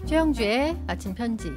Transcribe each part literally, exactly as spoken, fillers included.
최영주의 아침 편지.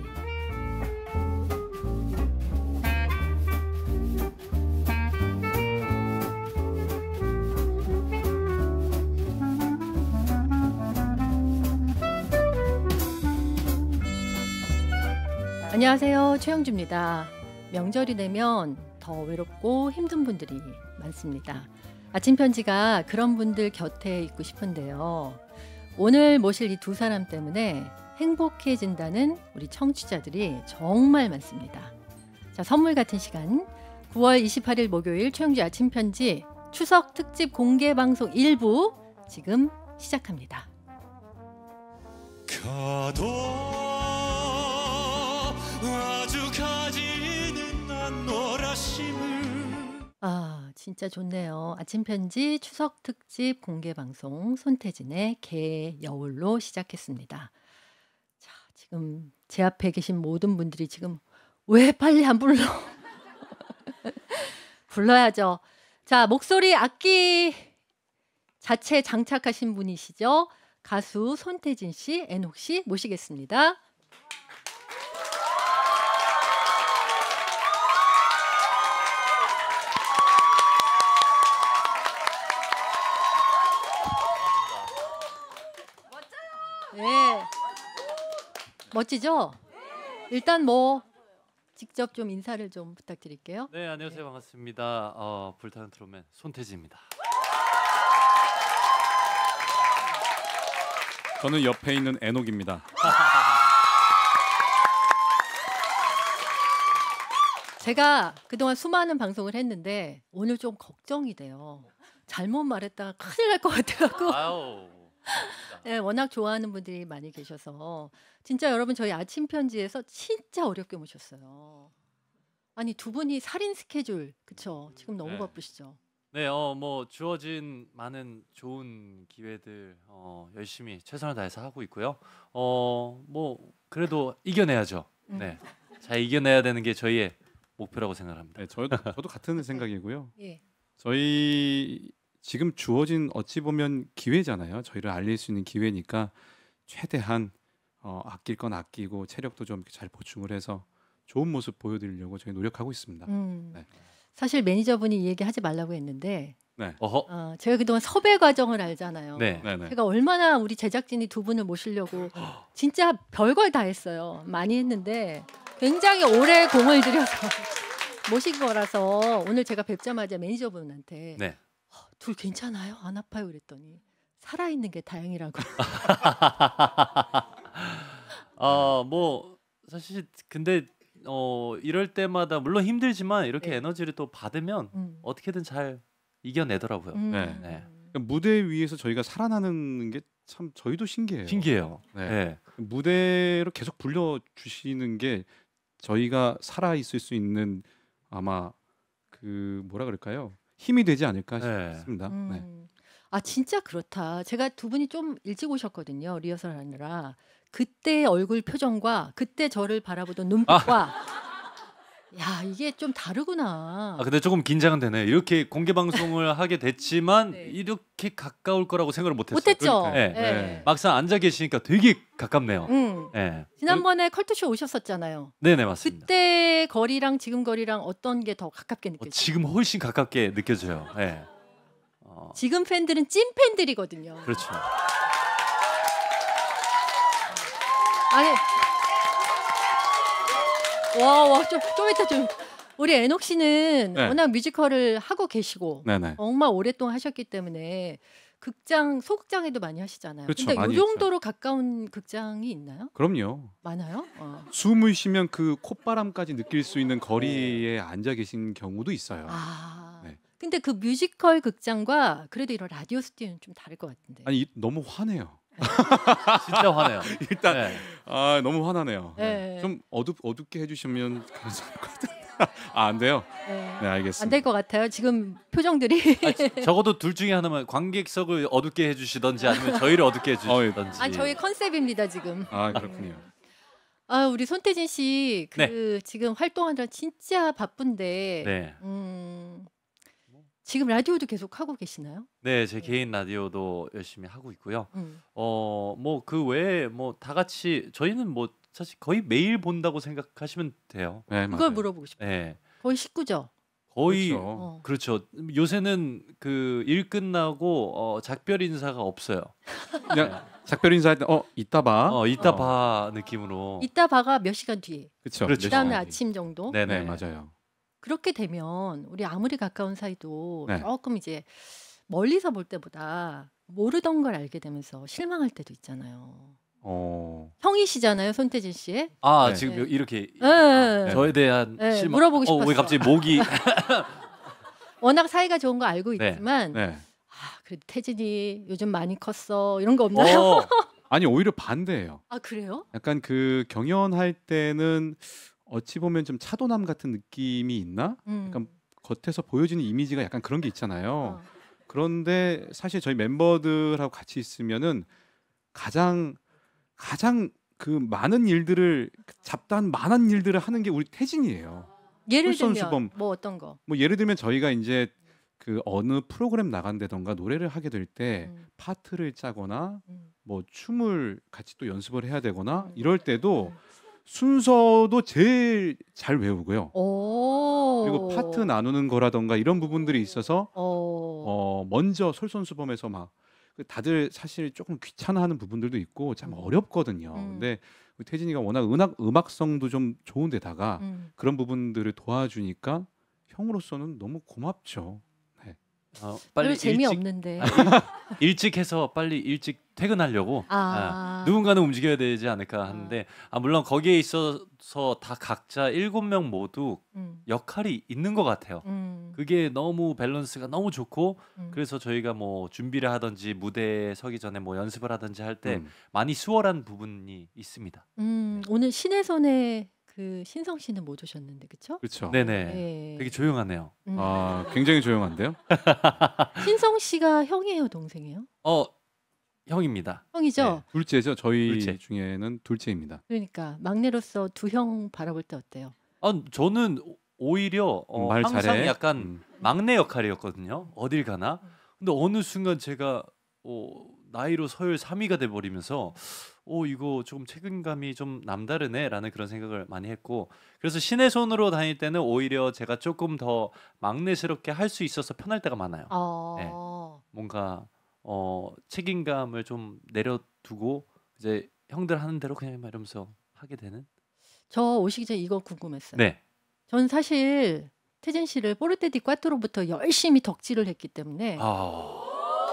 안녕하세요, 최영주입니다. 명절이 되면 더 외롭고 힘든 분들이 많습니다. 아침 편지가 그런 분들 곁에 있고 싶은데요. 오늘 모실 이 두 사람 때문에 행복해진다는 우리 청취자들이 정말 많습니다. 자, 선물 같은 시간, 구월 이십팔일 목요일 최영주 아침 편지 추석 특집 공개 방송 일부 지금 시작합니다. 가도 아주 가지는 난 노라심을. 아, 진짜 좋네요. 아침 편지 추석 특집 공개 방송 손태진의 개 여울로 시작했습니다. 자, 지금 제 앞에 계신 모든 분들이 지금 왜 빨리 안 불러? 불러야죠. 자, 목소리 악기 자체 장착하신 분이시죠? 가수 손태진 씨, 애녹 씨 모시겠습니다. 네, 멋지죠? 일단 뭐 직접 좀 인사를 좀 부탁드릴게요. 네, 안녕하세요. 네. 반갑습니다. 어, 불타는 트롯맨 손태진입니다. 저는 옆에 있는 애녹입니다. 제가 그동안 수많은 방송을 했는데 오늘 좀 걱정이 돼요. 잘못 말했다가 큰일 날 것 같아갖고. 아유. 네, 워낙 좋아하는 분들이 많이 계셔서 진짜 여러분 저희 아침 편지에서 진짜 어렵게 모셨어요. 아니 두 분이 살인 스케줄 그쵸? 지금 너무 네. 바쁘시죠? 네, 어, 뭐 주어진 많은 좋은 기회들 어, 열심히 최선을 다해서 하고 있고요. 어, 뭐 그래도 이겨내야죠. 음. 네, 잘 이겨내야 되는 게 저희의 목표라고 생각합니다. 네, 저도 저도 같은 생각이고요. 예. 저희 지금 주어진 어찌 보면 기회잖아요. 저희를 알릴 수 있는 기회니까 최대한 어, 아낄 건 아끼고 체력도 좀 잘 보충을 해서 좋은 모습 보여드리려고 저희 노력하고 있습니다. 음. 네. 사실 매니저분이 이 얘기 하지 말라고 했는데 네. 어허. 어, 제가 그동안 섭외 과정을 알잖아요. 네. 네, 네. 제가 얼마나 우리 제작진이 두 분을 모시려고 진짜 별걸 다 했어요. 많이 했는데 굉장히 오래 공을 들여서 모신 거라서 오늘 제가 뵙자마자 매니저분한테 네. 어, 둘 괜찮아요? 안 아파요? 그랬더니 살아있는 게 다행이라고. 어, 뭐 사실 근데 어, 이럴 때마다 물론 힘들지만 이렇게 네. 에너지를 또 받으면 음. 어떻게든 잘 이겨내더라고요. 음. 네. 네. 그러니까 무대 위에서 저희가 살아나는 게 참 저희도 신기해요. 신기해요. 네. 네. 무대로 계속 불러주시는 게 저희가 살아 있을 수 있는 아마 그 뭐라 그럴까요? 힘이 되지 않을까 네. 싶습니다. 음. 네. 아 진짜 그렇다. 제가 두 분이 좀 일찍 오셨거든요. 리허설 하느라. 그때 얼굴 표정과 그때 저를 바라보던 눈빛과 야 이게 좀 다르구나. 아 근데 조금 긴장은 되네요. 이렇게 공개 방송을 하게 됐지만 네. 이렇게 가까울 거라고 생각을 못했어요. 못했죠. 그러니까요. 네. 네. 막상 앉아 계시니까 되게 가깝네요. 음. 네. 지난번에 컬투쇼 오셨었잖아요. 네네 맞습니다. 그때 거리랑 지금 거리랑 어떤 게 더 가깝게 어, 느껴져요? 지금 훨씬 가깝게 느껴져요. 네. 어, 지금 팬들은 찐 팬들이거든요. 그렇죠. 아니, 와, 와, 좀, 좀 이따 좀. 우리 애녹 씨는 네. 워낙 뮤지컬을 하고 계시고 네네. 정말 오랫동안 하셨기 때문에 극장, 소극장에도 많이 하시잖아요. 그렇죠, 근데 이 많이 정도로 가까운 극장이 있나요? 그럼요. 많아요? 어. 숨을 쉬면 그 콧바람까지 느낄 수 있는 거리에 앉아 계신 경우도 있어요. 아, 네. 근데 그 뮤지컬 극장과 그래도 이런 라디오 스튜디오는 좀 다를 것 같은데. 아니 이- 너무 화내요. 진짜 화내요. 일단 네. 아 너무 화나네요. 네. 좀 어둡 어둡게 해주시면 감사할 것 같은데. 아, 안 돼요? 네. 네 알겠습니다. 안 될 것 같아요. 지금 표정들이. 아, 지- 적어도 둘 중에 하나만 관객석을 어둡게 해주시던지 아니면 저희를 어둡게 해주시던지. 아, 저희 컨셉입니다 지금. 아 그렇군요. 아, 우리 손태진 씨, 그 네. 지금 활동하느라 진짜 바쁜데, 네. 음, 지금 라디오도 계속 하고 계시나요? 네, 제 개인 라디오도 열심히 하고 있고요. 음. 어, 뭐 그 외에 뭐 다 같이 저희는 뭐 사실 거의 매일 본다고 생각하시면 돼요. 네, 그걸 맞아요. 물어보고 싶어요. 네. 거의 식구죠. 거의 그렇죠. 어. 그렇죠. 요새는 그 일 끝나고 어, 작별 인사가 없어요. 그냥 작별 인사할 때 어 이따 봐. 어, 이따 어, 봐 느낌으로. 이따 봐가 몇 시간 뒤에. 그렇죠. 그렇죠. 그다음에 네, 아침 정도. 네네. 네, 맞아요. 그렇게 되면 우리 아무리 가까운 사이도 네. 조금 이제 멀리서 볼 때보다 모르던 걸 알게 되면서 실망할 때도 있잖아요. 어. 형이시잖아요, 손태진 씨. 아 네. 지금 네. 이렇게 네. 저에 대한 네, 실망. 물어보고 어, 왜 싶었어. 갑자기 목이? 워낙 사이가 좋은 거 알고 네. 있지만 네. 아, 그래도 태진이 요즘 많이 컸어. 이런 거 없나요? 어, 아니 오히려 반대예요. 아, 그래요? 약간 그 경연할 때는 어찌 보면 좀 차도남 같은 느낌이 있나? 음. 약간 겉에서 보여지는 이미지가 약간 그런 게 있잖아요. 어. 그런데 사실 저희 멤버들하고 같이 있으면은 가장 가장 그 많은 일들을 잡다한 많은 일들을 하는 게 우리 태진이에요. 예를 솔선수범. 들면 뭐 어떤 거? 뭐 예를 들면 저희가 이제 그 어느 프로그램 나간다던가 노래를 하게 될 때 음, 파트를 짜거나 음, 뭐 춤을 같이 또 연습을 해야 되거나 음. 이럴 때도 음. 순서도 제일 잘 외우고요. 오. 그리고 파트 나누는 거라던가 이런 부분들이 있어서 어. 어 먼저 솔선수범해서 막 다들 사실 조금 귀찮아하는 부분들도 있고 참 음. 어렵거든요. 음. 근데 우리 태진이가 워낙 음악 음악성도 좀 좋은데다가 음. 그런 부분들을 도와주니까 형으로서는 너무 고맙죠. 어, 별로 빨리 재미 일찍 없는데. 아, 일, 일찍 해서 빨리 일찍 퇴근하려고. 아. 아, 누군가는 움직여야 되지 않을까 하는데 아, 물론 거기에 있어서 다 각자 일곱 명 모두 음. 역할이 있는 것 같아요. 음. 그게 너무 밸런스가 너무 좋고 음. 그래서 저희가 뭐 준비를 하든지 무대에 서기 전에 뭐 연습을 하든지 할 때 음. 많이 수월한 부분이 있습니다. 음, 오늘 신의 손에 그 신성 씨는 못 오셨는데, 그쵸? 그렇죠. 네네. 네. 되게 조용하네요. 음. 아 굉장히 조용한데요. 신성 씨가 형이에요, 동생이에요? 어 형입니다. 형이죠. 둘째죠. 저희 둘째. 중에는 둘째입니다. 그러니까 막내로서 두 형 바라볼 때 어때요? 아 저는 오히려 어, 말 항상 잘해. 약간 음. 막내 역할이었거든요. 어딜 가나. 음. 근데 어느 순간 제가 어, 나이로 서열 삼 위가 돼 버리면서 어 이거 조금 책임감이 좀 남다르네라는 그런 생각을 많이 했고 그래서 신의 손으로 다닐 때는 오히려 제가 조금 더 막내스럽게 할 수 있어서 편할 때가 많아요. 어. 뭔가 어 책임감을 좀 내려두고 이제 형들 하는 대로 그냥 막 이러면서 하게 되는. 저 오시기 전에 이거 궁금했어요. 네. 전 사실 태진 씨를 포르테디 꽈트로부터 열심히 덕질을 했기 때문에 아.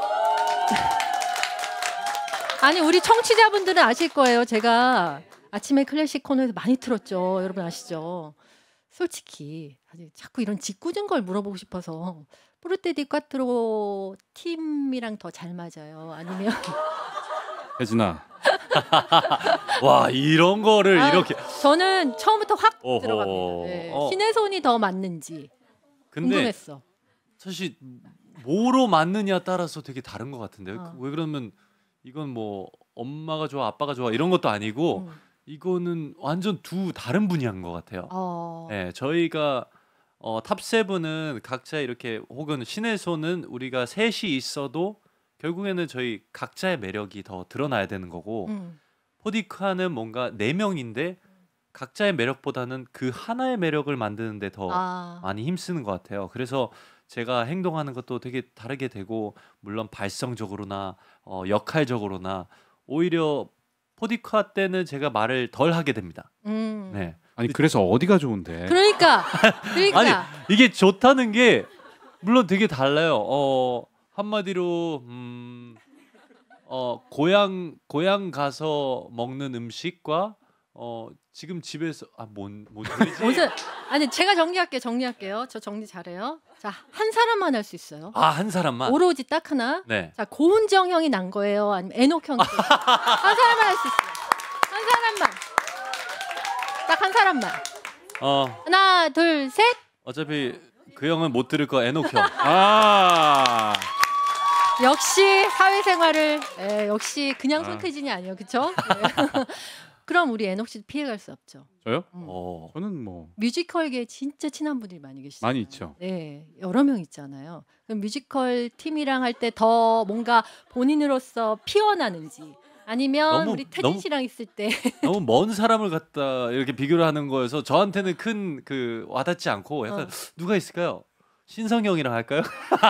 아니 우리 청취자분들은 아실 거예요. 제가 아침에 클래식 코너에서 많이 틀었죠. 여러분 아시죠? 솔직히 아주 자꾸 이런 짓궂은 걸 물어보고 싶어서 포르테디 꽈트로 팀이랑 더 잘 맞아요. 아니면 혜진아. 와 이런 거를 아, 이렇게. 저는 처음부터 확 어허. 들어갑니다. 네. 어. 신의 손이 더 맞는지 근데 궁금했어. 사실 뭐로 맞느냐 따라서 되게 다른 것 같은데 어. 왜 그러면 이건 뭐 엄마가 좋아 아빠가 좋아 이런 것도 아니고 음. 이거는 완전 두 다른 분야인 것 같아요. 어. 네, 저희가 어, 탑세븐은 각자 이렇게 혹은 신의 손은 우리가 셋이 있어도 결국에는 저희 각자의 매력이 더 드러나야 되는 거고 음. 포디카는 뭔가 네 명인데 각자의 매력보다는 그 하나의 매력을 만드는데 더 아. 많이 힘쓰는 것 같아요. 그래서 제가 행동하는 것도 되게 다르게 되고 물론 발성적으로나 어, 역할적으로나 오히려 포디카 때는 제가 말을 덜 하게 됩니다. 음. 네. 아니 그래서 어디가 좋은데? 그러니까 그러니까 아니 이게 좋다는 게 물론 되게 달라요. 어, 한마디로 음, 어, 고향 고향 가서 먹는 음식과 어, 지금 집에서 아뭔뭔 소리지? 무슨 아니 제가 정리할게요. 정리할게요. 저 정리 잘해요. 자, 한 사람만 할 수 있어요. 아 한 사람만. 오로지 딱 하나. 네. 자, 고은정 형이 난 거예요. 아니면 애녹 형이. 한 사람만 할 수 있어요. 한 사람만. 딱 한 사람만. 어 하나, 둘, 셋. 어차피 그 형은 못 들을 거 애녹 형. 아. 역시 사회생활을 에, 역시 그냥 아. 손태진이 아니에요. 그렇죠? 그럼 우리 애녹 씨도 피해갈 수 없죠. 저요? 음. 어. 저는 뭐 뮤지컬계에 진짜 친한 분들이 많이 계시죠. 많이 있죠. 네, 여러 명 있잖아요. 그럼 뮤지컬 팀이랑 할 때 더 뭔가 본인으로서 피어나는지 아니면 너무- 우리 태진 너무- 씨랑 있을 때 너무 먼 사람을 갖다 이렇게 비교를 하는 거여서 저한테는 큰 그 와닿지 않고 약간 어. 누가 있을까요? 신성형이랑 할까요?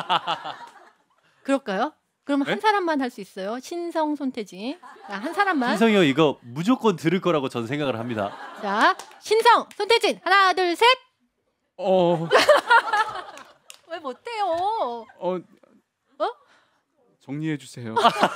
그럴까요? 그럼 네? 한 사람만 할 수 있어요. 신성, 손태진. 자, 한 사람만. 신성형 이거 무조건 들을 거라고 전 생각을 합니다. 자, 신성, 손태진. 하나, 둘, 셋. 어, 왜 못해요? 어, 어? 정리해 주세요.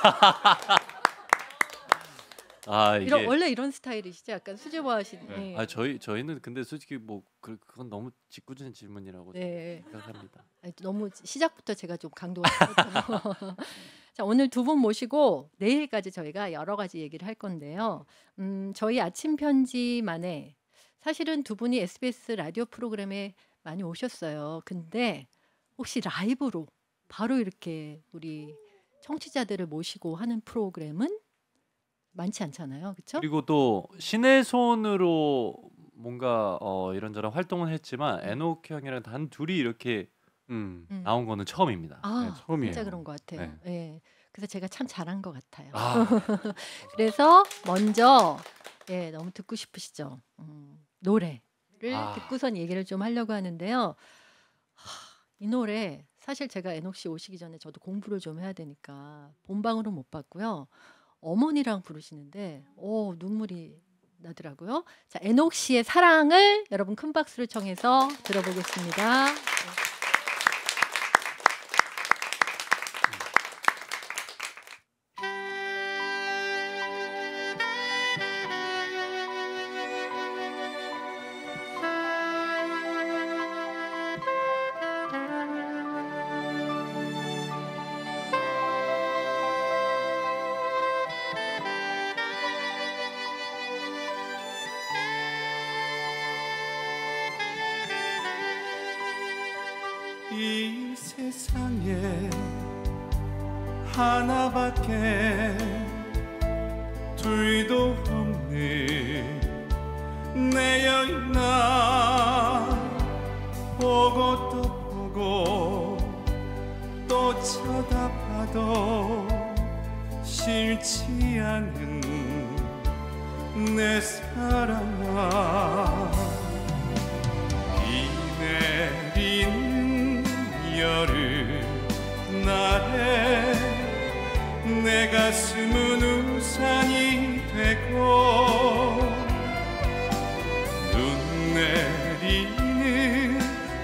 아 이게 이런 원래 이런 스타일이시죠? 약간 수줍어하시는. 네. 네. 아 저희 저희는 근데 솔직히 뭐 그, 그건 너무 짓궂은 질문이라고 네. 생각합니다. 아니, 너무 시작부터 제가 좀 강도가 세죠. 자, 오늘 두 분 모시고 내일까지 저희가 여러 가지 얘기를 할 건데요. 음, 저희 아침 편지만에 사실은 두 분이 에스비에스 라디오 프로그램에 많이 오셨어요. 근데 혹시 라이브로 바로 이렇게 우리 청취자들을 모시고 하는 프로그램은 많지 않잖아요. 그렇죠? 그리고 또 신의 손으로 뭔가 어, 이런저런 활동을 했지만 음. 애녹 형이랑 단 둘이 이렇게 음, 음. 나온 거는 처음입니다. 아, 네, 처음이에요. 진짜 그런 것 같아요. 네. 예. 그래서 제가 참 잘한 것 같아요. 아, 그래서 먼저 예 너무 듣고 싶으시죠 음, 노래를 아. 듣고선 얘기를 좀 하려고 하는데요. 하, 이 노래 사실 제가 애녹 씨 오시기 전에 저도 공부를 좀 해야 되니까 본방으로 못 봤고요. 어머니랑 부르시는데 오 눈물이 나더라고요. 자, 애녹 씨의 사랑을 여러분 큰 박수를 청해서 들어보겠습니다. 네. 이 세상에 하나밖에 둘도 없는 내 여인아 보고 또 보고 또 쳐다봐도 싫지 않은 내 사랑아 비 내리는 여름 날에 내 가슴은 우산이 되고 눈 내리는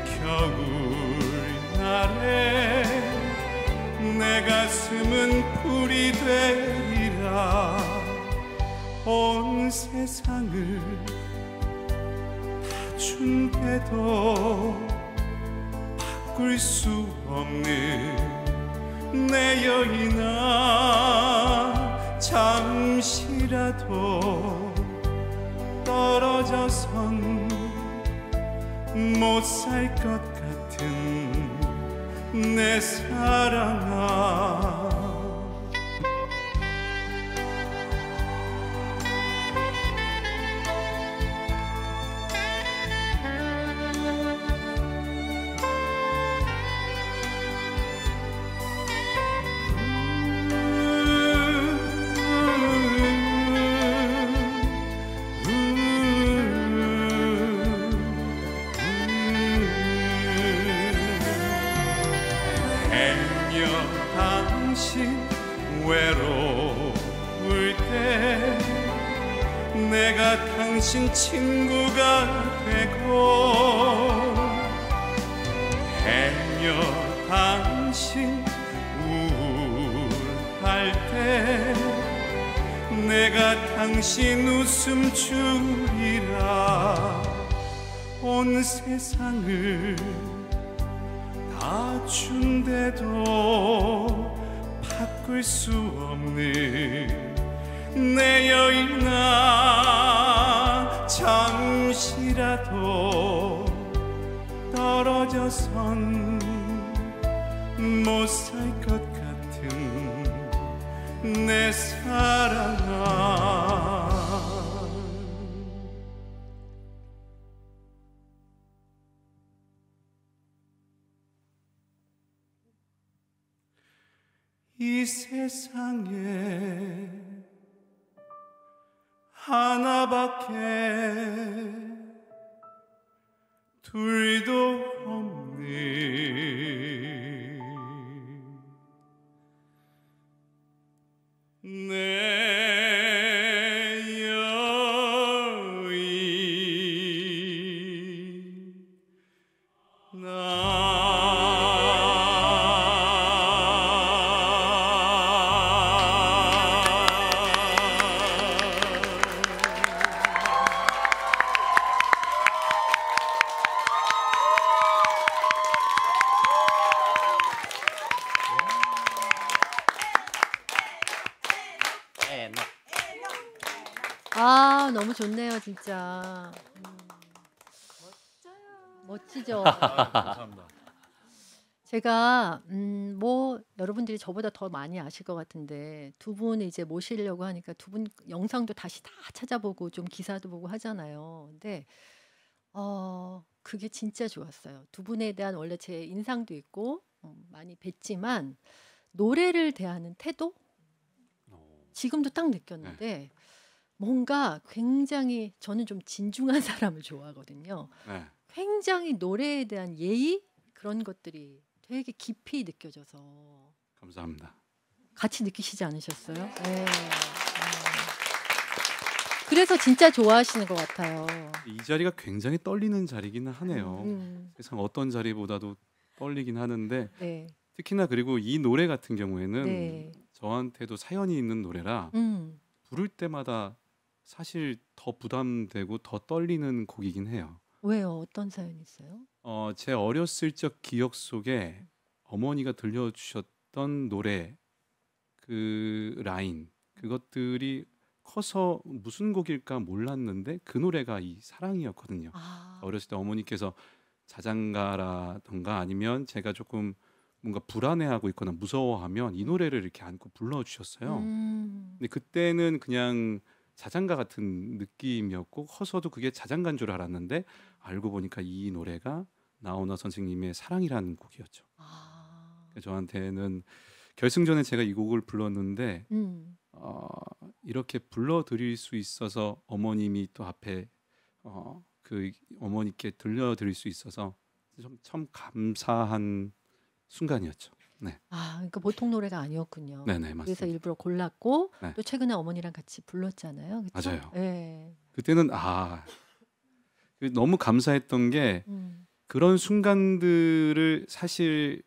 겨울 날에 내 가슴은 불이 되리라 온 세상을 다 준대도 바꿀 수 없는 내 여인아 잠시라도 떨어져선 못 살 것 같은 내 사랑아 행여 당신 외로울 때 내가 당신 친구가 되고 행여 당신 우울할 때 내가 당신 웃음 주리라 온 세상을 다 준대도 바꿀 수 없는 내 여인아 잠시라도 떨어져선 못 살 것 같은 내 사랑아 이 세상에 하나밖에 둘도 없네. 내 여인 아, 너무 좋네요, 진짜. 음. 멋지죠. 감사합니다. 제가 음, 뭐 여러분들이 저보다 더 많이 아실 것 같은데 두 분 이제 모시려고 하니까 두 분 영상도 다시 다 찾아보고 좀 기사도 보고 하잖아요. 근데 어, 그게 진짜 좋았어요. 두 분에 대한 원래 제 인상도 있고 음, 많이 뵀지만 노래를 대하는 태도 지금도 딱 느꼈는데 뭔가 굉장히 저는 좀 진중한 사람을 좋아하거든요. 네. 굉장히 노래에 대한 예의 그런 것들이 되게 깊이 느껴져서 감사합니다. 같이 느끼시지 않으셨어요? 네. 네. 그래서 진짜 좋아하시는 것 같아요. 이 자리가 굉장히 떨리는 자리기는 하네요. 음, 세상 어떤 자리보다도 떨리긴 하는데 네. 특히나 그리고 이 노래 같은 경우에는 네. 저한테도 사연이 있는 노래라 음, 부를 때마다 사실 더 부담되고 더 떨리는 곡이긴 해요. 왜요? 어떤 사연이 있어요? 어, 제 어렸을 적 기억 속에 어머니가 들려주셨던 노래 그 라인 그것들이 커서 무슨 곡일까 몰랐는데 그 노래가 이 사랑이었거든요. 아, 어렸을 때 어머니께서 자장가라던가 아니면 제가 조금 뭔가 불안해하고 있거나 무서워하면 이 노래를 이렇게 안고 불러주셨어요. 음, 근데 그때는 그냥 자장가 같은 느낌이었고 커서도 그게 자장가인 줄 알았는데 알고 보니까 이 노래가 나훈아 선생님의 사랑이라는 곡이었죠. 아, 그래서 저한테는 결승전에 제가 이 곡을 불렀는데 음, 어, 이렇게 불러드릴 수 있어서 어머님이 또 앞에 어, 그 어머니께 들려드릴 수 있어서 좀 참 감사한 순간이었죠. 네, 아, 그러니까 보통 노래가 아니었군요. 네네 그래서 맞습니다. 일부러 골랐고 네. 또 최근에 어머니랑 같이 불렀잖아요. 그쵸? 맞아요. 네. 그때는 아 그 너무 감사했던 게 음, 그런 순간들을 사실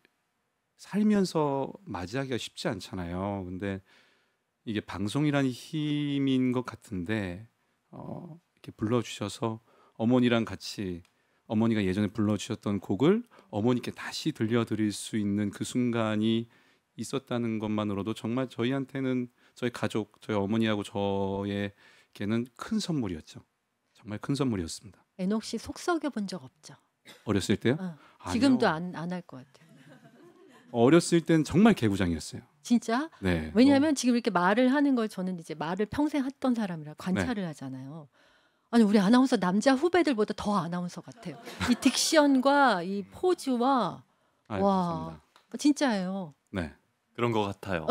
살면서 맞이하기가 쉽지 않잖아요. 근데 이게 방송이란 힘인 것 같은데 어, 이렇게 불러주셔서 어머니랑 같이 어머니가 예전에 불러주셨던 곡을 어머니께 다시 들려드릴 수 있는 그 순간이 있었다는 것만으로도 정말 저희한테는 저희 가족, 저희 어머니하고 저에게는 큰 선물이었죠. 정말 큰 선물이었습니다. 애녹 씨 속 썩여 본 적 없죠? 어렸을 때요? 어, 아니요. 지금도 안 안 할 것 같아요. 어렸을 땐 정말 개구장이었어요. 진짜? 네. 왜냐하면 지금 이렇게 말을 하는 걸 저는 이제 말을 평생 했던 사람이라 관찰을 하잖아요. 아니 우리 아나운서 남자 후배들보다 더 아나운서 같아요. 이 딕션과 이 포즈와 아, 와. 감사합니다. 진짜예요. 네. 그런 것 같아요.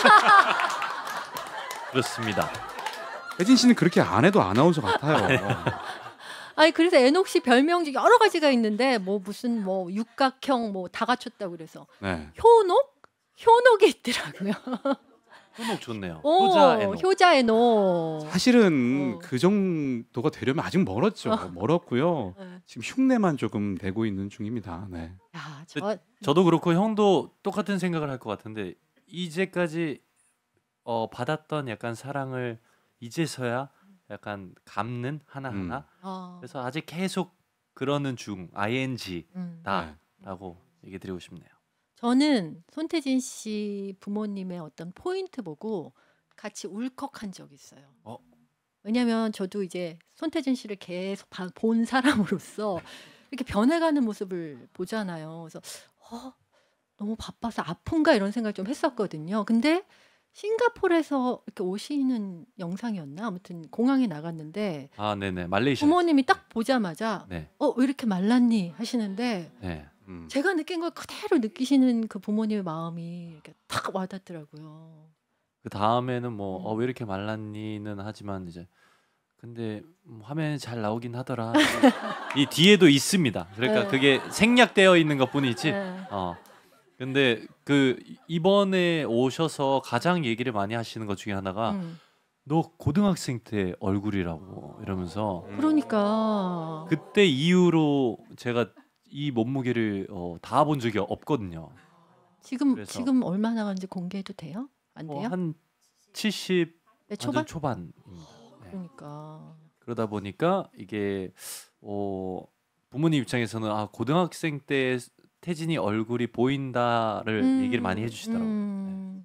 그렇습니다. 혜진 씨는 그렇게 안 해도 아나운서 같아요. 아니 그래서 애녹 씨 별명 중에 여러 가지가 있는데 뭐 무슨 뭐 육각형 뭐 다 갖췄다고 그래서 네. 효녹? 효녹이 있더라고요. 효녹 좋네요. 오, 효자 애녹. 효자 애녹. 사실은 어. 그 정도가 되려면 아직 멀었죠. 멀었고요. 네. 지금 흉내만 조금 내고 있는 중입니다. 네. 야, 저 저도 그렇고 형도 똑같은 생각을 할 것 같은데 이제까지 어, 받았던 약간 사랑을 이제서야 약간 갚는 하나하나. 어, 그래서 아직 계속 그러는 중 아이엔지다라고 음. 네. 얘기 드리고 싶네요. 저는 손태진 씨 부모님의 어떤 포인트 보고 같이 울컥한 적이 있어요. 어? 왜냐하면 저도 이제 손태진 씨를 계속 봐- 본 사람으로서 이렇게 변해가는 모습을 보잖아요. 그래서 어, 너무 바빠서 아픈가 이런 생각을 좀 했었거든요. 근데 싱가포르에서 이렇게 오시는 영상이었나? 아무튼 공항에 나갔는데 아, 네네. 말레이시아. 부모님이 딱 보자마자 네, 어, 왜 이렇게 말랐니? 하시는데 네. 음. 제가 느낀 걸 그대로 느끼시는 그 부모님의 마음이 이렇게 탁 와닿더라고요. 그 다음에는 뭐 음. 어 왜 이렇게 말랐니는 하지만 이제 근데 음, 화면에 잘 나오긴 하더라. 이 뒤에도 있습니다. 그러니까 네. 그게 생략되어 있는 것뿐이지. 네. 어. 근데 그 이번에 오셔서 가장 얘기를 많이 하시는 것 중에 하나가 음. 너 고등학생 때 얼굴이라고 이러면서 그러니까 그때 이후로 제가 이 몸무게를 어, 다 본 적이 없거든요. 지금 그래서- 지금 얼마 나가는지 공개해도 돼요? 안 돼요? 어, 한 칠십 네, 초반? 초반? 초반. 네. 그러니까 그러다 보니까 이게 어, 부모님 입장에서는 아 고등학생 때 태진이 얼굴이 보인다를 음, 얘기를 많이 해주시더라고요. 음.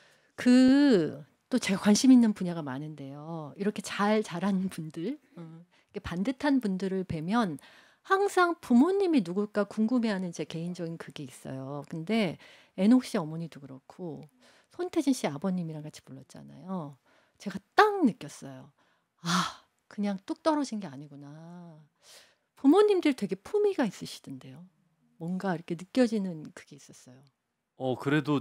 그 또 제가 관심 있는 분야가 많은데요. 이렇게 잘 자란 분들, 어, 이렇게 반듯한 분들을 뵈면 항상 부모님이 누굴까 궁금해하는 제 개인적인 그게 있어요. 근데 애녹 씨 어머니도 그렇고 손태진 씨 아버님이랑 같이 불렀잖아요. 제가 딱 느꼈어요. 아, 그냥 뚝 떨어진 게 아니구나. 부모님들 되게 품위가 있으시던데요. 뭔가 이렇게 느껴지는 그게 있었어요. 어 그래도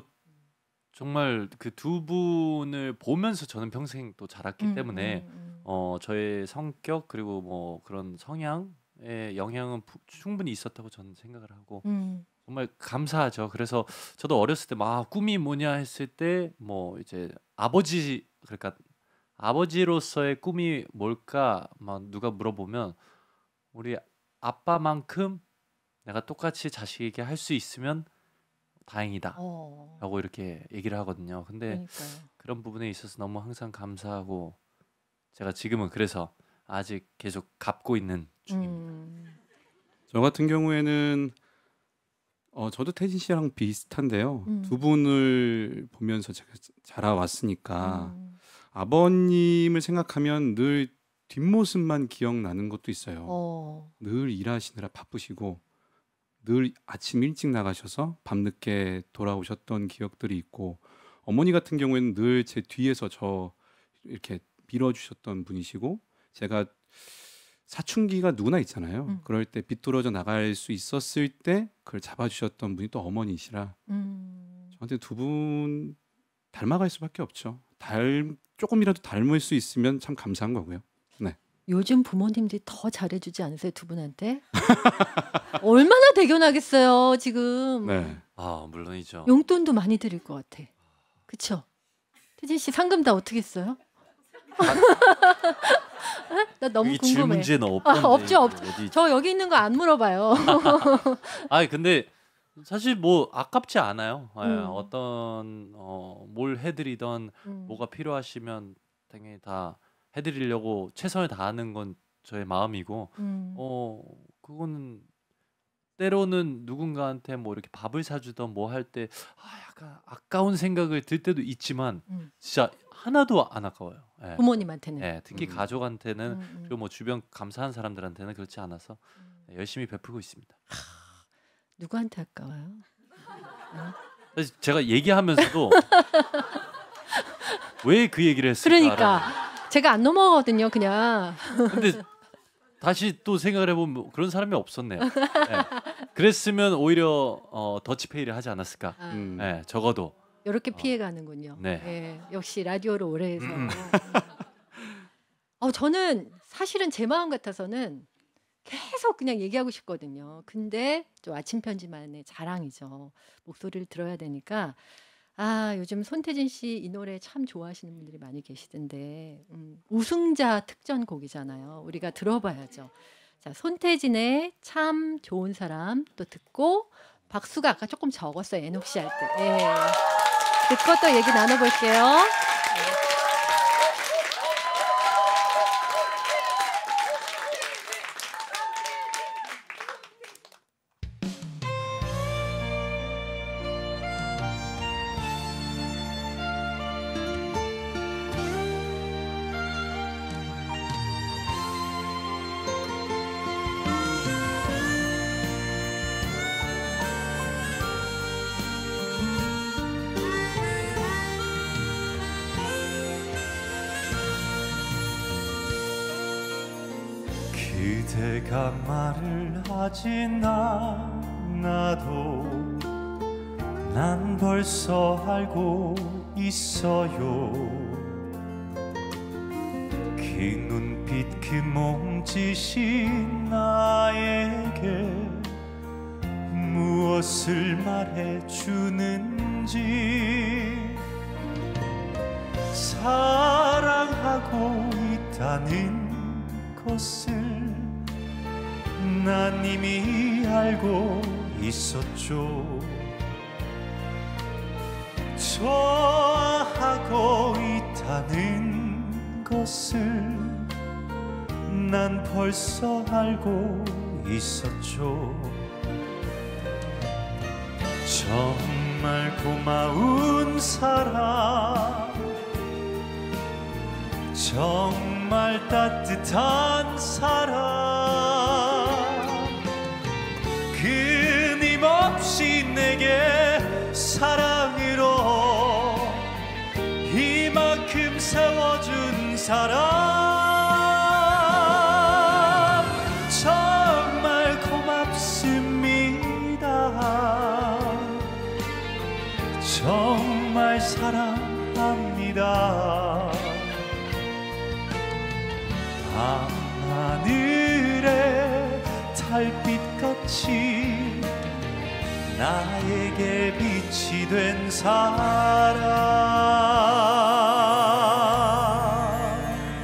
정말 그 두 분을 보면서 저는 평생 또 자랐기 음, 때문에 음, 음. 어 저의 성격 그리고 뭐 그런 성향의 영향은 부- 충분히 있었다고 저는 생각을 하고 음, 정말 감사하죠. 그래서 저도 어렸을 때 막 꿈이 뭐냐 했을 때 뭐 이제 아버지 그러니까 아버지로서의 꿈이 뭘까 막 누가 물어보면 우리 아빠만큼 내가 똑같이 자식에게 할 수 있으면 다행이다 어, 라고 이렇게 얘기를 하거든요. 근데 그러니까요. 그런 부분에 있어서 너무 항상 감사하고 제가 지금은 그래서 아직 계속 갚고 있는 중입니다. 음, 저 같은 경우에는 어, 저도 태진 씨랑 비슷한데요. 음. 두 분을 보면서 제가 자라왔으니까 음, 아버님을 생각하면 늘 뒷모습만 기억나는 것도 있어요. 어, 늘 일하시느라 바쁘시고 늘 아침 일찍 나가셔서 밤늦게 돌아오셨던 기억들이 있고 어머니 같은 경우에는 늘 제 뒤에서 저 이렇게 밀어주셨던 분이시고 제가 사춘기가 누구나 있잖아요. 음. 그럴 때 비뚤어져 나갈 수 있었을 때 그걸 잡아주셨던 분이 또 어머니시라 음. 저한테 두 분 닮아갈 수밖에 없죠. 닮 조금이라도 닮을 수 있으면 참 감사한 거고요. 네. 요즘 부모님들이 더 잘해주지 않으세요, 두 분한테? 얼마나 대견하겠어요, 지금. 네. 아 물론이죠. 용돈도 많이 드릴 것 같아. 그쵸? 태진 씨 상금 다 어떻게 써요? 나 너무 이 궁금해. 질문지에는 아, 없던데 없죠, 이거 없죠. 어디 저 여기 있는 거 안 물어봐요. 아 근데 사실 뭐 아깝지 않아요. 예, 음. 어떤 어, 뭘 해드리던 음. 뭐가 필요하시면 당연히 다 해드리려고 최선을 다하는 건 저의 마음이고 음. 어 그거는 때로는 누군가한테 뭐 이렇게 밥을 사주던 뭐 할 때 아, 약간 아까운 생각을 들 때도 있지만 음. 진짜 하나도 안 아까워요. 예. 부모님한테는. 예, 특히 음. 가족한테는 음, 음. 그리고 뭐 주변 감사한 사람들한테는 그렇지 않아서 예, 열심히 베풀고 있습니다. 누구한테 아까워요? 사실 제가 얘기하면서도 왜 그 얘기를 했을까? 그러니까 제가 안 넘어가거든요, 그냥. 근데 다시 또 생각을 해보면 뭐 그런 사람이 없었네요. 예. 그랬으면 오히려 어, 더치페이를 하지 않았을까? 아, 음. 예, 적어도 이렇게 어. 피해가는군요. 네. 예, 역시 라디오를 오래 해서. 음. 어, 저는 사실은 제 마음 같아서는 계속 그냥 얘기하고 싶거든요. 근데 좀 아침 편지만의 자랑이죠. 목소리를 들어야 되니까. 아, 요즘 손태진 씨 이 노래 참 좋아하시는 분들이 많이 계시던데 음, 우승자 특전 곡이잖아요. 우리가 들어봐야죠. 자, 손태진의 참 좋은 사람 또 듣고 박수가 아까 조금 적었어요. 애녹 씨 할 때. 예. 듣고 또 얘기 나눠볼게요. 그대가 말을 하지 난 나도 난 벌써 알고 있어요. 그 눈빛 그 몸짓이 나에게 무엇을 말해주는지. 사랑하고 있다는 것을 난 이미 알고 있었죠. 좋아하고 있다는 것을 난 벌써 알고 있었죠. 정말 고마운 사람, 정말 따뜻한 사람, 끊임없이 내게 사랑으로 이만큼 세워준 사람, 정말 고맙습니다. 정말 사랑합니다. 밤하늘의 달빛같이 나에게 빛이 된 사람.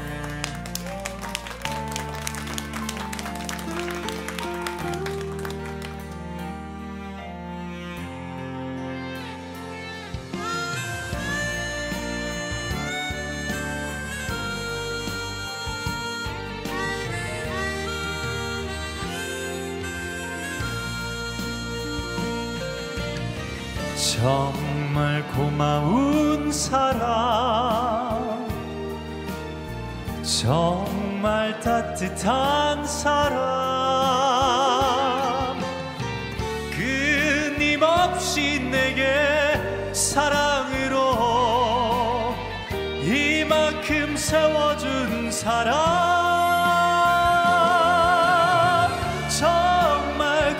정말 고마운 사람, 정말 따뜻한 사람, 끊임없이 내게 사랑으로 이만큼 세워준 사람, 정말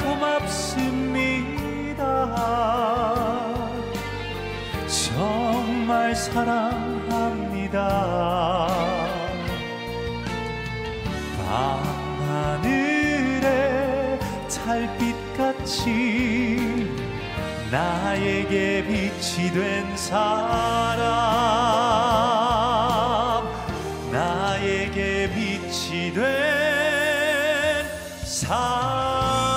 고맙습니다. 정말 사랑합니다. 밤하늘의 달빛같이 나에게 빛이 된 사람, 나에게 빛이 된 사람.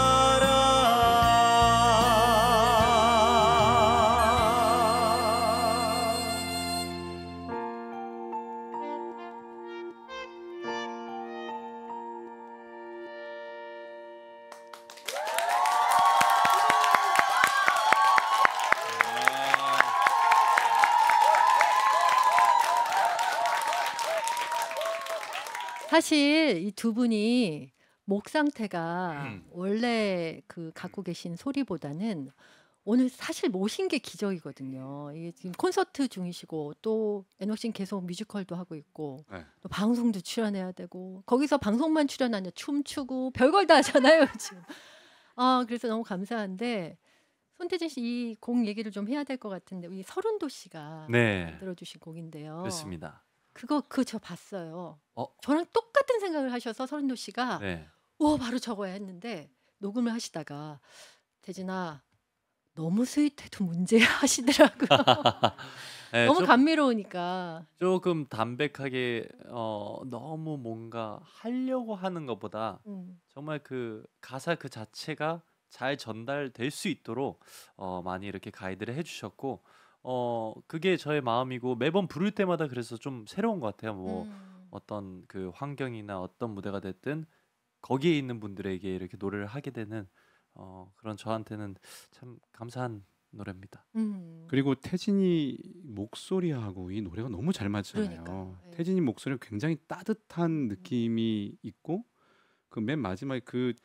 사실 이 두 분이 목 상태가 음. 원래 그 갖고 계신 소리보다는 오늘 사실 모신 게 기적이거든요. 이게 지금 콘서트 중이시고 또 에녹 씨는 계속 뮤지컬도 하고 있고 네. 또 방송도 출연해야 되고 거기서 방송만 출연하냐 춤추고 별걸 다 하잖아요 지금. 아 그래서 너무 감사한데 손태진 씨 이 곡 얘기를 좀 해야 될 것 같은데 이 서른도 씨가 네, 만들어주신 곡인데요. 그렇습니다. 그거 그 저 봤어요. 어? 저랑 똑같은 생각을 하셔서 서른도 씨가 네. 오 바로 적어야 했는데 녹음을 하시다가 태진아 너무 스윗해도 문제야 하시더라고요. 네, 너무 조, 감미로우니까. 조금 담백하게 어, 너무 뭔가 하려고 하는 것보다 음. 정말 그 가사 그 자체가 잘 전달될 수 있도록 어, 많이 이렇게 가이드를 해주셨고 어 그게 저의 마음이고 매번 부를 때마다 그래서 좀 새로운 것 같아요. 뭐 음. 어떤 그 환경이나 어떤 무대가 됐든 거기에 있는 분들에게 이렇게 노래를 하게 되는 어, 그런 저한테는 참 감사한 노래입니다. 음. 그리고 태진이 목소리하고 이 노래가 너무 잘 맞잖아요. 그러니까요. 예. 태진이 목소리가 굉장히 따뜻한 느낌이 있고 그 맨 마지막에 그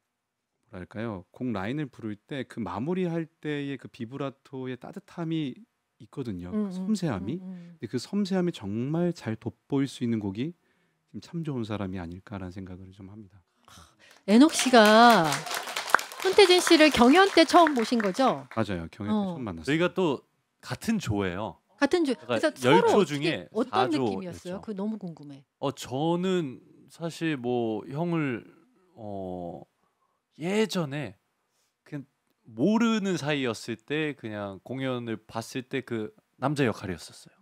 뭐랄까요 곡 라인을 부를 때 그 마무리할 때의 그 비브라토의 따뜻함이 있거든요. 음, 그 섬세함이. 음, 음. 근데 그 섬세함이 정말 잘 돋보일 수 있는 곡이 지금 참 좋은 사람이 아닐까라는 생각을 좀 합니다. 에녹 씨가 손태진 씨를 경연 때 처음 보신 거죠? 맞아요. 경연 때 어. 처음 만났어요. 저희가 또 같은 조예요. 같은 조. 그러니까 그래서 열 서로 조 어떻게 중에 어떤 사 느낌이었어요? 조였죠. 그 너무 궁금해. 어 저는 사실 뭐 형을 어 예전에 그냥 모르는 사이였을 때 그냥 공연을 봤을 때 그 남자 역할이었었어요.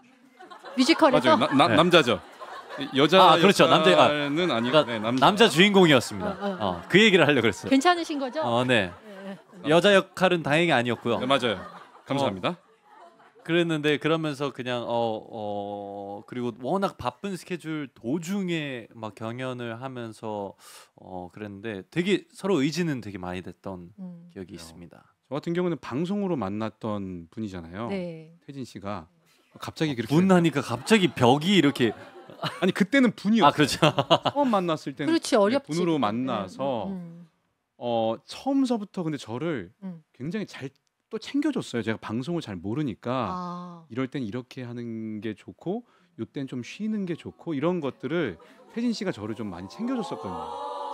뮤지컬에서 맞아요. 나, 나, 네. 남자죠. 여자 아, 그렇죠. 남자- 아, 역할은 아니고 그러니까 네, 남자. 남자 주인공이었습니다. 어, 어, 어. 어, 그 얘기를 하려고 그랬어요. 괜찮으신 거죠? 어, 네. 네. 여자 역할은 다행히 아니었고요. 네, 맞아요. 감사합니다. 그랬는데 그러면서 그냥 어, 어 그리고 워낙 바쁜 스케줄 도중에 막 경연을 하면서 어 그랬는데 되게 서로 의지는 되게 많이 됐던 음. 기억이 있습니다. 저 같은 경우는 방송으로 만났던 분이잖아요. 네. 태진 씨가 갑자기 그렇게 분하니까 갑자기 벽이 이렇게 아니 그때는 분이었어요. 아 그렇죠. 처음 만났을 때는 그렇지 어렵지. 분으로 그때. 만나서 음, 어 처음서부터 근데 저를 음. 굉장히 잘 또 챙겨줬어요. 제가 방송을 잘 모르니까 아, 이럴 땐 이렇게 하는 게 좋고 요땐 좀 쉬는 게 좋고 이런 것들을 태진 씨가 저를 좀 많이 챙겨줬었거든요.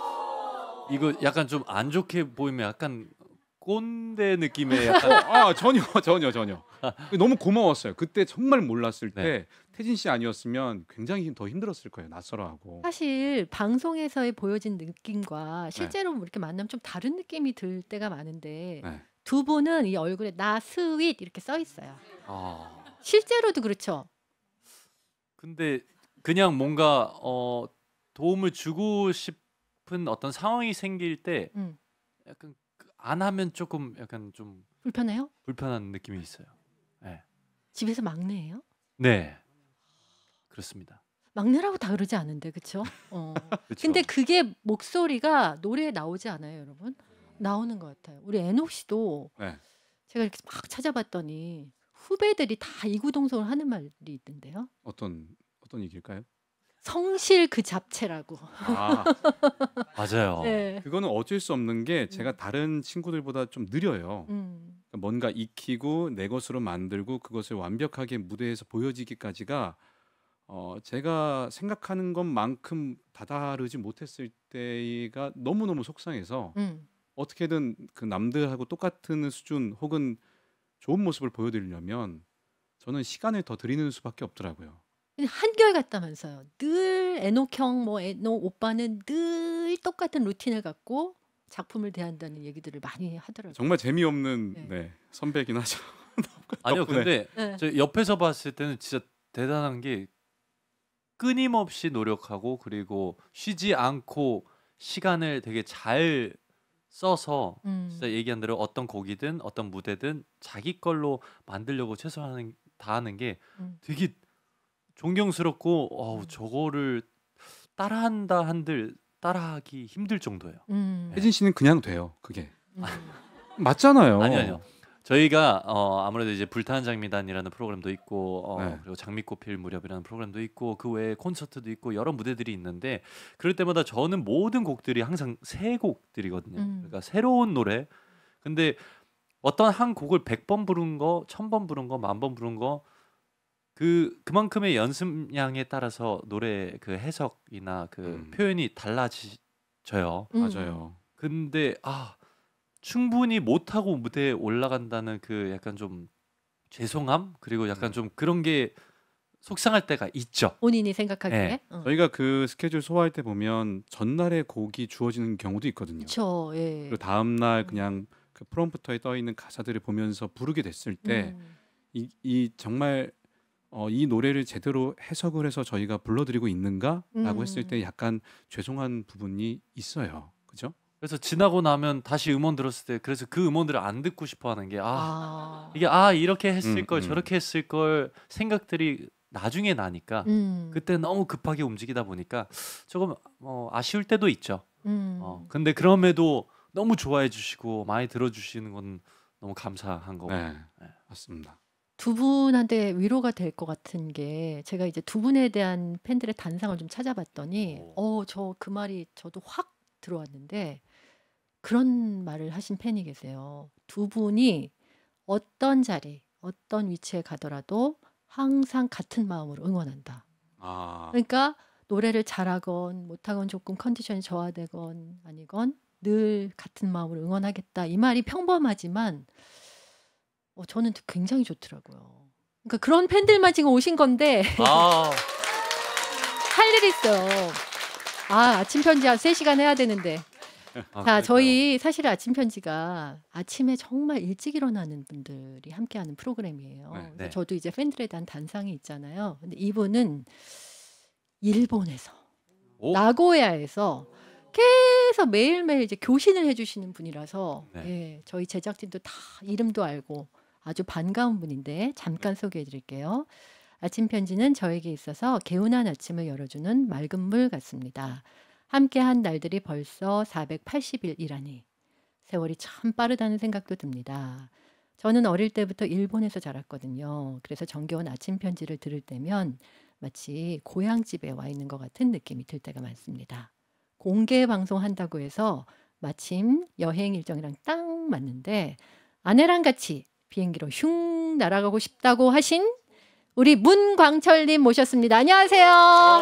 이거 약간 좀 안 좋게 보이면 약간 꼰대 느낌의 약간 아 전혀 전혀 전혀 너무 고마웠어요. 그때 정말 몰랐을 때 태진 씨 아니었으면 굉장히 더 힘들었을 거예요. 낯설어하고. 사실 방송에서의 보여진 느낌과 실제로 뭐 이렇게 만나면 좀 다른 느낌이 들 때가 많은데 네. 두 분은 이 얼굴에 나 스윗 이렇게 써 있어요. 아 실제로도 그렇죠. 근데 그냥 뭔가 어 도움을 주고 싶은 어떤 상황이 생길 때 음. 약간 그안 하면 조금 약간 좀 불편해요? 불편한 느낌이 있어요. 네. 집에서 막내예요? 네. 그렇습니다. 막내라고 다 그러지 않은데 그렇죠? 어. 그쵸? 근데 그게 목소리가 노래에 나오지 않아요, 여러분? 나오는 것 같아요. 우리 애녹 씨도 네. 제가 이렇게 막 찾아봤더니 후배들이 다 이구동성을 하는 말이 있던데요. 어떤 어떤 얘기일까요? 성실 그 잡채라고. 아 맞아요. 네. 그거는 어쩔 수 없는 게 제가 음. 다른 친구들보다 좀 느려요. 음. 그러니까 뭔가 익히고 내 것으로 만들고 그것을 완벽하게 무대에서 보여지기까지가 어 제가 생각하는 것만큼 다다르지 못했을 때가 너무너무 속상해서 음. 어떻게든 그 남들하고 똑같은 수준 혹은 좋은 모습을 보여드리려면 저는 시간을 더 들이는 수밖에 없더라고요. 근데 한결같다면서요. 늘 애녹 형, 뭐 애녹 오빠는 늘 똑같은 루틴을 갖고 작품을 대한다는 얘기들을 많이 하더라고요. 정말 재미없는 네. 네, 선배긴 하죠. 아니요, 덕분에. 근데 네. 저 옆에서 봤을 때는 진짜 대단한 게 끊임없이 노력하고 그리고 쉬지 않고 시간을 되게 잘 써서 음. 진짜 얘기한 대로 어떤 곡이든 어떤 무대든 자기 걸로 만들려고 최선을 다하는 게 음. 되게 존경스럽고 어우 음. 저거를 따라한다 한들 따라하기 힘들 정도예요. 음. 혜진 씨는 그냥 돼요. 그게 음. 맞잖아요. 아니 아니요. 저희가 어 아무래도 이제 불타는 장미단이라는 프로그램도 있고 어 네. 그리고 장미꽃 필 무렵이라는 프로그램도 있고 그 외에 콘서트도 있고 여러 무대들이 있는데 그럴 때마다 저는 모든 곡들이 항상 새 곡들이거든요. 음. 그러니까 새로운 노래. 근데 어떤 한 곡을 백 번 부른 거, 천 번 부른 거, 만 번 부른 거 그 그만큼의 연습량에 따라서 노래 그 해석이나 그 음. 표현이 달라지져요. 음. 맞아요. 근데 아 충분히 못하고 무대에 올라간다는 그 약간 좀 죄송함 그리고 약간 음. 좀 그런 게 속상할 때가 있죠. 본인이 생각하기에. 네. 어. 저희가 그 스케줄 소화할 때 보면 전날에 곡이 주어지는 경우도 있거든요. 그렇죠. 예. 그리고 다음 날 음. 그냥 그 프롬프터에 떠 있는 가사들을 보면서 부르게 됐을 때 음. 이, 이 정말 어, 이 노래를 제대로 해석을 해서 저희가 불러드리고 있는가라고 음. 했을 때 약간 죄송한 부분이 있어요. 그죠? 그래서 지나고 나면 다시 음원 들었을 때 그래서 그 음원들을 안 듣고 싶어 하는 게 아 아. 이게 아 이렇게 했을 음, 걸 음. 저렇게 했을 걸 생각들이 나중에 나니까 음. 그때 너무 급하게 움직이다 보니까 조금 어, 아쉬울 때도 있죠. 음. 어, 근데 그럼에도 너무 좋아해 주시고 많이 들어주시는 건 너무 감사한 거고. 네, 네. 맞습니다. 두 분한테 위로가 될 것 같은 게 제가 이제 두 분에 대한 팬들의 단상을 좀 찾아봤더니 어, 저 그 말이 저도 확 들어왔는데 그런 말을 하신 팬이 계세요. 두 분이 어떤 자리, 어떤 위치에 가더라도 항상 같은 마음으로 응원한다. 아, 그러니까 노래를 잘하건 못하건 조금 컨디션이 저하되건 아니건 늘 같은 마음으로 응원하겠다. 이 말이 평범하지만 어, 저는 굉장히 좋더라고요. 그러니까 그런 팬들만 지금 오신 건데 아, 할 일이 있어요. 아, 아침 편지 한 세 시간 해야 되는데. 아, 자, 저희 사실 아침 편지가 아침에 정말 일찍 일어나는 분들이 함께하는 프로그램이에요. 네, 그래서 네. 저도 이제 팬들에 대한 단상이 있잖아요. 근데 이분은 일본에서 오? 나고야에서 계속 매일매일 이제 교신을 해주시는 분이라서 네. 예, 저희 제작진도 다 이름도 알고 아주 반가운 분인데 잠깐 소개해드릴게요. 아침 편지는 저에게 있어서 개운한 아침을 열어주는 맑은 물 같습니다. 함께한 날들이 벌써 사백팔십 일이라니 세월이 참 빠르다는 생각도 듭니다. 저는 어릴 때부터 일본에서 자랐거든요. 그래서 정겨운 아침 편지를 들을 때면 마치 고향집에 와 있는 것 같은 느낌이 들 때가 많습니다. 공개 방송한다고 해서 마침 여행 일정이랑 딱 맞는데 아내랑 같이 비행기로 슝 날아가고 싶다고 하신 우리 문광철님 모셨습니다. 안녕하세요.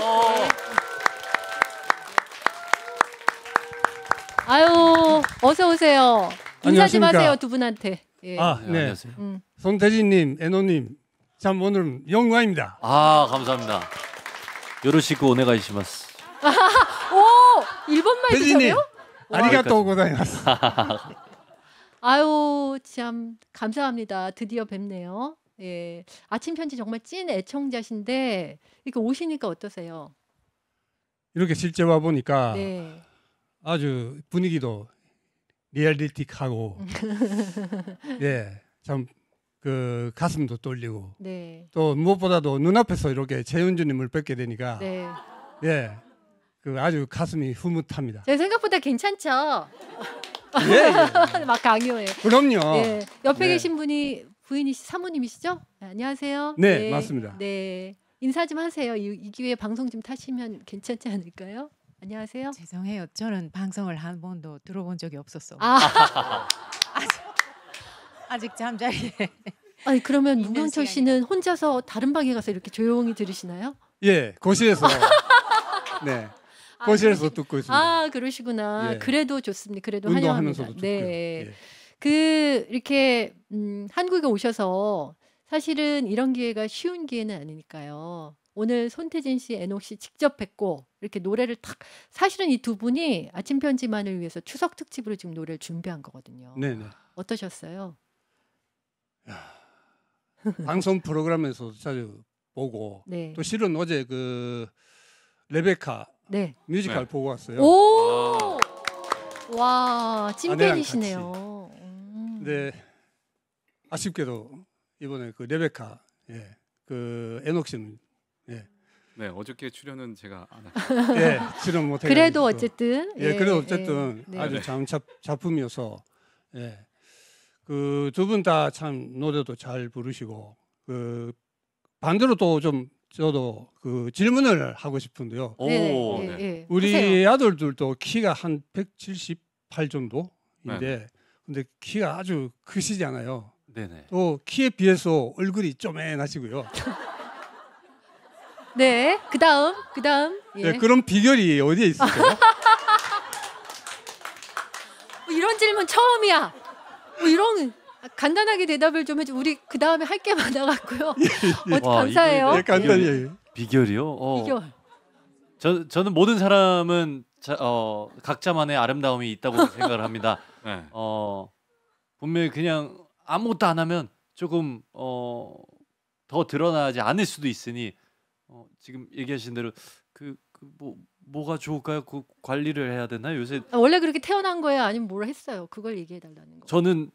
아유, 어서 오세요. 인사 좀 안녕하십니까. 하세요, 두 분한테. 예. 아, 네, 네. 안녕하세요. 음. 손태진님, 애노님, 참 오늘은 영광입니다. 아, 감사합니다. 요로시쿠 오네가이시마스. 오, 일본말 태진님, 드세요? 아리가또 고자이마스. 아유, 참 감사합니다. 드디어 뵙네요. 예. 아침 편지 정말 찐 애청자신데 이렇게 오시니까 어떠세요? 이렇게 실제 와 보니까 네. 아주 분위기도 리얼리틱하고, 예, 참 그 가슴도 떨리고, 네. 또 무엇보다도 눈앞에서 이렇게 최은주님을 뵙게 되니까, 네. 예, 그 아주 가슴이 흐뭇합니다. 제 생각보다 괜찮죠? 예, 예. 막 강요해. 그럼요. 예. 옆에 네. 계신 분이 부인이시 사모님이시죠? 네, 안녕하세요. 네, 맞습니다. 네. 인사 좀 하세요. 이, 이 기회에 방송 좀 타시면 괜찮지 않을까요? 안녕하세요. 죄송해요. 저는 방송을 한 번도 들어본 적이 없었어. 아, 아직, 아직 잠자리에. 아니 그러면 있는 문광철 시간이라. 씨는 혼자서 다른 방에 가서 이렇게 조용히 들으시나요? 예, 거실에서, 네, 아, 거실에서 그러시- 듣고 있습니다. 아, 그러시구나. 예. 그래도 좋습니다. 그래도 운동하면서도 환영합니다. 듣고요. 네. 예. 그 이렇게 음, 한국에 오셔서 사실은 이런 기회가 쉬운 기회는 아니니까요. 오늘 손태진 씨, 애녹 씨 직접 뵙고 이렇게 노래를 탁 사실은 이 두 분이 아침 편지만을 위해서 추석 특집으로 지금 노래를 준비한 거거든요. 네, 네. 어떠셨어요? 방송 프로그램에서 자주 보고 네. 또 실은 어제 그 레베카 네. 뮤지컬 네. 보고 왔어요. 오! 와, 아내랑 찐팬이시네요. 음. 근데 아쉽게도 이번에 그 레베카 예, 그 에녹 씨는 예, 네, 어저께 출연은 제가 안 할게요. 예, 출연 못 해. 그래도 어쨌든 예, 그래도 어쨌든 예, 네. 아주 참 작, 작품이어서 예. 그 두 분 다 참 노래도 잘 부르시고 그 반대로 또 좀 저도 그 질문을 하고 싶은데요. 오, 네, 네. 네, 네. 우리 하세요. 아들들도 키가 한 백칠십팔 정도인데 네. 근데 키가 아주 크시잖아요. 네네. 또 키에 비해서 얼굴이 쪼맨하시고요. 네, 그다음 그다음 예. 네, 그런 비결이 어디에 있을까요? 뭐 이런 질문 처음이야. 뭐 이런 간단하게 대답을 좀 해줘. 우리 그 다음에 할 게 많아갖고요. 어, 와, 감사해요. 이거 네, 간단히 예. 얘기. 비결이요? 어, 비결. 저 저는 모든 사람은 자, 어, 각자만의 아름다움이 있다고 생각을 합니다. 네. 어, 분명히 그냥 아무것도 안 하면 조금 어, 더 드러나지 않을 수도 있으니 어, 지금 얘기하신 대로 그, 그 뭐, 뭐가 좋을까요? 그 관리를 해야 되나? 요새 아, 원래 그렇게 태어난 거예요? 아니면 뭘 했어요? 그걸 얘기해달라는 거. 저는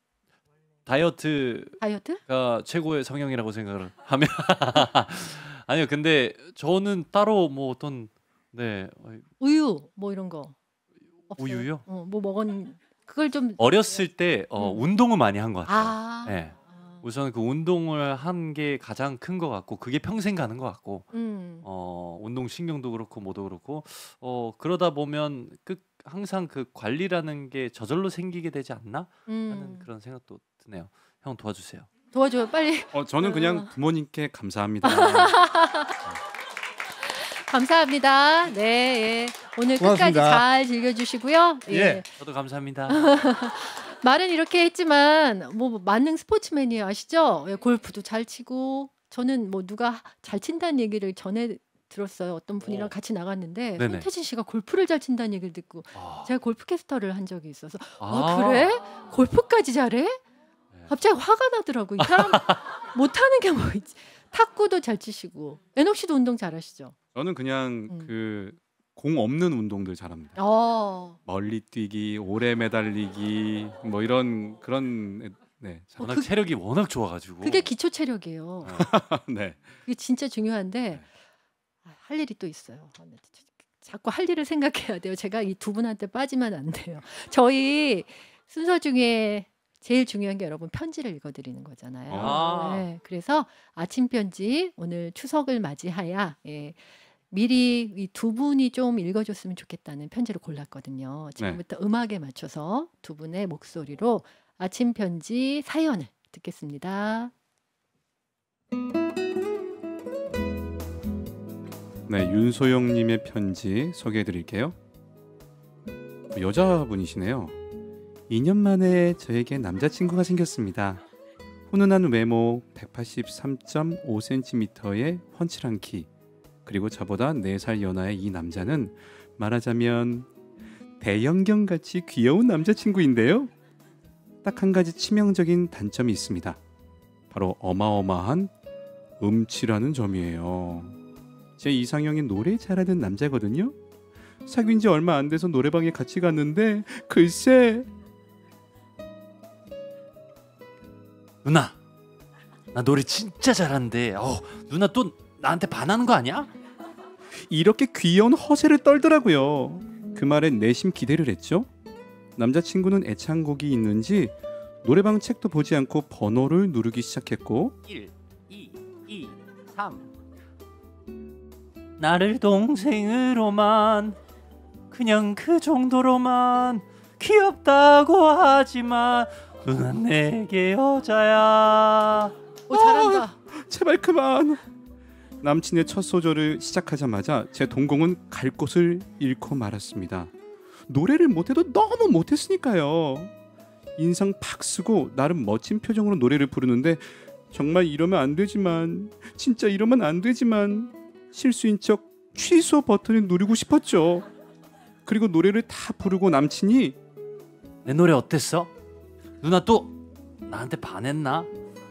다이어트가 다이어트? 최고의 성형이라고 생각을 하면 아니요. 근데 저는 따로 뭐 어떤 네 어이, 우유 뭐 이런 거. 없어요? 우유요? 어, 뭐 먹은 그걸 좀. 어렸을 때 어, 음. 운동을 많이 한 것 같아요. 아. 네. 아. 우선 그 운동을 한 게 가장 큰 것 같고 그게 평생 가는 것 같고 음. 어 운동 신경도 그렇고 뭐도 그렇고 어 그러다 보면 끝 항상 그 관리라는 게 저절로 생기게 되지 않나 하는 음. 그런 생각도 드네요. 형 도와주세요. 도와줘요, 빨리. 어, 저는 어. 그냥 부모님께 감사합니다. 감사합니다. 네, 예. 오늘 끝까지 고맙습니다. 잘 즐겨주시고요. 예. 예. 저도 감사합니다. 말은 이렇게 했지만 뭐 만능 스포츠맨이에요, 아시죠? 예, 골프도 잘 치고 저는 뭐 누가 잘 친다는 얘기를 전에 들었어요. 어떤 분이랑 오. 같이 나갔는데 네네. 손태진 씨가 골프를 잘 친다는 얘기를 듣고 아. 제가 골프 캐스터를 한 적이 있어서 아. 아 그래? 골프까지 잘해? 갑자기 화가 나더라고. 이 사람 못하는 게 뭐 있지? 탁구도 잘 치시고 애녹 씨도 운동 잘하시죠? 저는 그냥 음. 그 공 없는 운동들 잘합니다. 어. 멀리 뛰기, 오래 매달리기 뭐 이런 그런 네. 잘- 워낙 그- 체력이 워낙 좋아가지고. 그게 기초 체력이에요. 네. 그게 진짜 중요한데 아, 할 일이 또 있어요. 아, 네, 자꾸 할 일을 생각해야 돼요. 제가 이 두 분한테 빠지면 안 돼요. 저희 순서 중에 제일 중요한 게 여러분 편지를 읽어드리는 거잖아요. 아. 네, 그래서 아침 편지 오늘 추석을 맞이하야 예, 미리 이 두 분이 좀 읽어줬으면 좋겠다는 편지를 골랐거든요. 지금부터 음악에 맞춰서 두 분의 목소리로 아침 편지 사연을 듣겠습니다. 네, 윤소영님의 편지 소개해드릴게요. 여자분이시네요. 이 년 만에 저에게 남자친구가 생겼습니다. 훈훈한 외모, 백팔십삼 점 오 센티미터의 훤칠한 키, 그리고 저보다 네 살 연하의 이 남자는 말하자면 대형견같이 귀여운 남자친구인데요. 딱 한 가지 치명적인 단점이 있습니다. 바로 어마어마한 음치라는 점이에요. 제 이상형이 노래 잘하는 남자거든요. 사귄 지 얼마 안 돼서 노래방에 같이 갔는데 글쎄 누나, 나 노래 진짜 잘하는데 어, 누나 또 나한테 반하는 거 아니야? 이렇게 귀여운 허세를 떨더라고요. 그 말에 내심 기대를 했죠. 남자친구는 애창곡이 있는지 노래방 책도 보지 않고 번호를 누르기 시작했고 일, 이, 이, 삼. 나를 동생으로만 그냥 그 정도로만 귀엽다고 하지만 누난 내게 여자야. 오 잘한다. 제발 그만. 남친의 첫 소절을 시작하자마자 제 동공은 갈 곳을 잃고 말았습니다. 노래를 못해도 너무 못했으니까요. 인상 팍 쓰고 나름 멋진 표정으로 노래를 부르는데 정말 이러면 안 되지만 진짜 이러면 안 되지만 실수인 척 취소 버튼을 누르고 싶었죠. 그리고 노래를 다 부르고 남친이 내 노래 어땠어? 누나 또 나한테 반했나?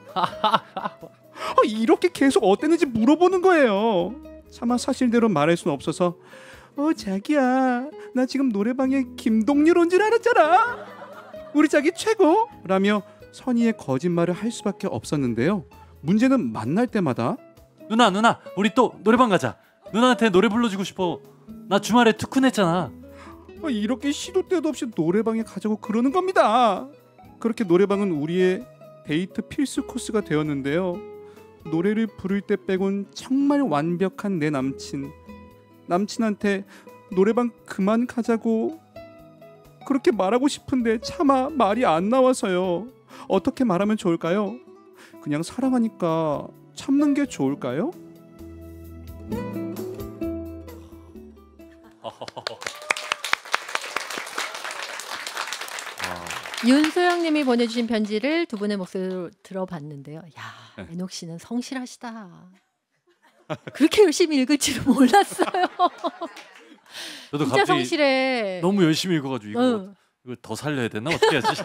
어, 이렇게 계속 어땠는지 물어보는 거예요. 차마 사실대로 말할 수는 없어서 어 자기야 나 지금 노래방에 김동률 온 줄 알았잖아. 우리 자기 최고 라며 선의의 거짓말을 할 수밖에 없었는데요. 문제는 만날 때마다 누나 누나 우리 또 노래방 가자. 누나한테 노래 불러주고 싶어. 나 주말에 투쿤했잖아. 어, 이렇게 시도 때도 없이 노래방에 가자고 그러는 겁니다. 그렇게 노래방은 우리의 데이트 필수 코스가 되었는데요. 노래를 부를 때 빼곤 정말 완벽한 내 남친. 남친한테 노래방 그만 가자고 그렇게 말하고 싶은데 차마 말이 안 나와서요. 어떻게 말하면 좋을까요? 그냥 사랑하니까 참는 게 좋을까요? 윤소영님이 보내주신 편지를 두 분의 목소리로 들어봤는데요. 야, 네. 애녹 씨는 성실하시다. 그렇게 열심히 읽을 줄은 몰랐어요. 저도 진짜 갑자기 성실해. 너무 열심히 읽어가지고 이거 응. 이거 더 살려야 되나 어떻게 하지?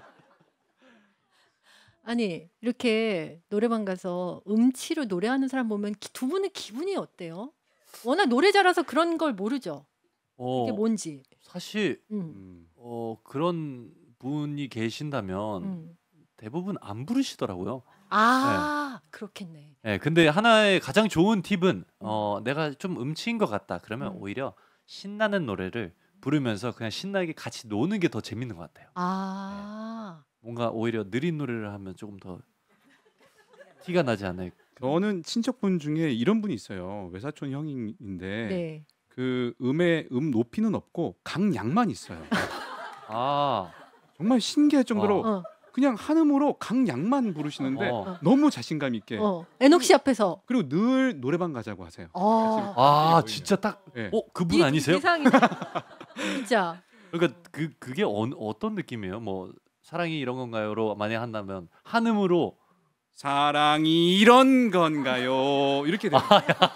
아니 이렇게 노래방 가서 음치로 노래하는 사람 보면 기- 두 분의 기분이 어때요? 워낙 노래 잘해서 그런 걸 모르죠. 어, 이게 뭔지. 사실 음, 음, 어, 그런 분이 계신다면 음. 대부분 안 부르시더라고요. 아 그렇겠네. 네, 근데 하나의 가장 좋은 팁은 어, 내가 좀 음치인 것 같다. 그러면 음. 오히려 신나는 노래를 부르면서 그냥 신나게 같이 노는 게 더 재밌는 것 같아요. 아 뭔가 오히려 느린 노래를 하면 조금 더 티가 나지 않을까. 저는 친척분 중에 이런 분이 있어요. 외사촌 형인데 네. 그 음의 음 높이는 없고 강약만 있어요. 아, 정말 신기할 정도로 어. 그냥 한음으로 강약만 부르시는데 어. 너무 자신감 있게 어, 에녹 씨 앞에서. 그리고 늘 노래방 가자고 하세요. 어. 아 보이네요. 진짜 딱 네. 어 그분 아니세요? 세상이다. 진짜. 그러니까 그 그게 어, 어떤 느낌이에요? 뭐 사랑이 이런 건가요로 만약 한다면 한음으로 사랑이 이런 건가요? 이렇게 돼요.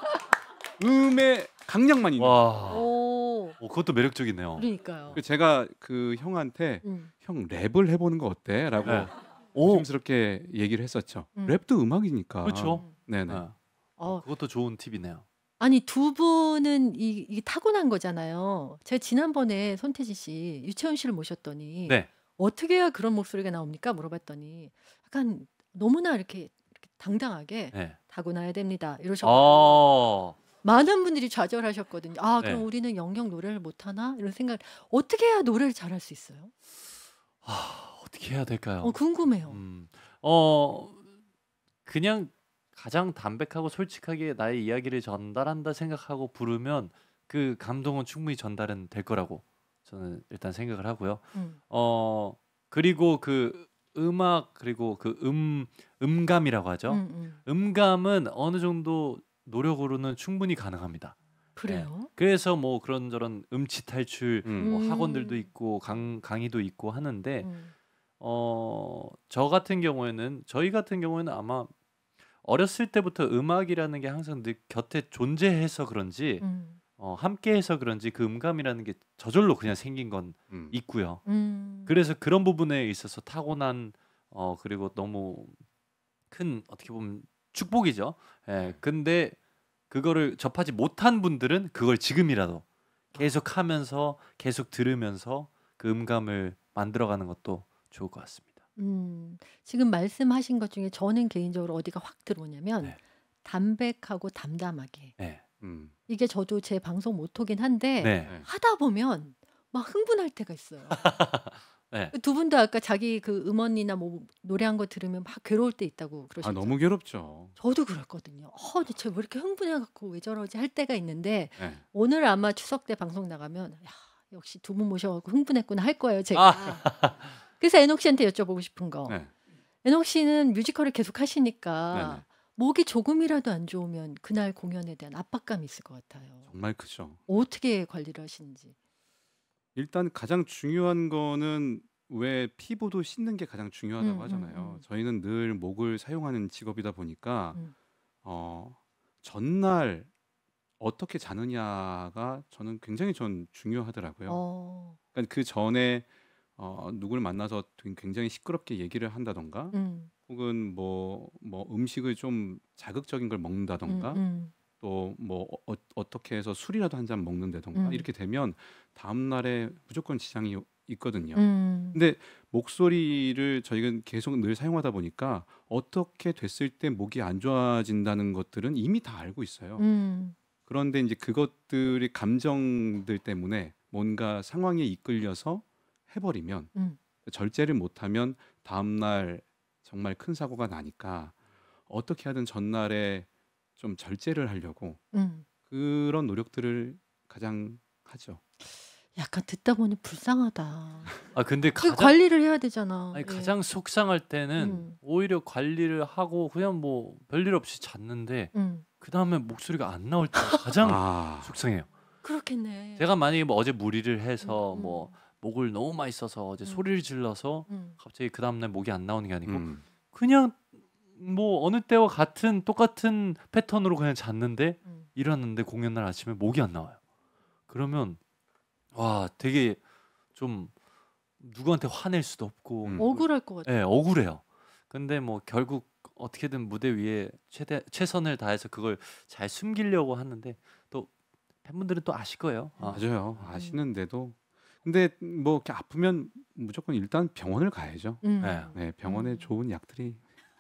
음의 강약만 있는. 와 오. 어, 그것도 매력적이네요. 그러니까요. 그 제가 그 형한테 음. 형 랩을 해보는 거 어때? 라고 네. 오 조심스럽게 얘기를 했었죠. 음. 랩도 음악이니까. 그렇죠. 네네. 네. 어, 그것도 좋은 팁이네요. 아니 두 분은 이, 이 타고난 거잖아요. 제가 지난번에 손태진 씨, 유채원 씨를 모셨더니 네. 어떻게 해야 그런 목소리가 나옵니까? 물어봤더니 약간 너무나 이렇게, 이렇게 당당하게 네. 타고나야 됩니다. 이러셨고 어. 많은 분들이 좌절하셨거든요. 아 그럼 네. 우리는 영영 노래를 못하나? 이런 생각. 어떻게 해야 노래를 잘할 수 있어요? 아, 어떻게 해야 될까요? 어 궁금해요. 음. 어 그냥 가장 담백하고 솔직하게 나의 이야기를 전달한다 생각하고 부르면 그 감동은 충분히 전달은 될 거라고 저는 일단 생각을 하고요. 음. 어 그리고 그 음악 그리고 그 음 음감이라고 하죠. 음, 음. 음감은 어느 정도 노력으로는 충분히 가능합니다. 그래요? 그래서 뭐 그런저런 음치 탈출 음. 뭐 음. 학원들도 있고 강 강의도 있고 하는데 음. 어 저 같은 경우에는 저희 같은 경우에는 아마 어렸을 때부터 음악이라는 게 항상 늘 곁에 존재해서 그런지 음. 어 함께해서 그런지 그 음감이라는 게 저절로 그냥 생긴 건 음. 있고요. 음. 그래서 그런 부분에 있어서 타고난 어 그리고 너무 큰 어떻게 보면 축복이죠. 예. 근데 그거를 접하지 못한 분들은 그걸 지금이라도 계속 하면서 계속 들으면서 그 음감을 만들어가는 것도 좋을 것 같습니다. 음, 지금 말씀하신 것 중에 저는 개인적으로 어디가 확 들어오냐면 네. 담백하고 담담하게. 네. 음. 이게 저도 제 방송 모토긴 한데 네. 네. 하다 보면 막 흥분할 때가 있어요. 네. 두 분 다 아까 자기 그 음원이나 뭐 노래한 거 들으면 막 괴로울 때 있다고 아 그러셨죠. 너무 괴롭죠. 저도 그랬거든요. 어, 대체 왜 이렇게 흥분해갖고 왜 저러지 할 때가 있는데 네. 오늘 아마 추석 때 방송 나가면 야, 역시 두 분 모셔갖고 흥분했구나 할 거예요, 제가. 아. 그래서 에녹 씨한테 여쭤보고 싶은 거. 네. 에녹 씨는 뮤지컬을 계속 하시니까 네네. 목이 조금이라도 안 좋으면 그날 공연에 대한 압박감이 있을 것 같아요. 정말 크죠. 어떻게 관리를 하시는지. 일단 가장 중요한 거는 왜 피부도 씻는 게 가장 중요하다고 음, 음, 하잖아요. 음. 저희는 늘 목을 사용하는 직업이다 보니까 음. 어, 전날 어떻게 자느냐가 저는 굉장히 전 중요하더라고요. 어, 그러니까 그 전에 어, 누굴 만나서 굉장히 시끄럽게 얘기를 한다던가 음, 혹은 뭐, 뭐 음식을 좀 자극적인 걸 음, 먹는다던가 음, 또 뭐 어, 어떻게 해서 술이라도 한 잔 먹는다던가 음. 이렇게 되면 다음 날에 무조건 지장이 있거든요. 음, 근데 목소리를 저희가 계속 늘 사용하다 보니까 어떻게 됐을 때 목이 안 좋아진다는 것들은 이미 다 알고 있어요. 음, 그런데 이제 그것들이 감정들 때문에 뭔가 상황에 이끌려서 해버리면 음. 절제를 못하면 다음날 정말 큰 사고가 나니까 어떻게 하든 전날에 좀 절제를 하려고 음. 그런 노력들을 가장 하죠. 약간 듣다 보니 불쌍하다. 아 근데 그 가장 관리를 해야 되잖아. 아니 예. 가장 속상할 때는 음. 오히려 관리를 하고 그냥 뭐 별일 없이 잤는데 음. 그 다음에 목소리가 안 나올 때 가장 아, 속상해요. 그렇겠네. 제가 만약에 뭐 어제 무리를 해서 음, 음. 뭐 목을 너무 많이 써서 어제 음. 소리를 질러서 음. 갑자기 그 다음날 목이 안 나오는 게 아니고 음, 그냥 뭐 어느 때와 같은 똑같은 패턴으로 그냥 잤는데 음. 일어났는데 공연날 아침에 목이 안 나와요. 그러면 와 되게 좀 누구한테 화낼 수도 없고 음. 억울할 것 같아. 예, 억울해요. 근데 뭐 결국 어떻게든 무대 위에 최대 최선을 다해서 그걸 잘 숨기려고 하는데 또 팬분들은 또 아실 거예요. 아, 맞아요. 아시는데도 근데 뭐 이렇게 아프면 무조건 일단 병원을 가야죠. 음. 네. 네, 병원에 음. 좋은 약들이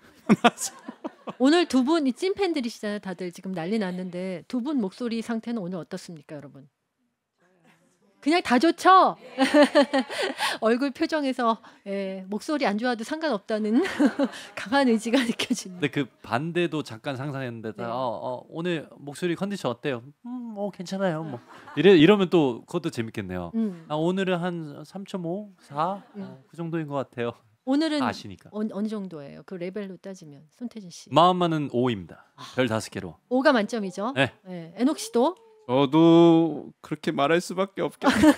오늘 두 분이 찐팬들이시잖아요. 다들 지금 난리 났는데 두 분 목소리 상태는 오늘 어떻습니까, 여러분? 그냥 다 좋죠? 얼굴 표정에서 예, 목소리 안 좋아도 상관없다는 강한 의지가 느껴집니다. 근데 그 반대도 잠깐 상상했는데 다, 네. 어, 어, 오늘 목소리 컨디션 어때요? 음, 어 괜찮아요. 뭐 이래 이러면 또 그것도 재밌겠네요. 음. 아, 오늘은 한 삼 점 오, 사, 음. 어, 그 정도인 것 같아요. 오늘은 아시니까. 어, 어느 정도예요? 그 레벨로 따지면 손태진 씨. 마음만은 오입니다. 아. 별 다섯 개로. 오가 만점이죠. 네. 네. 애녹 씨도 저도 그렇게 말할 수밖에 없겠네요.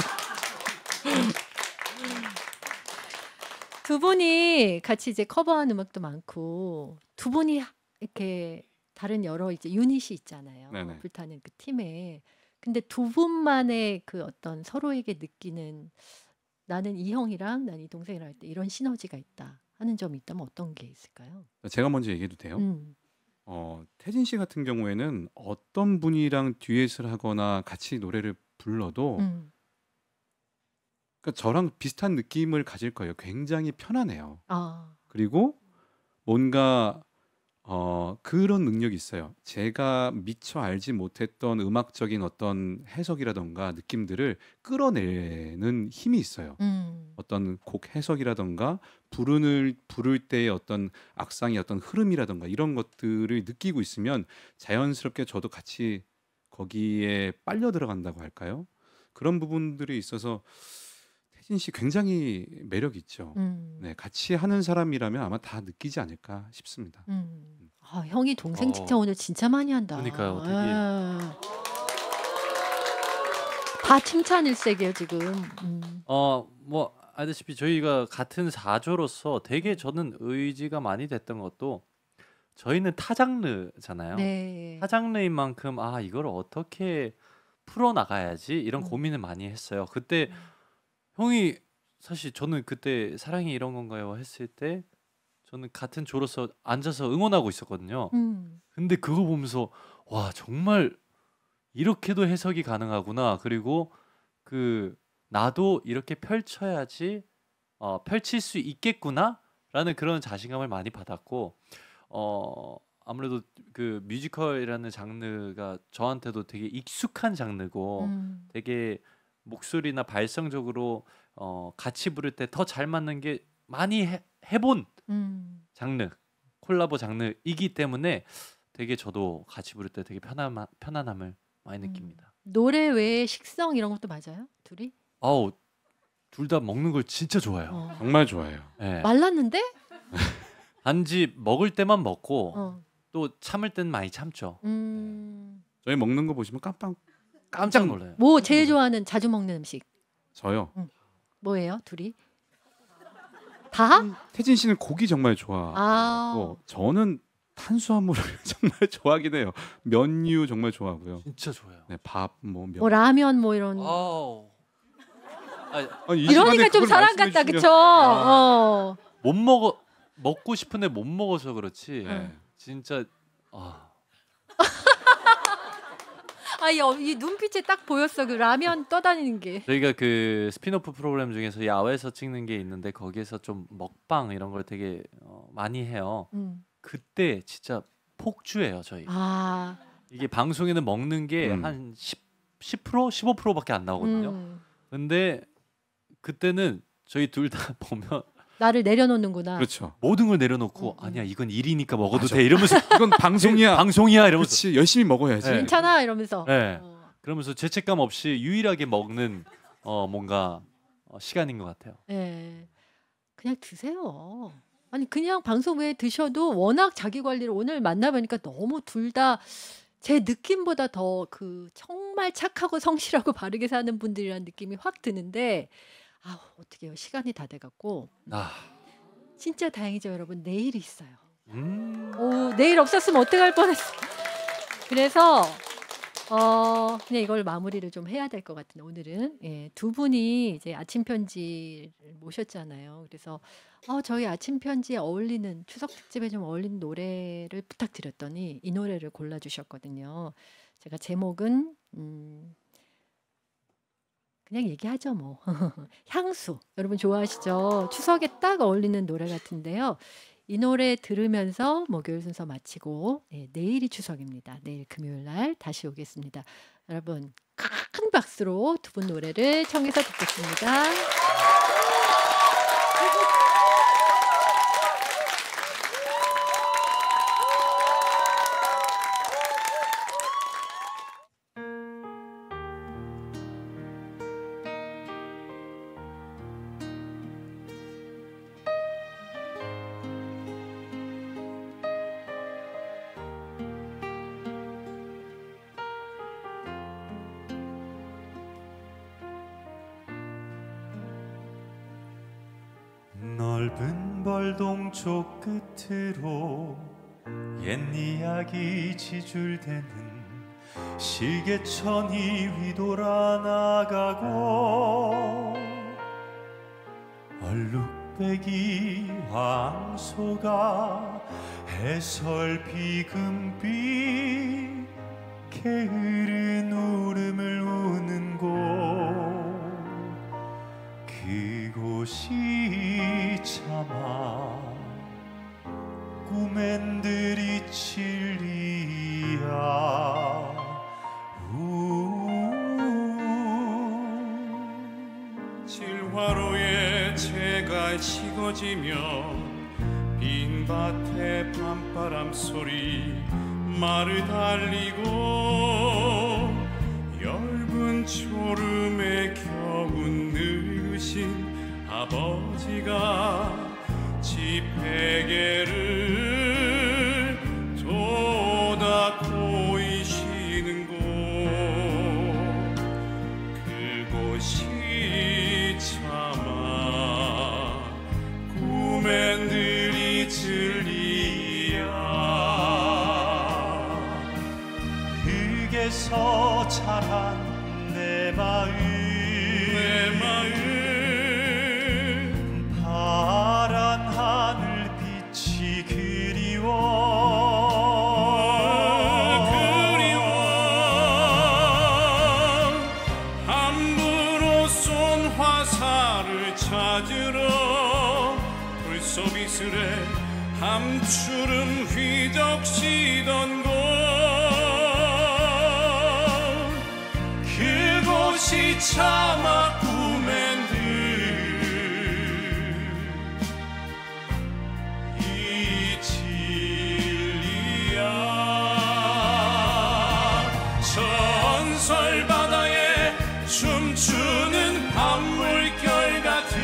두 분이 같이 이제 커버한 음악도 많고 두 분이 이렇게 다른 여러 이제 유닛이 있잖아요. 네네. 불타는 그 팀에. 근데 두 분만의 그 어떤 서로에게 느끼는 나는 이 형이랑 난 이 동생이랑 할 때 이런 시너지가 있다 하는 점이 있다면 어떤 게 있을까요? 제가 먼저 얘기해도 돼요? 음. 어, 태진 씨 같은 경우에는 어떤 분이랑 듀엣을 하거나 같이 노래를 불러도 음. 그러니까 저랑 비슷한 느낌을 가질 거예요. 굉장히 편안해요. 아. 그리고 뭔가 어, 그런 능력이 있어요. 제가 미처 알지 못했던 음악적인 어떤 해석이라던가 느낌들을 끌어내는 힘이 있어요. 음. 어떤 곡 해석이라던가 부르는 부를 때의 어떤 악상의 어떤 흐름이라던가 이런 것들을 느끼고 있으면 자연스럽게 저도 같이 거기에 빨려 들어간다고 할까요? 그런 부분들이 있어서 태진 씨 굉장히 매력 있죠. 음. 네, 같이 하는 사람이라면 아마 다 느끼지 않을까 싶습니다. 음. 아, 형이 동생 어. 칭찬 오늘 진짜 많이 한다. 그러니까요, 되게. 예. 다 칭찬 일색이에요 지금. 음. 어, 뭐 아시다시피 저희가 같은 사조로서 되게 저는 의지가 많이 됐던 것도 저희는 타장르잖아요. 네. 타장르인 만큼 아 이걸 어떻게 풀어 나가야지 이런 음. 고민을 많이 했어요. 그때 형이 사실 저는 그때 사랑이 이런 건가요 했을 때 저는 같은 조로서 앉아서 응원하고 있었거든요. 음. 근데 그거 보면서 와 정말 이렇게도 해석이 가능하구나. 그리고 그 나도 이렇게 펼쳐야지 어, 펼칠 수 있겠구나라는 그런 자신감을 많이 받았고 어, 아무래도 그 뮤지컬이라는 장르가 저한테도 되게 익숙한 장르고 음. 되게 목소리나 발성적으로 어, 같이 부를 때 더 잘 맞는 게 많이 해, 해본 음. 장르 콜라보 장르이기 때문에 되게 저도 같이 부를 때 되게 편안 편안함을 많이 느낍니다. 노래 외에 식성 이런 것도 맞아요? 둘이? 아우 둘 다 먹는 걸 진짜 좋아해요. 어. 정말 좋아해요. 예. 말랐는데? 단지 먹을 때만 먹고 어. 또 참을 땐 많이 참죠. 음. 저희 먹는 거 보시면 깜빡 깜짝 놀라요. 뭐 제일 좋아하는 자주 먹는 음식 저요. 뭐예요? 둘이? 다? 태진 씨는 고기 정말 좋아하고 아. 저는 탄수화물을 정말 좋아하긴 해요. 면류 정말 좋아하고요. 진짜 좋아요. 네, 밥, 뭐 면. 뭐 라면 뭐 이런. 아우. 아니, 아니, 이 이러니까 시간에 좀 그걸 사랑 말씀해 같다, 주시면- 그쵸? 어. 못 먹어 먹고 싶은데 못 먹어서 그렇지. 네. 진짜 아. 아, 이, 어, 이 눈빛에 딱 보였어. 그 라면 떠다니는 게. 저희가 그 스피노프 프로그램 중에서 야외에서 찍는 게 있는데 거기에서 좀 먹방 이런 걸 되게 어, 많이 해요. 음. 그때 진짜 폭주해요 저희. 아. 이게 방송에는 먹는 게 음. 한 십, 십 퍼센트 십오 퍼센트밖에 안 나오거든요. 음. 근데 그때는 저희 둘 다 보면 나를 내려놓는구나. 그렇죠. 모든 걸 내려놓고 음, 음. 아니야 이건 일이니까 먹어도 맞아. 돼 이러면서 이건 방송이야. 방송이야 이러면서 그렇지. 열심히 먹어야지. 네. 괜찮아 이러면서. 네. 어. 그러면서 죄책감 없이 유일하게 먹는 어 뭔가 어, 시간인 것 같아요. 예. 그냥 드세요. 아니 그냥 방송 외에 드셔도 워낙 자기 관리를 오늘 만나보니까 너무 둘 다 제 느낌보다 더 그 정말 착하고 성실하고 바르게 사는 분들이라는 느낌이 확 드는데 아 어떻게 해요? 시간이 다 돼갖고 아, 진짜 다행이죠 여러분. 내일이 있어요. 음, 오, 내일 없었으면 어떡할 뻔했어. 그래서 어 그냥 이걸 마무리를 좀 해야 될 것 같은데 오늘은 예, 두 분이 이제 아침 편지를 모셨잖아요. 그래서 어, 저희 아침 편지에 어울리는 추석 특집에 좀 어울리는 노래를 부탁드렸더니 이 노래를 골라주셨거든요. 제가 제목은 음, 그냥 얘기하죠 뭐. 향수 여러분 좋아하시죠? 추석에 딱 어울리는 노래 같은데요. 이 노래 들으면서 목요일 순서 마치고 네, 내일이 추석입니다. 내일 금요일 날 다시 오겠습니다. 여러분 큰 박수로 두 분 노래를 청해서 듣겠습니다. 넓은 벌 동쪽 끝으로 옛 이야기 지줄대는 시계천이 휘돌아 나가고 얼룩배기 황소가 해설 비금빛 게으른 울음을 우는 곳 그곳이 차마 꿈엔들이 진리야. 질화로에 채가 식어지며 빈 밭에 밤바람 소리 말을 달리고 엷은 초름에 겨운 늙으신 아버지가 집 베개를 돋아 보이시는 곳 그곳이 차마 꿈엔들이 진리야. 흙에서 자란 내 마음 내 마음 파란 하늘 빛이 그리워 그리워 함부로 쏜 화살을 찾으러 불소비스레 함추름 휘적시던 곳 그곳이 차마 꿈엔들 이 진리야. 전설 바다에 춤추는 밤물결 같은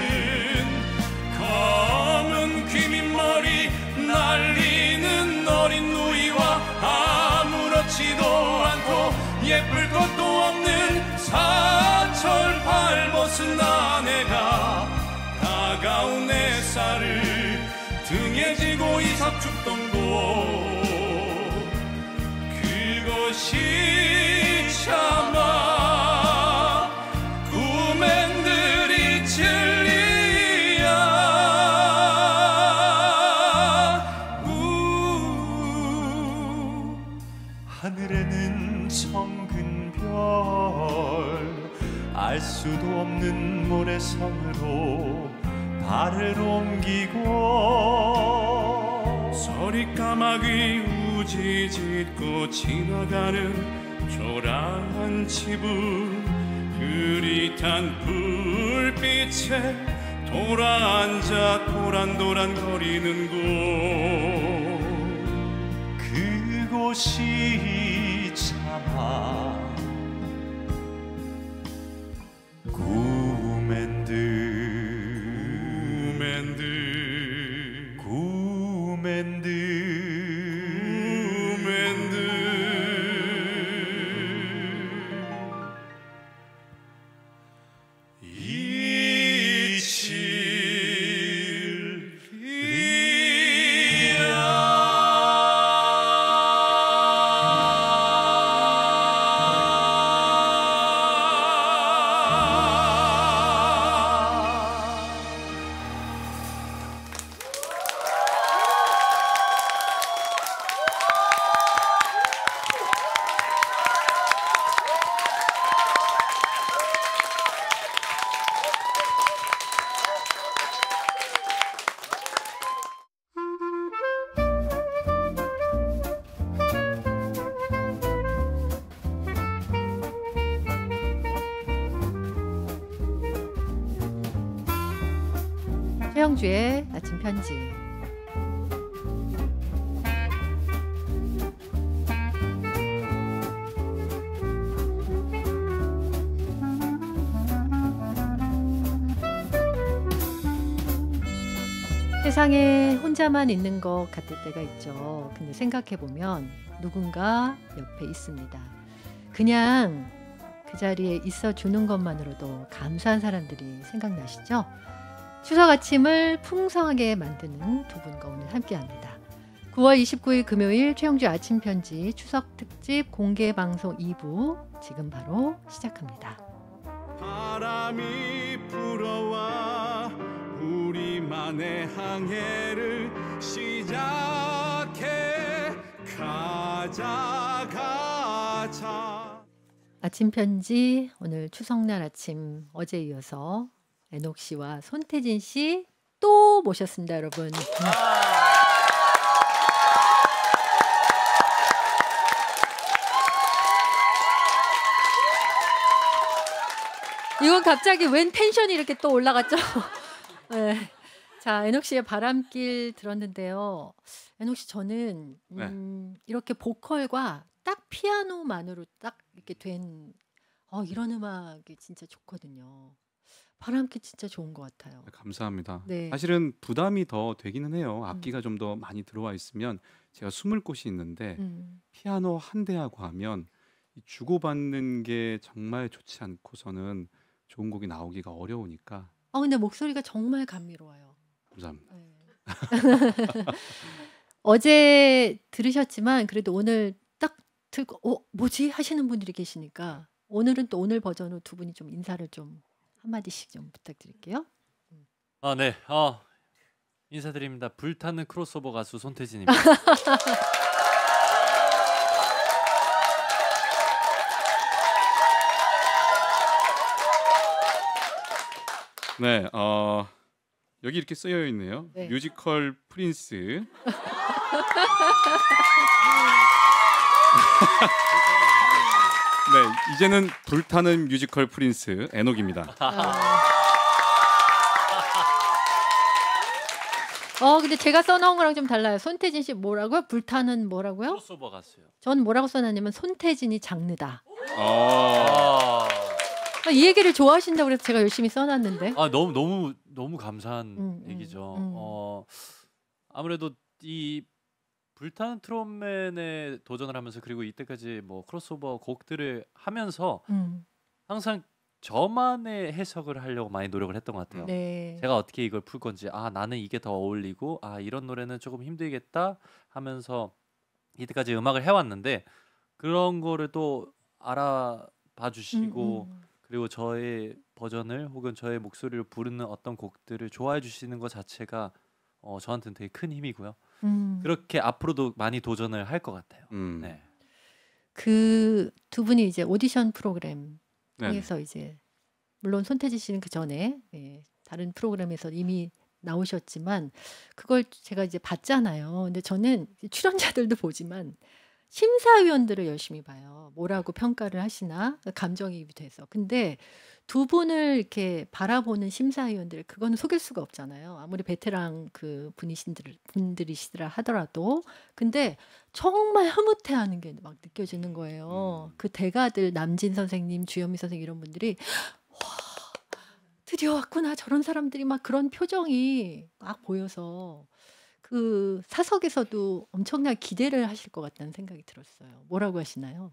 검은 귀밑머리 날리는 어린 누이와 아무렇지도 않고 예쁠 것도 없는 사철 발벗은 아내가 다가온 햇살을 등에 지고 이삭 죽던 곳 그것이 차마 꿈엔들이 진리야. 우 하늘에는 정근 별 알 수도 없는 모래성으로 발을 옮기고 서리까마귀 우지짓고 지나가는 초라한 지붕 흐릿한 불빛에 돌아앉아 도란도란 거리는 곳 그곳이 차마 꿈엔들 꿈엔들 꿈엔들 이 최영주의 아침 편지. 세상에 혼자만 있는 것 같을 때가 있죠. 근데 생각해보면 누군가 옆에 있습니다. 그냥 그 자리에 있어주는 것만으로도 감사한 사람들이 생각나시죠? 추석 아침을 풍성하게 만드는 두 분과 오늘 함께합니다. 구월 이십구일 금요일 최영주 아침 편지 추석 특집 공개 방송 이 부 지금 바로 시작합니다. 바람이 불어와 우리만의 항해를 시작해 가자 가자. 아침 편지 오늘 추석날 아침 어제 이어서 애녹 씨와 손태진 씨 또 모셨습니다, 여러분. 이건 갑자기 웬 텐션이 이렇게 또 올라갔죠? 네. 자, 애녹 씨의 바람길 들었는데요. 애녹 씨 저는 음, 네. 이렇게 보컬과 딱 피아노만으로 딱 이렇게 된 어, 이런 음악이 진짜 좋거든요. 바람길 진짜 좋은 것 같아요. 네, 감사합니다. 네. 사실은 부담이 더 되기는 해요. 악기가 음. 좀 더 많이 들어와 있으면 제가 숨을 곳이 있는데 음. 피아노 한 대하고 하면 주고받는 게 정말 좋지 않고서는 좋은 곡이 나오기가 어려우니까. 어, 근데 목소리가 정말 감미로워요. 감사합니다. 네. 어제 들으셨지만 그래도 오늘 딱 듣고 어, 뭐지 하시는 분들이 계시니까 오늘은 또 오늘 버전으로 두 분이 좀 인사를 좀 한마디씩 좀 부탁드릴게요. 아, 네. 어, 인사드립니다. 불타는 크로스오버 가수 손태진입니다. 네, 어, 여기 이렇게 쓰여 있네요. 네. 뮤지컬 프린스. 네, 이제는 불타는 뮤지컬 프린스 애녹입니다. 아. 어, 근데 제가 써놓은 거랑 좀 달라요. 손태진 씨 뭐라고요? 불타는 뭐라고요? 크로스오버 가수요. 전 뭐라고 써놨냐면 손태진이 장르다. 아. 아, 이 얘기를 좋아하신다고 그래서 제가 열심히 써놨는데. 아, 너무 너무 너무 감사한 음, 얘기죠. 음, 음. 어, 아무래도 이 불타는 트롯맨에 도전을 하면서 그리고 이때까지 뭐 크로스오버 곡들을 하면서 음. 항상 저만의 해석을 하려고 많이 노력을 했던 것 같아요. 네. 제가 어떻게 이걸 풀 건지, 아 나는 이게 더 어울리고, 아 이런 노래는 조금 힘들겠다 하면서 이때까지 음악을 해왔는데 그런 거를 또 알아봐 주시고 음, 음. 그리고 저의 버전을 혹은 저의 목소리를 부르는 어떤 곡들을 좋아해 주시는 것 자체가 어, 저한테는 되게 큰 힘이고요. 음. 그렇게 앞으로도 많이 도전을 할 것 같아요. 음. 네. 그 두 분이 이제 오디션 프로그램 네. 통해서 이제 물론 손태진 씨는 그 전에 예, 다른 프로그램에서 이미 나오셨지만 그걸 제가 이제 봤잖아요. 근데 저는 출연자들도 보지만 심사위원들을 열심히 봐요. 뭐라고 평가를 하시나 감정이입이 돼서. 근데 두 분을 이렇게 바라보는 심사위원들 그거는 속일 수가 없잖아요. 아무리 베테랑 그 분이신들 분들이시더라 하더라도. 근데 정말 흐뭇해하는 게 막 느껴지는 거예요. 음. 그 대가들 남진 선생님, 주현미 선생님 이런 분들이 와 드디어 왔구나 저런 사람들이 막 그런 표정이 막 보여서. 그 사석에서도 엄청나게 기대를 하실 것 같다는 생각이 들었어요. 뭐라고 하시나요?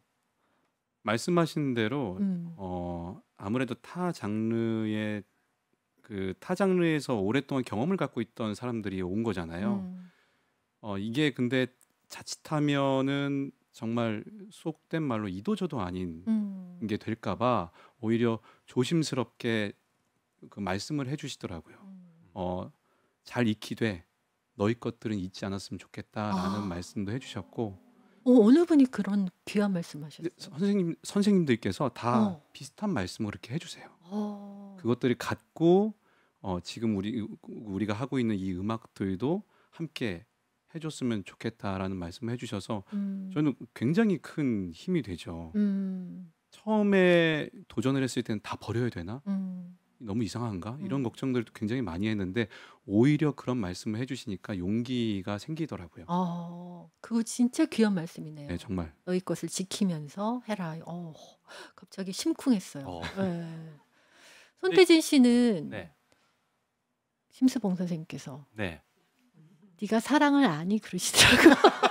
말씀하신 대로 음. 어, 아무래도 타 장르의 그 타 장르에서 오랫동안 경험을 갖고 있던 사람들이 온 거잖아요. 음. 어, 이게 근데 자칫하면은 정말 속된 말로 이도저도 아닌 음. 게 될까봐 오히려 조심스럽게 그 말씀을 해주시더라고요. 음. 어, 잘 익히되 너희 것들은 잊지 않았으면 좋겠다라는 아. 말씀도 해주셨고 어, 어느 분이 그런 귀한 말씀하셨어요? 선생님 선생님들께서 다 어. 비슷한 말씀을 이렇게 해주세요. 어. 그것들이 같고 어, 지금 우리 우리가 하고 있는 이 음악들도 함께 해줬으면 좋겠다라는 말씀을 해주셔서 음. 저는 굉장히 큰 힘이 되죠. 음. 처음에 도전을 했을 때는 다 버려야 되나? 음. 너무 이상한가? 이런 음. 걱정들도 굉장히 많이 했는데 오히려 그런 말씀을 해주시니까 용기가 생기더라고요. 아, 그거 진짜 귀한 말씀이네요. 네, 정말. 너희 것을 지키면서 해라. 어, 갑자기 심쿵했어요. 어. 네. 손태진 씨는 네. 심수봉 선생님께서 네. 네가 사랑을 아니 그러시더라고요.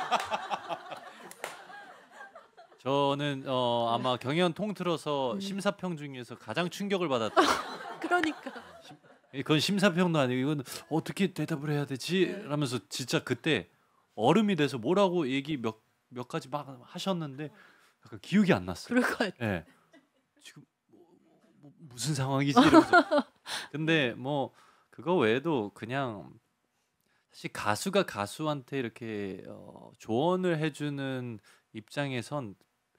저는 어, 아마 경연 통틀어서 음. 심사평 중에서 가장 충격을 받았던 그러니까. 그건 심사평도 아니고 이건 어떻게 대답을 해야 되지? 라면서 진짜 그때 얼음이 돼서 뭐라고 얘기 몇, 몇 가지 막 하셨는데 약간 기억이 안 났어요. 그럴 것 같아. 예. 지금 뭐, 뭐, 무슨 상황이지? 이러면서. 근데 뭐 그거 외에도 그냥 사실 가수가 가수한테 이렇게 어, 조언을 해주는 입장에선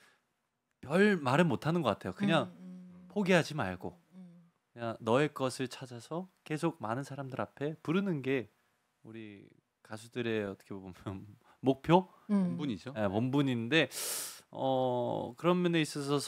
별 말은 못하는 것 같아요. 그냥 음, 음, 포기하지 말고 음. 그냥 너의 것을 찾아서 계속 많은 사람들 앞에 부르는 게 우리 가수들의 어떻게 보면 목표, 음. 본분이죠. 예, 본분인데 어, 그런 면에 있어서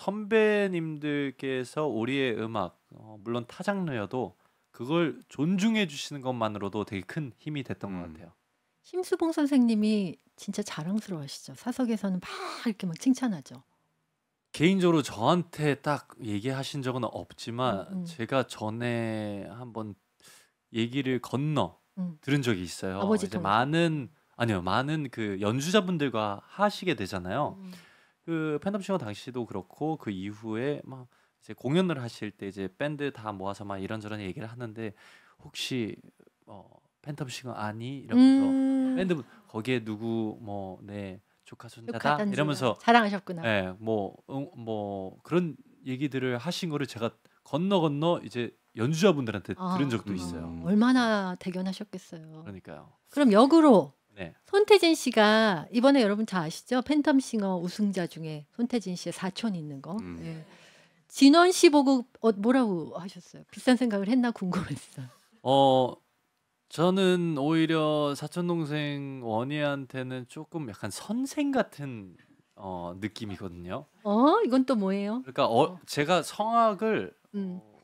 선배님들께서 우리의 음악 어, 물론 타 장르여도 그걸 존중해 주시는 것만으로도 되게 큰 힘이 됐던 것 음. 같아요. 심수봉 선생님이 진짜 자랑스러워하시죠. 사석에서는 막 이렇게 막 칭찬하죠. 개인적으로 저한테 딱 얘기하신 적은 없지만 음, 음. 제가 전에 한번 얘기를 건너 음. 들은 적이 있어요. 아버지 이제 통해서. 많은 아니요 많은 그 연주자분들과 하시게 되잖아요. 음. 그 팬덤싱어 당시도 그렇고 그 이후에 막 이제 공연을 하실 때 이제 밴드 다 모아서 막 이런저런 얘기를 하는데 혹시 어, 팬덤싱어 아니 이러면서 음. 밴드 거기에 누구 뭐 내 조카 손자다 욕하던지 이러면서 자랑하셨구나. 예, 뭐, 응, 뭐 그런 얘기들을 하신 거를 제가 건너 건너 이제 연주자분들한테 아, 들은 적도 음. 있어요. 얼마나 대견하셨겠어요. 그러니까요. 그럼 역으로 네. 손태진 씨가 이번에 여러분 다 아시죠? 팬텀싱어 우승자 중에 손태진 씨의 사촌이 있는 거. 음. 예. 진원 씨 보고 어, 뭐라고 하셨어요? 비싼 생각을 했나 궁금했어요. 어, 저는 오히려 사촌 동생 원희한테는 조금 약간 선생 같은 어, 느낌이거든요. 어, 이건 또 뭐예요? 그러니까 어, 제가 성악을 음. 어,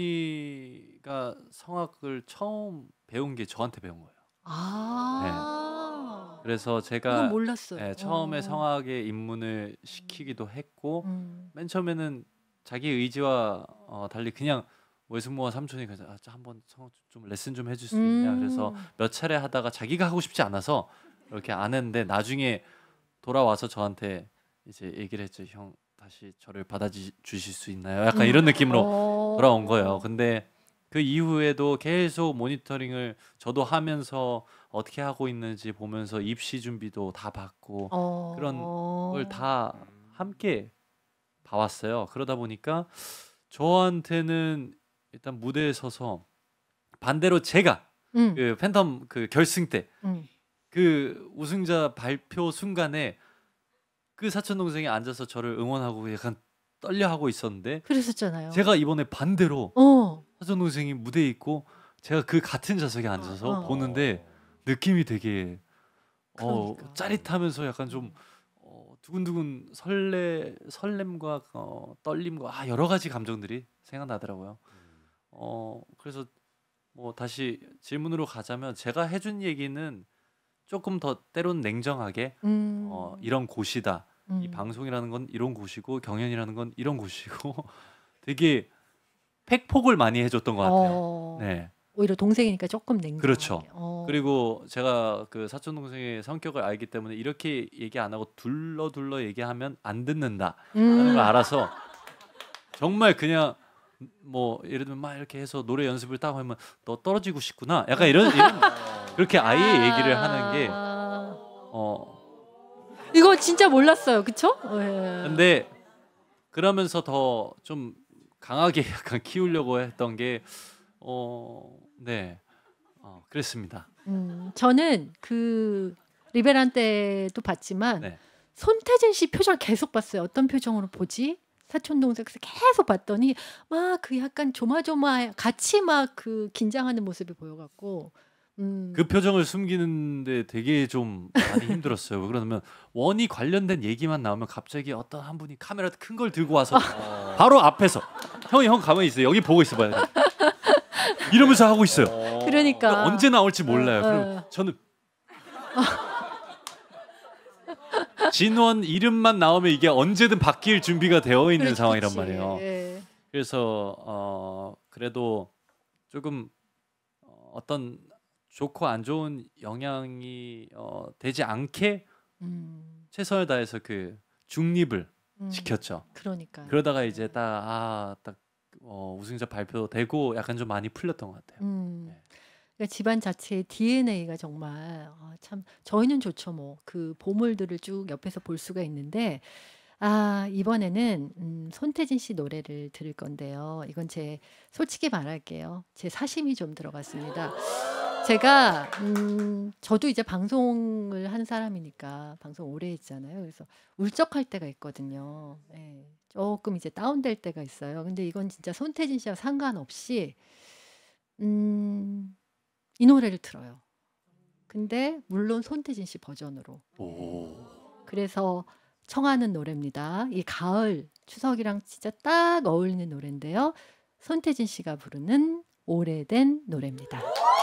원희가 성악을 처음 배운 게 저한테 배운 거예요. 아. 그래서 이건 제가 몰랐어요. 예, 처음에 어. 성악에 입문을 시키기도 했고 음. 맨 처음에는 자기 의지와 어, 달리 그냥 외숙모와 삼촌이 그래서 아, 저 한번 성악 좀 레슨 좀 해줄 수 있냐 그래서 음. 몇 차례 하다가 자기가 하고 싶지 않아서 이렇게 안 했는데 나중에 돌아와서 저한테 이제 얘기를 했죠. 형 다시 저를 받아주실 수 있나요? 약간 이런 느낌으로 어. 돌아온 거예요. 근데 그 이후에도 계속 모니터링을 저도 하면서 어떻게 하고 있는지 보면서 입시 준비도 다 받고 어. 그런 걸 다 함께 봐왔어요. 그러다 보니까 저한테는 일단 무대에 서서 반대로 제가 음. 그 팬텀 그 결승 때 음. 그 우승자 발표 순간에 그 사촌 동생이 앉아서 저를 응원하고 약간 떨려하고 있었는데 그랬었잖아요. 제가 이번에 반대로 어. 사촌 동생이 무대에 있고 제가 그 같은 좌석에 앉아서 어. 보는데 느낌이 되게 어, 그러니까. 짜릿하면서 약간 좀 어, 두근두근 설레 설렘과 어, 떨림과 아, 여러 가지 감정들이 생각나더라고요. 어, 그래서 뭐 다시 질문으로 가자면 제가 해준 얘기는 조금 더 때론 냉정하게 음. 어, 이런 곳이다. 이 음. 방송이라는 건 이런 곳이고 경연이라는 건 이런 곳이고 되게 팩폭을 많이 해줬던 것 같아요. 어. 네. 오히려 동생이니까 조금 냉정하게. 그렇죠. 어. 그리고 제가 그 사촌 동생의 성격을 알기 때문에 이렇게 얘기 안 하고 둘러 둘러 얘기하면 안 듣는다라는 음. 걸 알아서 정말 그냥 뭐 예를 들면 막 이렇게 해서 노래 연습을 딱 하면 너 떨어지고 싶구나. 약간 이런 이런 그렇게 아예 얘기를 하는 게 아. 어. 이거 진짜 몰랐어요. 그쵸? 예. 근데 그러면서 더 좀 강하게 약간 키우려고 했던 게 어, 네. 어, 그랬습니다. 음, 저는 그 리베란 때도 봤지만 네. 손태진 씨 표정 계속 봤어요. 어떤 표정으로 보지? 사촌 동생에서 계속 봤더니 막 그 약간 조마조마 같이 막 그 긴장하는 모습이 보여갖고 음. 그 표정을 숨기는데 되게 좀 많이 힘들었어요. 왜 그러냐면 원이 관련된 얘기만 나오면 갑자기 어떤 한 분이 카메라 큰 걸 들고 와서 바로 앞에서 형이 형 가만히 있어요. 여기 보고 있어봐요. 이러면서 하고 있어요. 그러니까 그러니까 언제 나올지 몰라요. 어, 그럼 어. 저는 진원 이름만 나오면 이게 언제든 바뀔 준비가 되어 있는 그렇지, 상황이란 그렇지. 말이에요. 예. 그래서 어, 그래도 조금 어, 어떤 좋고 안 좋은 영향이 어, 되지 않게 음. 최선을 다해서 그 중립을 음. 지켰죠. 그러니까. 그러다가 이제 딱 아, 딱 어, 우승자 발표되고 약간 좀 많이 풀렸던 것 같아요. 음. 네. 그러니까 집안 자체의 디엔에이가 정말 어, 참 저희는 좋죠 뭐 그 보물들을 쭉 옆에서 볼 수가 있는데 아 이번에는 음, 손태진 씨 노래를 들을 건데요. 이건 제 솔직히 말할게요. 제 사심이 좀 들어갔습니다. 제가 음, 저도 이제 방송을 한 사람이니까 방송 오래 했잖아요. 그래서 울적할 때가 있거든요. 예, 조금 이제 다운될 때가 있어요. 근데 이건 진짜 손태진 씨와 상관없이 음, 이 노래를 틀어요. 근데 물론 손태진 씨 버전으로. 오. 그래서 청하는 노래입니다. 이 가을 추석이랑 진짜 딱 어울리는 노래인데요. 손태진 씨가 부르는 오래된 노래입니다.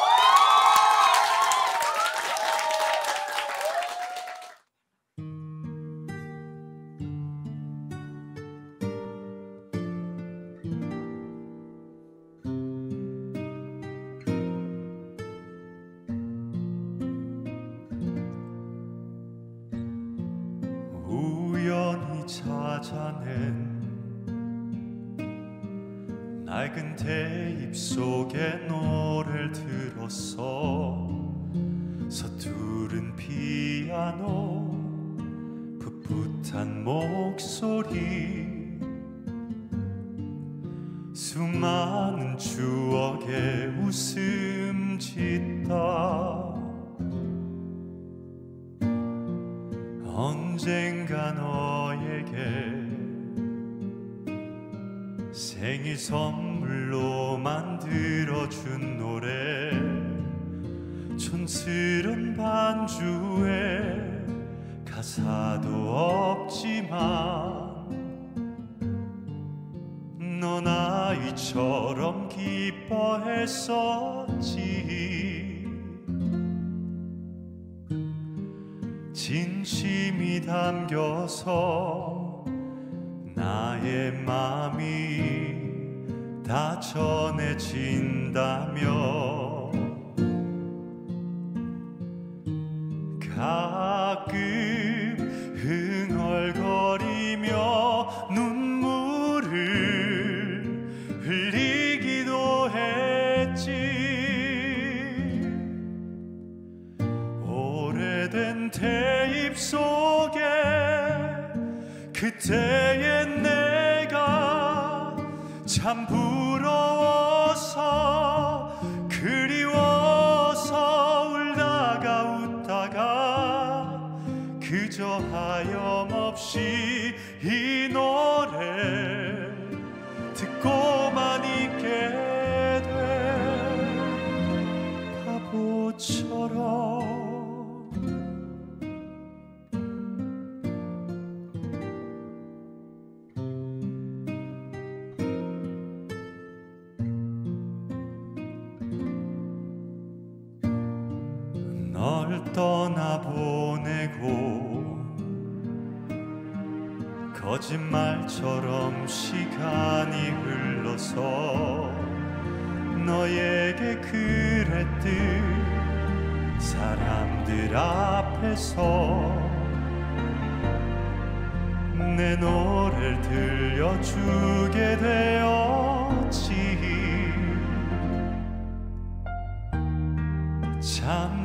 우연히 찾아낸 낡은 테이프 속에 노래를 들었어. 서투른 피아노 풋풋한 목소리 수많은 추억에 웃음 짓다. 언젠가 너에게 생일 선물로 만들어준 노래 촌스런 반주에 가사도 없지만 넌 아이처럼 기뻐했었지. 진심이 담겨서 나의 맘이 다 전해진다며 가끔 흥얼거리며 눈물을 흘리기도 했지. 오래된 테이프 속에 그때의 내가 참 부러워서 그리워서 울다가 웃다가 그저 하염없이 이 노래 듣고만 있게 돼 바보처럼. 널 떠나보내고 거짓말처럼 시간이 흘러서 너에게 그랬듯 사람들 앞에서 내 노래를 들려주게 되었지. 참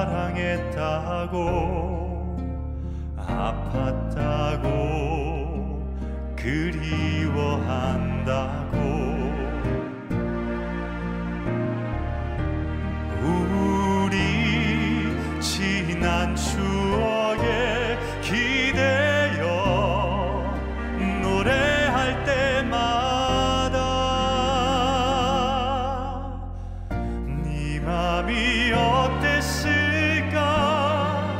사랑했다고 아팠다고 그리워한다고 우리 지난 추억에 기대어 노래할 때마다 네 맘이 어땠을까.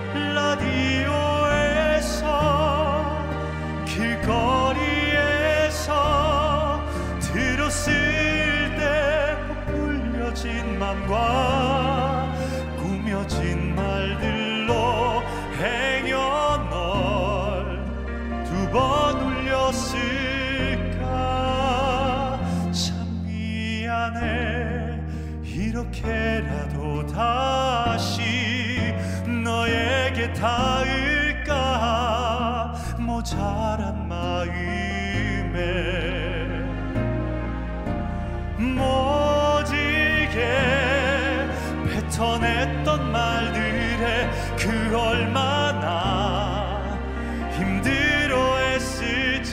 라디오에서 길거리에서 들었을 때 부풀려진 맘과 꾸며진 말들로 행여 널 두 번 울렸을까. 참 미안해. 이렇게라도 다시 너에게 닿을까. 모자란 마음에 전했던 말들에 그 얼마나 힘들어했을지.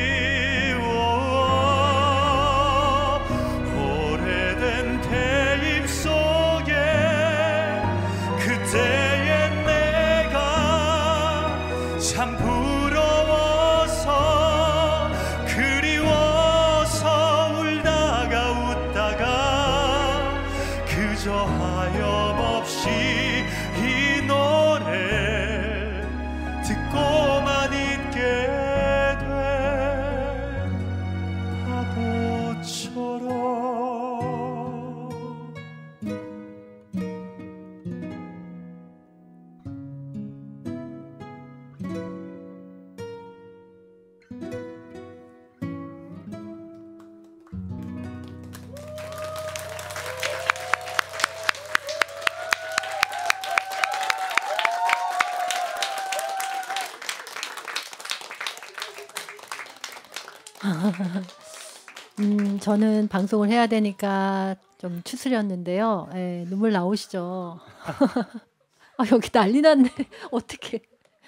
오래된 대입 속에 그때의 내가 참 부러워서 그리워서 울다가 웃다가 그저 하염없이 이 노래 듣고만 있게 돼 바보처럼. 음, 저는 방송을 해야 되니까 좀 추스렸는데요. 예, 눈물 나오시죠? 아, 여기 난리 났네. 어떡해.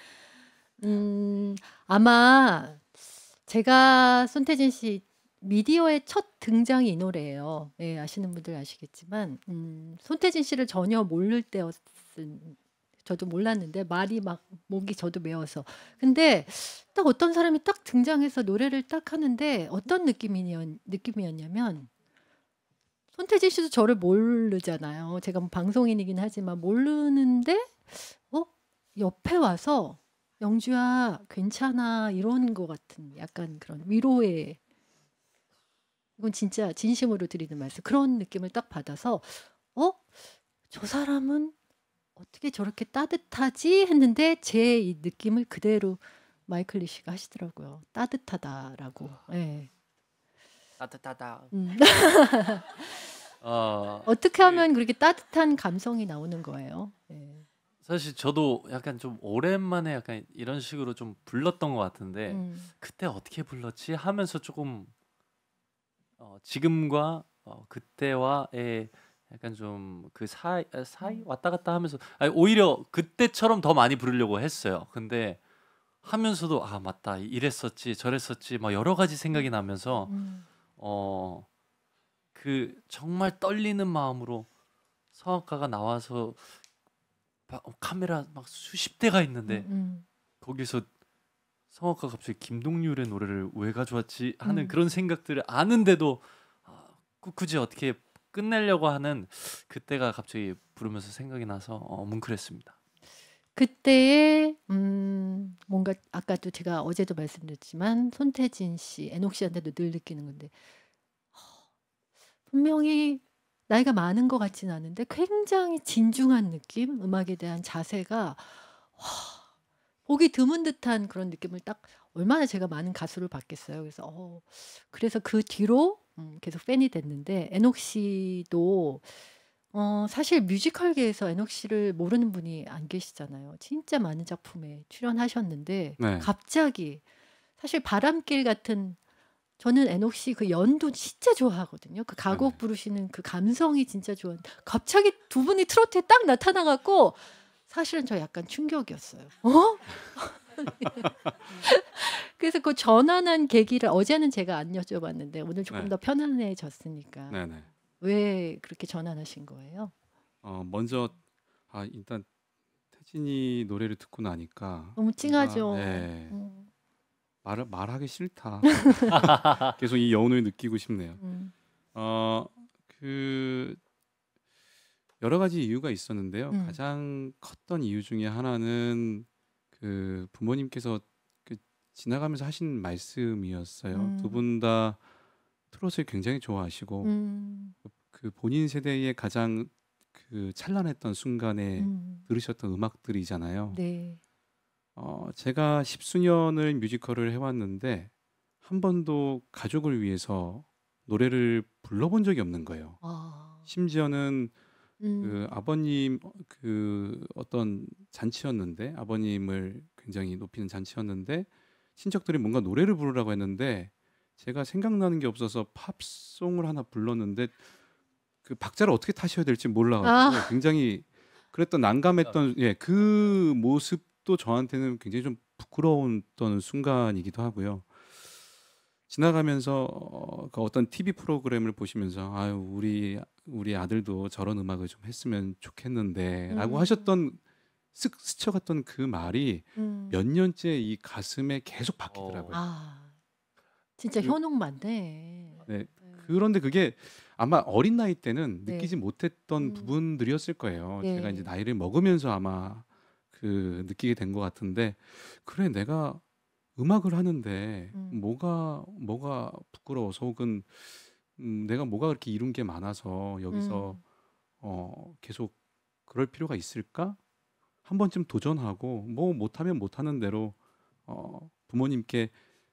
음, 아마 제가 손태진 씨 미디어의 첫 등장이 이 노래예요. 예, 아시는 분들 아시겠지만 음, 손태진 씨를 전혀 모를 때였은 저도 몰랐는데 말이 막 목이 저도 메어서. 근데 딱 어떤 사람이 딱 등장해서 노래를 딱 하는데 어떤 느낌이었, 느낌이었냐면 손태진 씨도 저를 모르잖아요. 제가 뭐 방송인이긴 하지만 모르는데 어? 옆에 와서 영주야 괜찮아 이런 것 같은 약간 그런 위로의, 이건 진짜 진심으로 드리는 말씀, 그런 느낌을 딱 받아서 어? 저 사람은 어떻게 저렇게 따뜻하지 했는데 제 이 느낌을 그대로 마이클 리시가 하시더라고요. 따뜻하다라고. 예. 따뜻하다. 음. 어, 어떻게 하면 그렇게 따뜻한 감성이 나오는 거예요? 예. 사실 저도 약간 좀 오랜만에 약간 이런 식으로 좀 불렀던 것 같은데 음. 그때 어떻게 불렀지 하면서 조금 어, 지금과 어, 그때와의 약간 좀 그 사이 아, 사이 왔다 갔다 하면서 아니, 오히려 그때처럼 더 많이 부르려고 했어요. 근데 하면서도 아 맞다 이랬었지 저랬었지 막 여러 가지 생각이 나면서 음. 어 그 정말 떨리는 마음으로 성악가가 나와서 막 카메라 막 수십 대가 있는데 음, 음. 거기서 성악가 갑자기 김동률의 노래를 왜 가져왔지 하는 음. 그런 생각들을 아는데도 아, 꾸- 굳이 어떻게 끝내려고 하는 그때가 갑자기 부르면서 생각이 나서 어, 뭉클했습니다. 그때의 음, 뭔가 아까도 제가 어제도 말씀드렸지만 손태진 씨, 애녹 씨한테도 늘 느끼는 건데 허, 분명히 나이가 많은 것 같지는 않은데 굉장히 진중한 느낌, 음악에 대한 자세가 와, 보기 드문 듯한 그런 느낌을 딱, 얼마나 제가 많은 가수를 봤겠어요. 그래서 어, 그래서 그 뒤로 음, 계속 팬이 됐는데 애녹 씨도 어, 사실 뮤지컬계에서 애녹 씨를 모르는 분이 안 계시잖아요. 진짜 많은 작품에 출연하셨는데 네. 갑자기 사실 바람길 같은, 저는 애녹 씨 그 연도 진짜 좋아하거든요. 그 가곡 네네. 부르시는 그 감성이 진짜 좋아. 갑자기 두 분이 트로트에 딱 나타나갖고 사실은 저 약간 충격이었어요. 어? 그래서 그 전환한 계기를 어제는 제가 안 여쭤봤는데 오늘 조금 네. 더 편안해졌으니까 네네. 왜 그렇게 전환하신 거예요? 어 먼저 아 일단 태진이 노래를 듣고 나니까 너무 찡하죠. 뭔가, 네, 음, 말을 말하기 싫다. 계속 이 여운을 느끼고 싶네요. 음, 어그 여러 가지 이유가 있었는데요. 음. 가장 컸던 이유 중에 하나는 그 부모님께서 그 지나가면서 하신 말씀이었어요. 음. 두 분 다 트롯을 굉장히 좋아하시고 음, 그 본인 세대의 가장 그 찬란했던 순간에 음, 들으셨던 음악들이잖아요. 네. 어, 제가 십수년을 뮤지컬을 해왔는데 한 번도 가족을 위해서 노래를 불러본 적이 없는 거예요. 아, 심지어는 음, 그 아버님 그 어떤 잔치였는데 아버님을 굉장히 높이는 잔치였는데 친척들이 뭔가 노래를 부르라고 했는데 제가 생각나는 게 없어서 팝송을 하나 불렀는데 그 박자를 어떻게 타셔야 될지 몰라가지고 아. 굉장히 그랬던 난감했던 예 그 모습도 저한테는 굉장히 좀 부끄러웠던 순간이기도 하고요. 지나가면서 어, 그 어떤 티비 프로그램을 보시면서 아유 우리 우리 아들도 저런 음악을 좀 했으면 좋겠는데라고 음. 하셨던 쓱 스쳐갔던 그 말이 음. 몇 년째 이 가슴에 계속 박히더라고요. 아, 진짜 그- 현혹 많네. 네. 그런데 그게 아마 어린 나이 때는 네. 느끼지 못했던 음. 부분들이었을 거예요. 예. 제가 이제 나이를 먹으면서 아마 그 느끼게 된 것 같은데 그래 내가 음악을 하는데 음. 뭐가 뭐가 부끄러워서 혹은 음, 내가 뭐가 그렇게 이룬 게 많아서 여기서 음. 어, 계속 그럴 필요가 있을까? 한 번쯤 도전하고 뭐 못하면 못하는 대로 어, 부모님께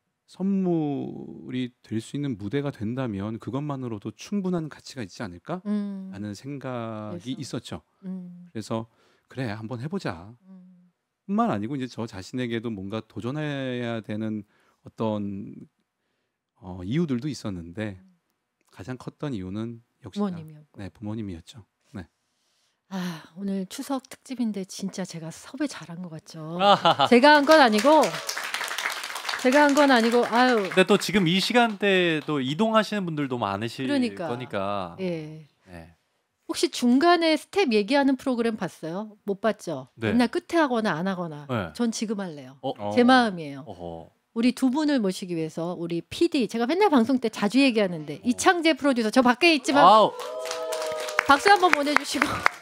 선물이 될 수 있는 무대가 된다면 그것만으로도 충분한 가치가 있지 않을까? 음. 라는 생각이 그래서? 있었죠. 음. 그래서 그래 한번 해보자. 음. 뿐만 아니고 이제 저 자신에게도 뭔가 도전해야 되는 어떤 어, 이유들도 있었는데 가장 컸던 이유는 역시 부모님이었고. 네 부모님이었죠. 네. 아, 오늘 추석 특집인데 진짜 제가 섭외 잘한 것 같죠. 아하하. 제가 한 건 아니고 제가 한 건 아니고 아유. 근데 또 지금 이 시간대도 이동하시는 분들도 많으실 그러니까. 거니까. 예. 네. 혹시 중간에 스텝 얘기하는 프로그램 봤어요? 못 봤죠? 네. 맨날 끝에 하거나 안 하거나. 네. 전 지금 할래요. 어. 제 마음이에요. 어허. 우리 두 분을 모시기 위해서 우리 피디 제가 맨날 방송 때 자주 얘기하는데 이창재 프로듀서 저 밖에 있지만 와우. 박수 한번 보내주시고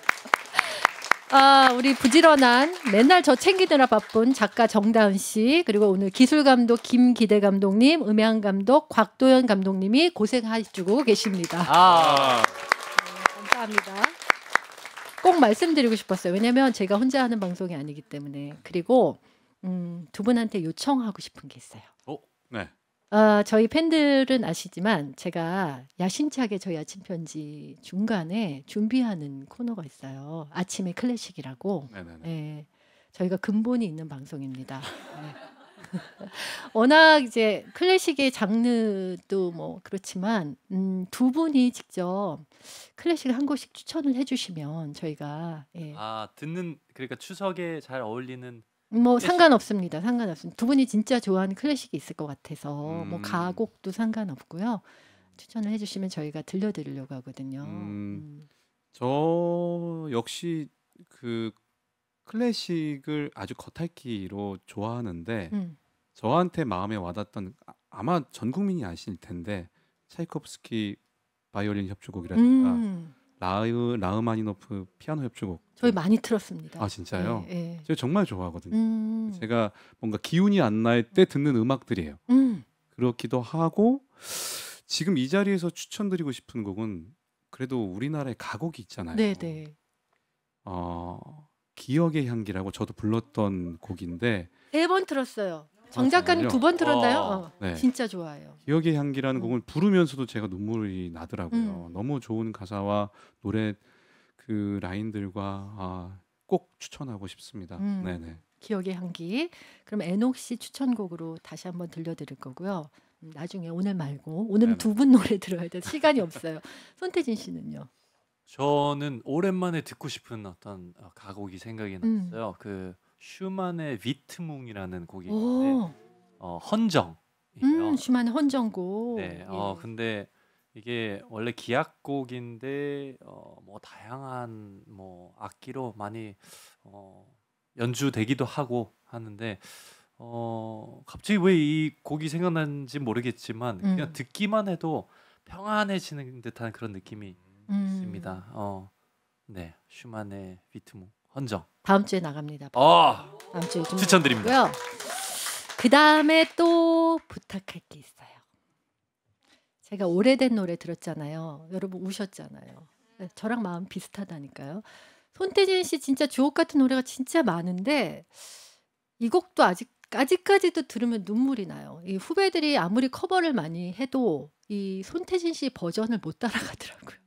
아 우리 부지런한 맨날 저 챙기느라 바쁜 작가 정다은 씨 그리고 오늘 기술 감독 김기대 감독님 음향 감독 곽도연 감독님이 고생해주고 계십니다. 아. 네, 감사합니다. 꼭 말씀드리고 싶었어요. 왜냐하면 제가 혼자 하는 방송이 아니기 때문에 그리고 음, 두 분한테 요청하고 싶은 게 있어요. 네. 아, 저희 팬들은 아시지만 제가 야심차게 저희 아침 편지 중간에 준비하는 코너가 있어요. 아침의 클래식이라고. 네네네. 예, 저희가 근본이 있는 방송입니다. 네. 워낙 이제 클래식의 장르도 뭐 그렇지만 음, 두 분이 직접 클래식을 한 곡씩 추천을 해주시면 저희가 예, 아 듣는 그러니까 추석에 잘 어울리는. 뭐 클래식. 상관없습니다. 상관없습니다. 두 분이 진짜 좋아하는 클래식이 있을 것 같아서 뭐 음. 가곡도 상관없고요. 추천을 해주시면 저희가 들려드리려고 하거든요. 음. 음. 저 역시 그 클래식을 아주 겉핥기로 좋아하는데 음. 저한테 마음에 와닿던 아- 아마 전 국민이 아실 텐데 차이콥스키 바이올린 협주곡이라든가 음. 라흐 라흐마니노프 피아노 협주곡. 저희 많이 틀었습니다. 아 진짜요? 예, 예. 제가 정말 좋아하거든요. 음. 제가 뭔가 기운이 안 날 때 듣는 음악들이에요. 음. 그렇기도 하고 지금 이 자리에서 추천드리고 싶은 곡은 그래도 우리나라의 가곡이 있잖아요. 네네. 어, 기억의 향기라고 저도 불렀던 곡인데 세 번 틀었어요. 정 아, 작가님 정말요? 두 번 틀었나요? 어. 어, 네. 진짜 좋아해요. 기억의 향기라는 음. 곡을 부르면서도 제가 눈물이 나더라고요. 음. 너무 좋은 가사와 노래 그 라인들과 아, 꼭 추천하고 싶습니다. 음. 네네. 기억의 향기. 그럼 애녹 씨 추천곡으로 다시 한번 들려드릴 거고요. 음, 나중에 오늘 말고 오늘은 네네. 두 분 노래 들어야 돼. 시간이 없어요. 손태진 씨는요? 저는 오랜만에 듣고 싶은 어떤 어, 가곡이 생각이 음. 났어요. 그 슈만의 위트뭉이라는 곡이 있는데 오, 어, 헌정이에요. 음, 슈만의 헌정곡. 네, 어 예. 근데 이게 원래 기악곡인데 어, 뭐 다양한 뭐 악기로 많이 어, 연주되기도 하고 하는데 어, 갑자기 왜 이 곡이 생각나는지 모르겠지만 그냥 음. 듣기만 해도 평안해지는 듯한 그런 느낌이 음. 있습니다. 어, 네, 슈만의 위트뭉 헌정. 다음 주에 나갑니다. 어, 다음 주에 좀 추천드립니다. 그 다음에 또 부탁할 게 있어요. 제가 오래된 노래 들었잖아요. 여러분 우셨잖아요. 네, 저랑 마음 비슷하다니까요. 손태진 씨 진짜 주옥 같은 노래가 진짜 많은데 이 곡도 아직 아직까지도 들으면 눈물이 나요. 이 후배들이 아무리 커버를 많이 해도 이 손태진 씨 버전을 못 따라가더라고요.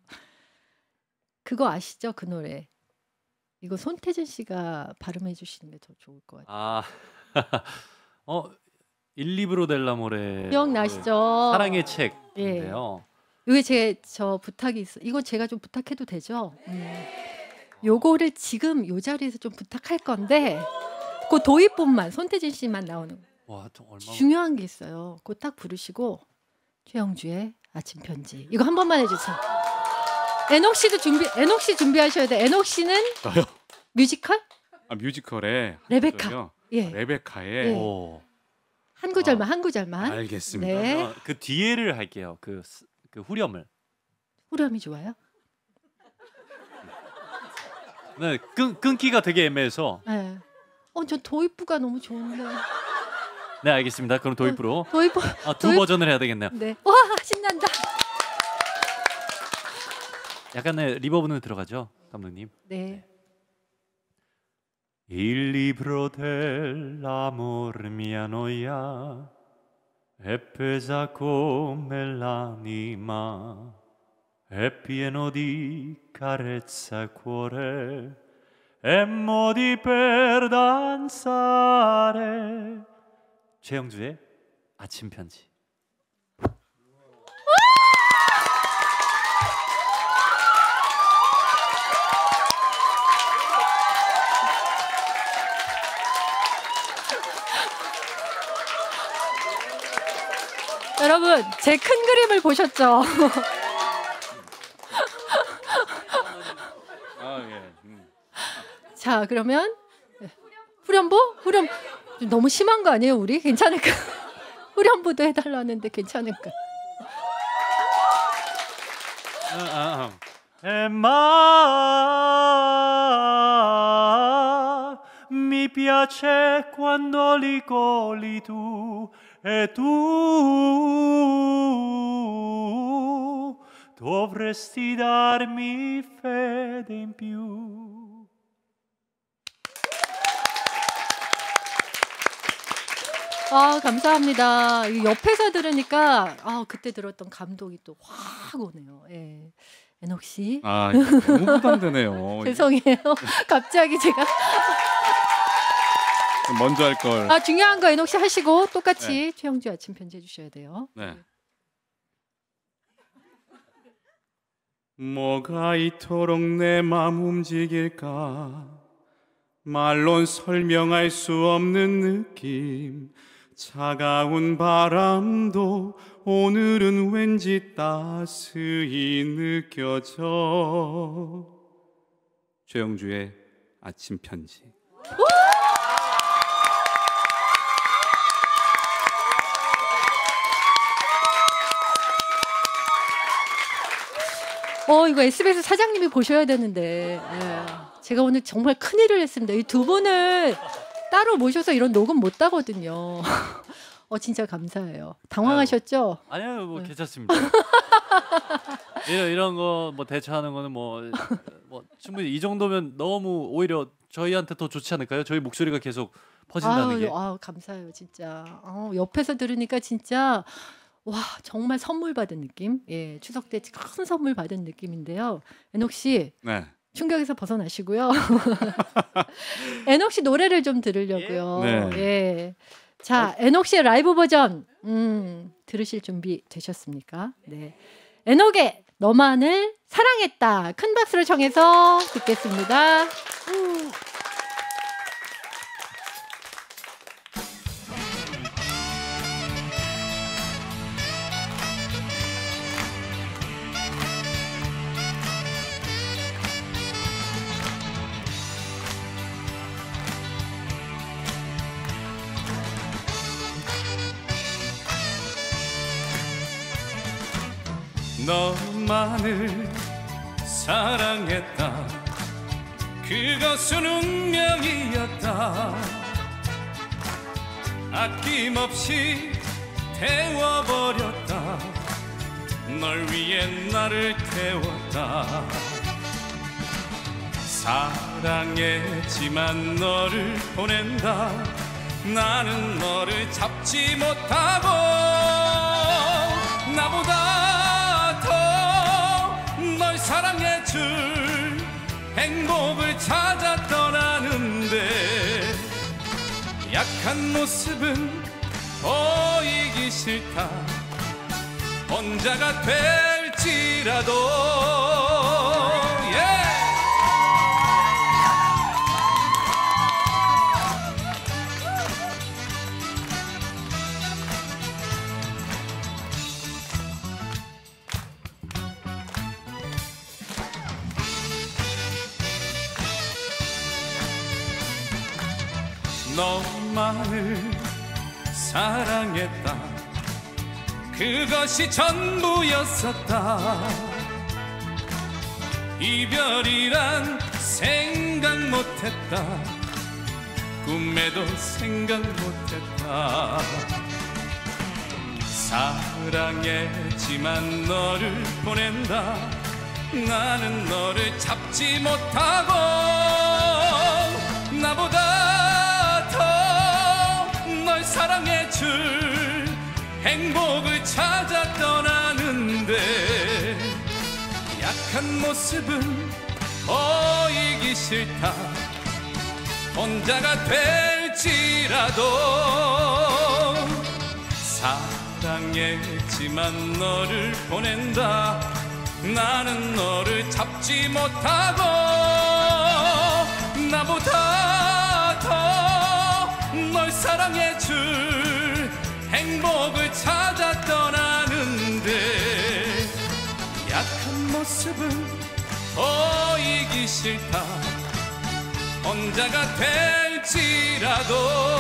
그거 아시죠? 그 노래. 이거 손태진 씨가 발음해 주시는 게 더 좋을 것 같아요. 아, 어, 일 리브로 델라모레 기억나시죠? 사랑의 책인데요. 이게 제 저 부탁이 있어. 이거 제가 좀 부탁해도 되죠? 음. 요거를 지금 요 자리에서 좀 부탁할 건데 그 도입부만 손태진 씨만 나오는 와, 좀 얼마 중요한 게 있어요. 그거 딱 부르시고 최영주의 아침 편지 이거 한 번만 해주세요. 애녹 씨도 준비 애녹 씨 준비하셔야 돼. 애녹 씨는 저요. 뮤지컬 아, 뮤지컬에 레베카. 한구절이요? 예. 레베카에 예. 오. 한 구절만 아, 한 구절만. 알겠습니다. 네. 그러면 그 뒤에를 할게요. 그, 스- 그 후렴을. 후렴이 좋아요. 네, 끊, 끊기가 되게 애매해서. 네. 어, 저 도입부가 너무 좋은데. 네, 알겠습니다. 그럼 도입부로 도입부. 아, 두 도입- 버전을 해야 되겠네요. 네. 와 신난다. 약간의 리버브는 들어가죠, 감독님. 네. Il libro dell'amor mi annoia, è pesa come l'anima, è pieno di carezza il cuore, e modi per danzare. 최영주의 아침 편지. 여러분 제 큰 그림을 보셨죠? 아, 예. 음. 자 그러면 후렴부? 후렴 너무 심한 거 아니에요 우리? 괜찮을까? 후렴부도 해달라는데 괜찮을까? 아, 아, 아. E ma mi piace quando li coli tu e tu dovresti darmi fede in più. 아 감사합니다. 이 옆에서 들으니까 아 그때 들었던 감동이 또 확 오네요. 예. 애녹 씨 아, 이거 너무 부담되네요. 죄송해요. 갑자기 제가 먼저 할 걸. 아 중요한 거 애녹 씨 하시고 똑같이 최영주 아침 편지 해주셔야 돼요. 네. 뭐가 이토록 내 맘 움직일까? 말론 설명할 수 없는 느낌. 차가운 바람도 오늘은 왠지 따스히 느껴져. 최영주의 아침 편지. 어 이거 에스비에스 사장님이 보셔야 되는데 예. 제가 오늘 정말 큰일을 했습니다. 이 두 분을 따로 모셔서 이런 녹음 못 따거든요. 어 진짜 감사해요. 당황하셨죠? 아니요, 뭐 네. 괜찮습니다. 이런 이런 거 뭐 대처하는 거는 뭐, 뭐 충분히 이 정도면 너무 오히려 저희한테 더 좋지 않을까요? 저희 목소리가 계속 퍼진다는 아유, 게. 아유 감사해요 진짜. 어, 옆에서 들으니까 진짜 와 정말 선물 받은 느낌. 예 추석 때 큰 선물 받은 느낌인데요. 애녹 씨 네. 충격에서 벗어나시고요. 애녹 씨 노래를 좀 들으려고요. 네. 예. 자, 애녹 씨의 라이브 버전 음, 들으실 준비 되셨습니까? 네. 애녹의 너만을 사랑했다. 큰 박수로 청해서 듣겠습니다. 우. 너만을 사랑했다. 그것은 운명이었다. 아낌없이 태워버렸다. 널 위해 나를 태웠다. 사랑했지만 너를 보낸다. 나는 너를 잡지 못하고 나보다 널 사랑해줄 행복을 찾아 떠나는데 약한 모습은 보이기 싫다. 혼자가 될지 잡지라도 예. 너만을 사랑했다 그것이 전부였었다 이별이란 생각 못했다 꿈에도 생각 못했다 사랑했지만 너를 보낸다 나는 너를 잡지 못하고 나보다 더 널 사랑해줄 행복을 찾아 떠나는데 약한 모습은 보이기 싫다 혼자가 될지라도 사랑했지만 너를 보낸다 나는 너를 잡지 못하고 나보다 더 널 사랑해줄 행복을 찾아 떠나는데 약한 모습은 보이기 싫다 혼자가 될지라도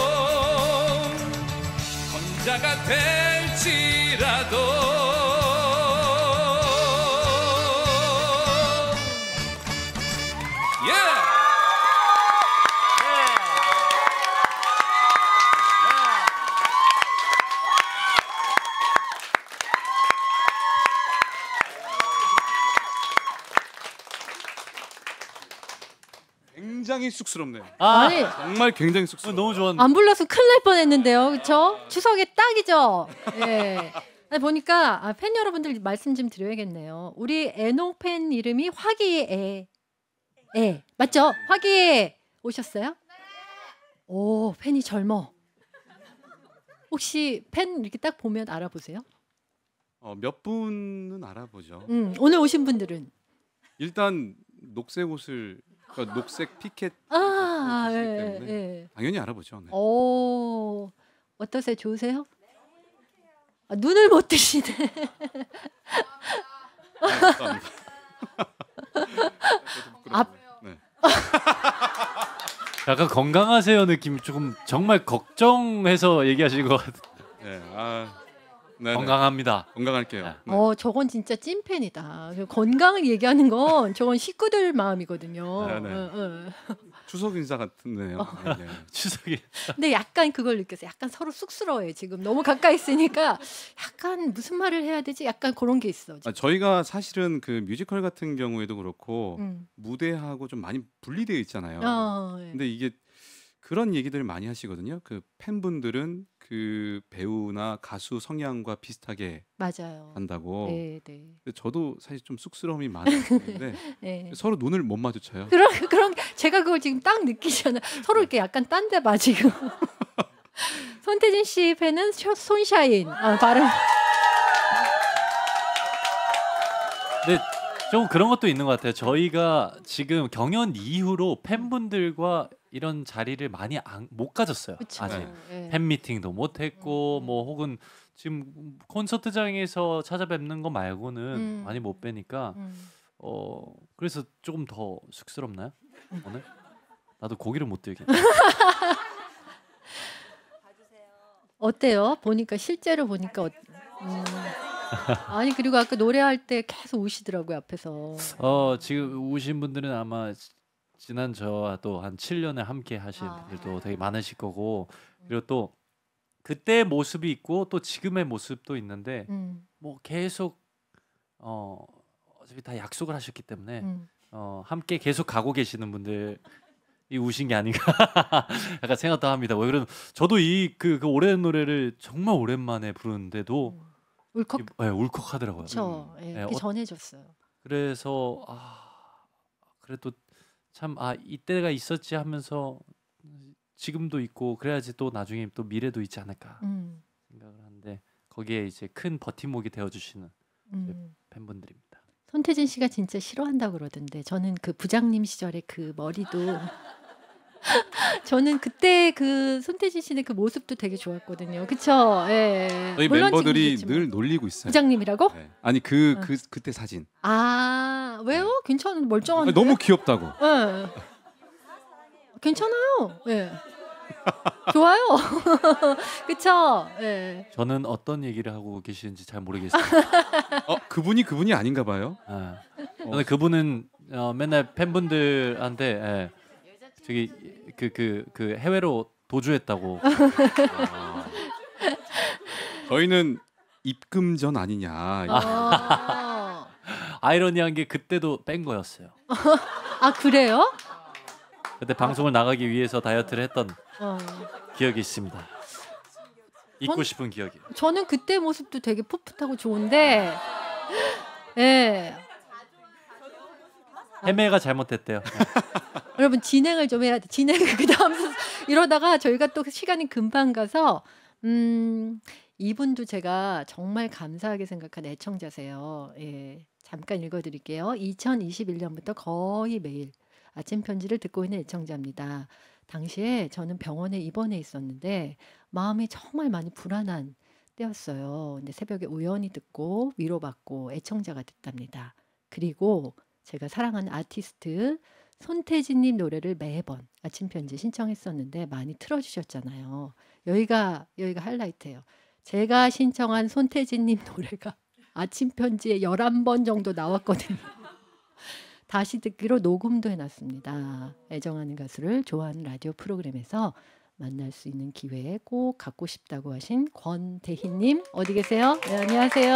혼자가 될지라도 예! 굉장히 쑥스럽네요. 아, 아니 정말 굉장히 어, 쑥스러워. 너무 좋았는데. 안 불러서 큰일 날 뻔했는데요, 그렇죠? 추석에 딱이죠. 예. 아니, 보니까 아, 팬 여러분들 말씀 좀 드려야겠네요. 우리 애노 팬 이름이 화기애, 애 맞죠? 화기애 오셨어요? 오, 팬이 젊어. 혹시 팬 이렇게 딱 보면 알아보세요? 어, 몇 분은 알아보죠. 음, 오늘 오신 분들은 일단 녹색 옷을 그러니까 녹색 피켓 아, 입고 예, 계시기 때문에 예. 당연히 알아보죠. 네. 오, 어떠세요? 좋으세요? 아, 눈을 못 뜨시네. 감사합니다. 앞- 네. 약간 건강하세요 느낌이 조금 정말 걱정해서 얘기하신 것 같아요. 네. 아, 네, 건강합니다. 네. 건강할게요. 네. 네. 어, 저건 진짜 찐팬이다. 건강을 얘기하는 건 저건 식구들 마음이거든요. 네, 네. 어, 어. 추석 인사 같은데요. 네, 네. 추석이 근데 약간 그걸 느꼈어요. 약간 서로 쑥스러워요. 지금 너무 가까이 있으니까 약간 무슨 말을 해야 되지? 약간 그런 게 있어. 아, 저희가 사실은 그 뮤지컬 같은 경우에도 그렇고 음. 무대하고 좀 많이 분리되어 있잖아요. 어, 예. 근데 이게 그런 얘기들을 많이 하시거든요. 그 팬분들은 그 배우나 가수 성향과 비슷하게 맞아요. 한다고. 네, 네. 근데 저도 사실 좀 쑥스러움이 많은데 네. 서로 눈을 못 마주쳐요. 그런 그런 제가 그걸 지금 딱 느끼잖아요. 서로 이렇게 약간 딴 데 봐 지금. 손태진 씨 팬은 쇼- 손샤인. 아, 발음. 근데 좀 그런 것도 있는 것 같아요. 저희가 지금 경연 이후로 팬분들과 이런 자리를 많이 안, 못 가졌어요. 그쵸. 아직 예. 팬 미팅도 못 했고 뭐 혹은 지금 콘서트장에서 찾아뵙는 거 말고는 음. 많이 못 뵈니까 음. 어 그래서 조금 더 쑥스럽나요? 오늘? 나도 고기를 못 들겠네. 어때요? 보니까 실제로 보니까 어, 음. 아니 그리고 아까 노래할 때 계속 우시더라고요 앞에서. 어 지금 오신 분들은 아마 지- 지난 저와 또 한 칠 년을 함께 하신 아. 분들도 되게 많으실 거고 그리고 또 그때의 모습이 있고 또 지금의 모습도 있는데 음. 뭐 계속 어 어차피 다 약속을 하셨기 때문에 음. 어 함께 계속 가고 계시는 분들이 우신 게 아닌가 약간 생각도 합니다. 왜 그러면 저도 이 그 그 오래된 노래를 정말 오랜만에 부르는데도 울컥. 이- 네, 울컥하더라고요. 그렇죠. 예, 네, 이렇게 어- 전해줬어요. 그래서 아 그래도 참 아 이때가 있었지 하면서 지금도 있고 그래야지 또 나중에 또 미래도 있지 않을까 음. 생각을 하는데 거기에 이제 큰 버팀목이 되어주시는 음. 팬분들입니다. 손태진 씨가 진짜 싫어한다고 그러던데 저는 그 부장님 시절에 그 머리도 저는 그때 그 손태진 씨의 그 모습도 되게 좋았거든요. 그쵸? 예. 저희 물론 멤버들이 지금 늘 놀리고 있어요. 부장님이라고? 네. 아니 그 어. 그 그때 사진. 아 왜요? 괜찮은 멀쩡한데. 아니, 너무 귀엽다고. 예. 괜찮아요. 예. 좋아요. 그쵸? 예. 저는 어떤 얘기를 하고 계시는지 잘 모르겠어요. 어 그분이 그분이 아닌가 봐요. 예. 저는 그분은 어, 맨날 팬분들한테 예, 저기 그 그 그 해외로 도주했다고. 어, 저희는 입금전 아니냐. 아, 아이러니한 게 그때도 뺀 거였어요. 아 그래요? 그때 방송을 나가기 위해서 다이어트를 했던 어. 기억이 있습니다. 잊고 전- 싶은 기억이. 저는 그때 모습도 되게 풋풋하고 좋은데, 예. 헤매가 잘못됐대요. 여러분 진행을 좀 해야 돼. 진행을 그 다음 이러다가 저희가 또 시간이 금방 가서 음, 이분도 제가 정말 감사하게 생각한 애청자세요. 예, 잠깐 읽어드릴게요. 이천이십일 년부터 거의 매일 아침 편지를 듣고 있는 애청자입니다. 당시에 저는 병원에 입원해 있었는데 마음이 정말 많이 불안한 때였어요. 근데 새벽에 우연히 듣고 위로받고 애청자가 됐답니다. 그리고 제가 사랑하는 아티스트 손태진님 노래를 매번 아침 편지 신청했었는데 많이 틀어주셨잖아요. 여기가 여기가 하이라이트예요. 제가 신청한 손태진님 노래가 아침 편지에 열한 번 정도 나왔거든요. 다시 듣기로 녹음도 해놨습니다. 애정하는 가수를 좋아하는 라디오 프로그램에서 만날 수 있는 기회에 꼭 갖고 싶다고 하신 권대희님 어디 계세요? 네, 안녕하세요.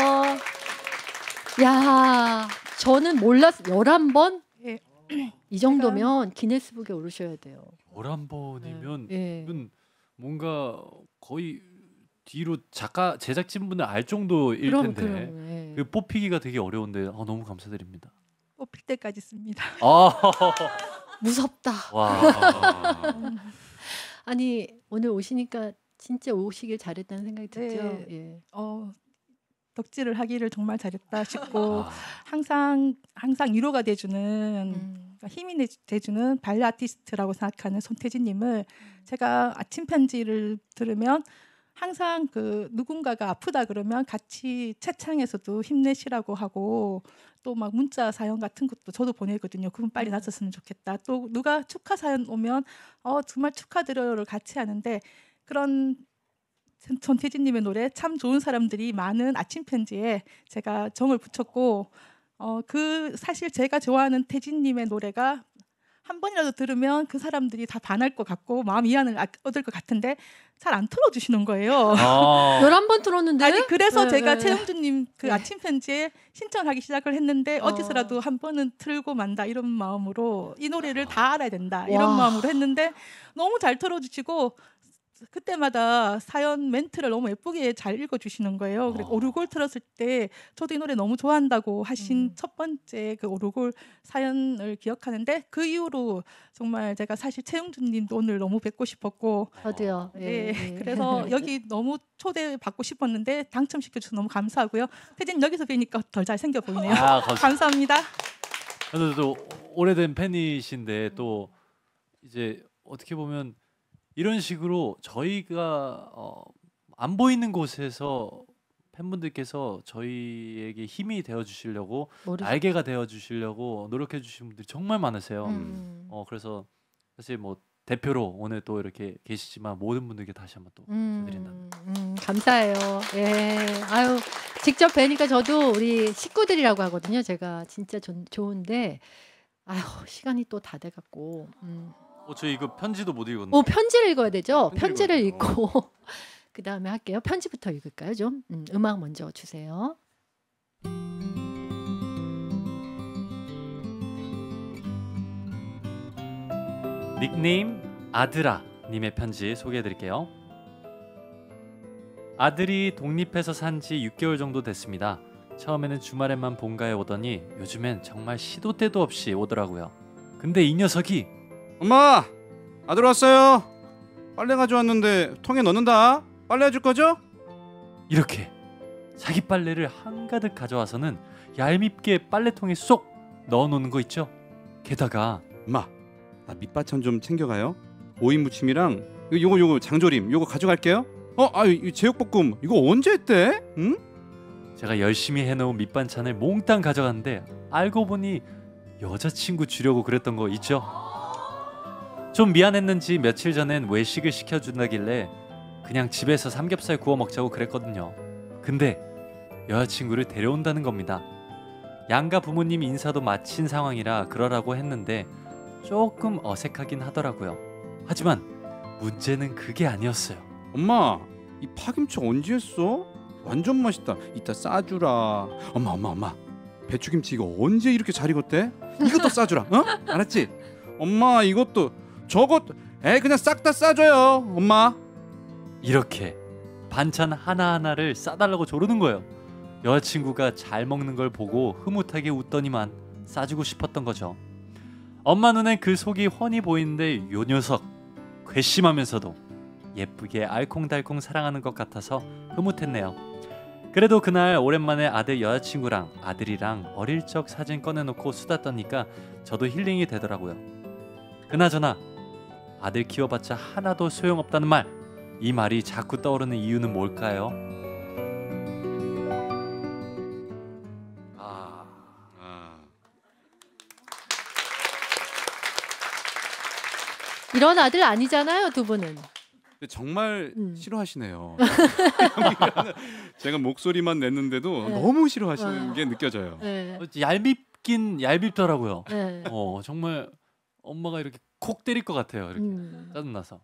야, 저는 몰랐 열한 번? 예. 이 정도면 기네스북에 오르셔야 돼요. 열한 번이면 예. 이건 뭔가 거의 뒤로 작가 제작진분들 알 정도일 그럼 텐데 그럼. 예. 그 뽑히기가 되게 어려운데 아, 너무 감사드립니다. 뽑힐 때까지 씁니다. 아, 무섭다. 와. 아니 오늘 오시니까 진짜 오시길 잘했다는 생각이 들죠. 네. 예. 어, 덕질을 하기를 정말 잘했다 싶고 아, 항상 항상 위로가 돼주는 음. 그러니까 힘이 내- 돼주는 발레 아티스트라고 생각하는 손태진님을 제가 아침 편지를 들으면 항상 그 누군가가 아프다 그러면 같이 채창에서도 힘내시라고 하고 또 막 문자 사연 같은 것도 저도 보내거든요. 그분 빨리 낫았으면 좋겠다. 또 누가 축하 사연 오면 어 정말 축하드려요를 같이 하는데 그런 손- 손태진님의 노래 참 좋은 사람들이 많은 아침 편지에 제가 정을 붙였고 어 그 사실 제가 좋아하는 태진님의 노래가 한 번이라도 들으면 그 사람들이 다 반할 것 같고 마음 이안을 아- 얻을 것 같은데 잘 안 틀어주시는 거예요. 아. 열한 번 들었는데. 아니 그래서 네, 제가 네. 최영준님 그 네. 아침 편지에 신청하기 시작을 했는데 어. 어디서라도 한 번은 틀고 만다 이런 마음으로 이 노래를 다 알아야 된다 이런 와. 마음으로 했는데 너무 잘 틀어주시고 그때마다 사연 멘트를 너무 예쁘게 잘 읽어주시는 거예요. 그리고 어. 오르골 틀었을 때 저도 이 노래 너무 좋아한다고 하신 음. 첫 번째 그 오르골 사연을 기억하는데 그 이후로 정말 제가 사실 최영준님도 오늘 너무 뵙고 싶었고 저도요. 예, 네, 예. 그래서 여기 너무 초대 받고 싶었는데 당첨시켜 주셔서 너무 감사하고요. 태진 여기서 뵈니까 덜 잘생겨 보이네요. 아, 감사- 감사합니다. 저도 또 오래된 팬이신데 또 이제 어떻게 보면 이런 식으로 저희가 어, 안 보이는 곳에서 팬분들께서 저희에게 힘이 되어 주시려고 모르- 날개가 되어 주시려고 노력해 주신 분들이 정말 많으세요. 음. 어 그래서 사실 뭐 대표로 오늘 또 이렇게 계시지만 모든 분들께 다시 한번 또 감사드린답니다. 음, 음, 감사해요. 예. 아유, 직접 뵈니까 저도 우리 식구들이라고 하거든요. 제가 진짜 좋, 좋은데, 아유, 시간이 또 다 돼갖고. 음. 어, 저 이거 편지도 못 읽었는데. 오, 편지를 읽어야 되죠? 편지를 편지를 읽어야 돼요. 읽고, 그 다음에 할게요. 편지부터 읽을까요, 좀? 음, 음악 먼저 주세요. 닉네임 아드라 님의 편지 소개해 드릴게요. 아들이 독립해서 산 지 육 개월 정도 됐습니다. 처음에는 주말에만 본가에 오더니 요즘엔 정말 시도 때도 없이 오더라고요. 근데 이 녀석이 엄마, 아들 왔어요. 빨래 가져왔는데 통에 넣는다. 빨래 해줄 거죠? 이렇게 자기 빨래를 한가득 가져와서는 얄밉게 빨래통에 쏙 넣어놓는 거 있죠. 게다가 엄마, 나 밑반찬 좀 챙겨가요. 오이 무침이랑 이거 요거 요거 장조림 요거 가져갈게요. 어, 아, 이 제육볶음 이거 언제 했대? 응? 제가 열심히 해놓은 밑반찬을 몽땅 가져갔는데 알고 보니 여자친구 주려고 그랬던 거 있죠. 좀 미안했는지 며칠 전엔 외식을 시켜준다길래 그냥 집에서 삼겹살 구워 먹자고 그랬거든요. 근데 여자친구를 데려온다는 겁니다. 양가 부모님 인사도 마친 상황이라 그러라고 했는데 조금 어색하긴 하더라고요. 하지만 문제는 그게 아니었어요. 엄마, 이 파김치 언제 했어? 완전 맛있다. 이따 싸주라. 엄마, 엄마, 엄마. 배추김치 이거 언제 이렇게 잘 익었대? 이것도 싸주라. 어? 알았지? 엄마, 이것도 저것도. 에이, 그냥 싹 다 싸줘요, 엄마. 이렇게 반찬 하나하나를 싸달라고 조르는 거예요. 여자친구가 잘 먹는 걸 보고 흐뭇하게 웃더니만 싸주고 싶었던 거죠. 엄마 눈엔 그 속이 훤히 보이는데 요 녀석 괘씸하면서도 예쁘게 알콩달콩 사랑하는 것 같아서 흐뭇했네요. 그래도 그날 오랜만에 아들 여자친구랑 아들이랑 어릴 적 사진 꺼내놓고 수다 떠니까 저도 힐링이 되더라고요. 그나저나 아들 키워봤자 하나도 소용없다는 말, 이 말이 자꾸 떠오르는 이유는 뭘까요? 아, 아, 이런 아들 아니잖아요, 두 분은. 근데 정말 음. 싫어하시네요. 제가 목소리만 냈는데도 네. 너무 싫어하시는 와. 게 느껴져요. 네. 얄밉긴 얄밉더라고요. 네. 어, 정말 엄마가 이렇게 콕 때릴 것 같아요. 이렇게 음. 짜증나서.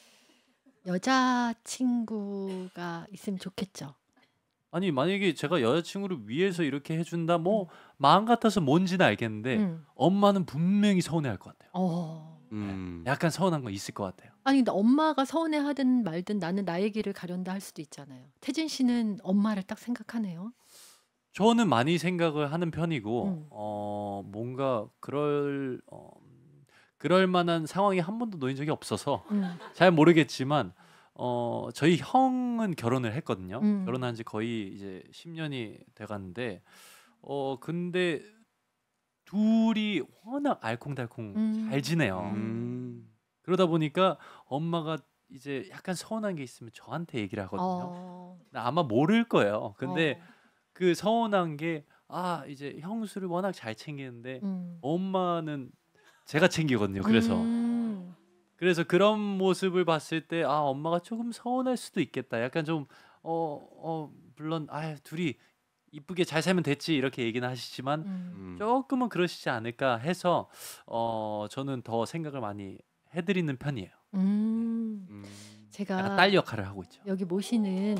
여자친구가 있으면 좋겠죠. 아니 만약에 제가 여자친구를 위해서 이렇게 해준다 뭐 마음 같아서 뭔지는 알겠는데 음. 엄마는 분명히 서운해할 것 같아요. 어. 음. 약간 서운한 거 있을 것 같아요. 아니 근데 엄마가 서운해하든 말든 나는 나의 길을 가련다 할 수도 있잖아요. 태진 씨는 엄마를 딱 생각하네요. 저는 많이 생각을 하는 편이고 음. 어 뭔가 그럴 어, 그럴 만한 상황이 한 번도 놓인 적이 없어서 음. 잘 모르겠지만 어 저희 형은 결혼을 했거든요. 음. 결혼한 지 거의 이제 십 년이 돼가는데 어 근데 둘이 워낙 알콩달콩 음. 잘 지내요. 음. 그러다 보니까 엄마가 이제 약간 서운한 게 있으면 저한테 얘기를 하거든요. 어. 아마 모를 거예요. 근데 어. 그 서운한 게 아 이제 형수를 워낙 잘 챙기는데 음. 엄마는 제가 챙기거든요. 그래서 음. 그래서 그런 모습을 봤을 때 아 엄마가 조금 서운할 수도 있겠다. 약간 좀 어 어 물론 아 둘이 이쁘게 잘 살면 됐지 이렇게 얘기는 하시지만 음. 음. 조금은 그러시지 않을까 해서 어 저는 더 생각을 많이 해드리는 편이에요. 음. 음. 제가 약간 딸 역할을 하고 있죠. 여기 모시는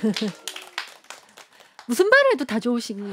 무슨 말을 해도 다 좋으시기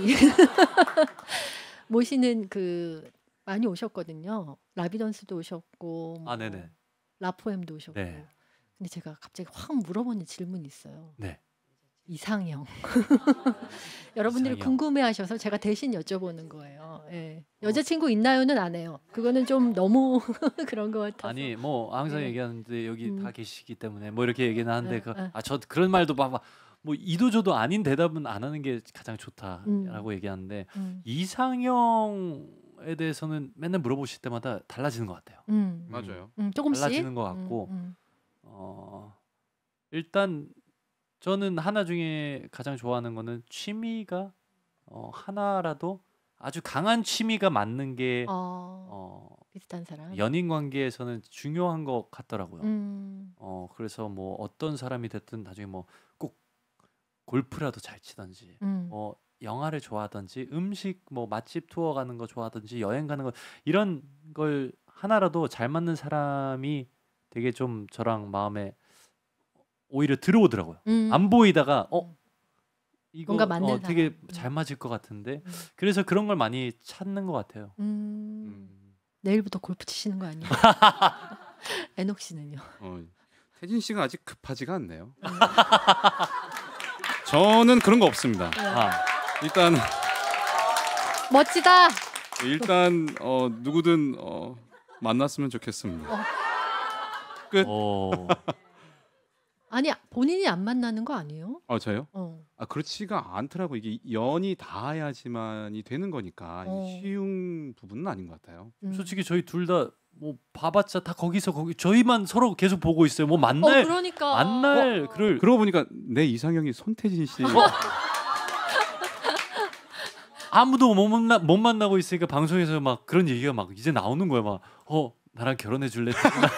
모시는 그 많이 오셨거든요. 라비던스도 오셨고 뭐 아 네네. 라포엠도 오셨고. 네. 근데 제가 갑자기 확 물어보는 질문이 있어요. 네. 이상형. 여러분들이 이상형. 궁금해하셔서 제가 대신 여쭤보는 거예요. 예. 여자친구 있나요는 안 해요. 그거는 좀 너무 그런 것 같아서. 아니 뭐 항상 네. 얘기하는데 여기 음. 다 계시기 때문에 뭐 이렇게 얘기는 하는데 네, 그, 네. 아 저 그런 말도 봐봐 뭐 이도저도 아닌 대답은 안 하는 게 가장 좋다라고 음. 얘기하는데 음. 이상형에 대해서는 맨날 물어보실 때마다 달라지는 것 같아요. 음. 맞아요. 음, 조금씩 달라지는 것 같고 음, 음. 어 일단 저는 하나 중에 가장 좋아하는 거는 취미가 어 하나라도 아주 강한 취미가 맞는 게 어, 어 비슷한 사람. 연인 관계에서는 중요한 것 같더라고요. 음. 어 그래서 뭐 어떤 사람이 됐든 나중에 뭐 꼭 골프라도 잘 치든지 음. 뭐 영화를 좋아하든지 음식 뭐 맛집 투어 가는 거 좋아하든지 여행 가는 거 이런 걸 하나라도 잘 맞는 사람이 되게 좀 저랑 마음에 오히려 들어오더라고요. 음. 안 보이다가 어 이거 뭔가 맞는 어, 되게 사람. 음. 잘 맞을 것 같은데 음. 그래서 그런 걸 많이 찾는 것 같아요. 음. 음. 내일부터 골프 치시는 거 아니에요? 애녹 씨는요? 어, 태진 씨가 아직 급하지가 않네요. 저는 그런 거 없습니다. 아, 일단 멋지다. 일단 어, 누구든 어, 만났으면 좋겠습니다. 어, 아니 본인이 안 만나는 거 아니에요? 어 저요? 어. 아 그렇지가 않더라고. 이게 연이 닿아야지만이 되는 거니까 이게 어. 쉬운 부분은 아닌 것 같아요. 음. 솔직히 저희 둘 다 뭐 봐봤자 다 거기서 거기 저희만 서로 계속 보고 있어요. 뭐 어 만날 그러니까 만날 어. 그럴 그러고 보니까 내 이상형이 손태진 씨. 아무도 못 만나 못 만나고 있으니까 방송에서 막 그런 얘기가 막 이제 나오는 거야. 막 어 나랑 결혼해 줄래?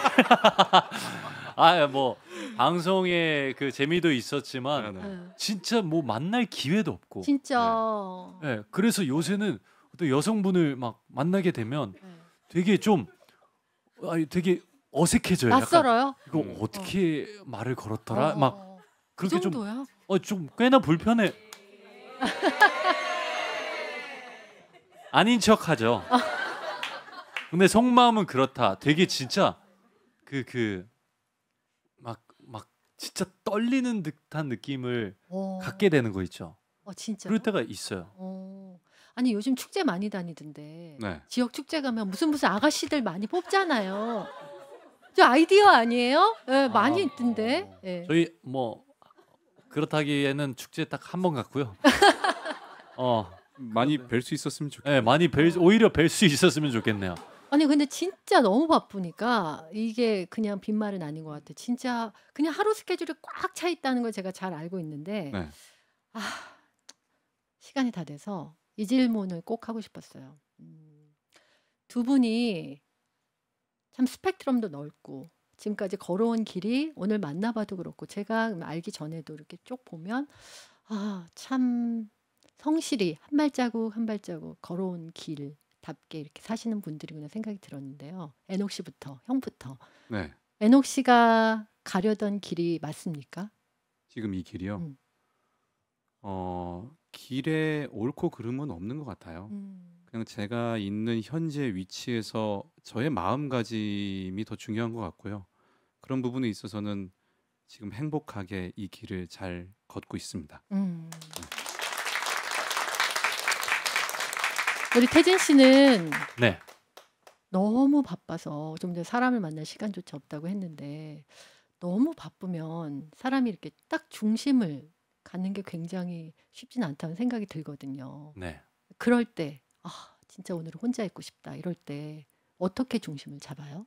아 뭐 방송의 그 재미도 있었지만 네. 네. 진짜 뭐 만날 기회도 없고. 진짜 네, 그래서 요새는 또 여성분을 막 만나게 되면 네. 되게 좀 아니 되게 어색해져요. 약간 낯설어요? 이거 음. 어떻게 말을 걸었더라? 어. 막 그 그렇게 좀 정도야? 어 좀 꽤나 불편해. 아닌 척하죠. 근데 속마음은 그렇다. 되게 진짜 그 그 막 막 진짜 떨리는 듯한 느낌을 어. 갖게 되는 거 있죠. 어 진짜. 그럴 때가 있어요. 어. 아니 요즘 축제 많이 다니던데 네. 지역 축제 가면 무슨 무슨 아가씨들 많이 뽑잖아요. 저 아이디어 아니에요? 예, 많이 아, 있던데. 어. 예. 저희 뭐 그렇다기에는 축제 딱 한 번 갔고요. 어, 많이 뵐 수 있었으면 좋겠어요. 네, 많이 뵐 오히려 뵐 수 있었으면 좋겠네요. 아니 근데 진짜 너무 바쁘니까 이게 그냥 빈말은 아닌 것 같아요. 진짜 그냥 하루 스케줄이 꽉 차 있다는 걸 제가 잘 알고 있는데 네. 아 시간이 다 돼서 이 질문을 꼭 하고 싶었어요. 음, 두 분이 참 스펙트럼도 넓고 지금까지 걸어온 길이 오늘 만나봐도 그렇고 제가 알기 전에도 이렇게 쭉 보면 아 참 성실히 한 발자국 한 발자국 걸어온 길답게 이렇게 사시는 분들이구나 생각이 들었는데요. 애녹 씨부터 형부터 네. 애녹 씨가 가려던 길이 맞습니까? 지금 이 길이요. 음. 어 길에 옳고 그름은 없는 것 같아요. 음. 그냥 제가 있는 현재 위치에서 저의 마음가짐이 더 중요한 것 같고요. 그런 부분에 있어서는 지금 행복하게 이 길을 잘 걷고 있습니다. 음. 우리 태진 씨는 네. 너무 바빠서 좀 전에 사람을 만날 시간조차 없다고 했는데 너무 바쁘면 사람이 이렇게 딱 중심을 갖는 게 굉장히 쉽진 않다는 생각이 들거든요. 네. 그럴 때 아, 진짜 오늘은 혼자 있고 싶다 이럴 때 어떻게 중심을 잡아요?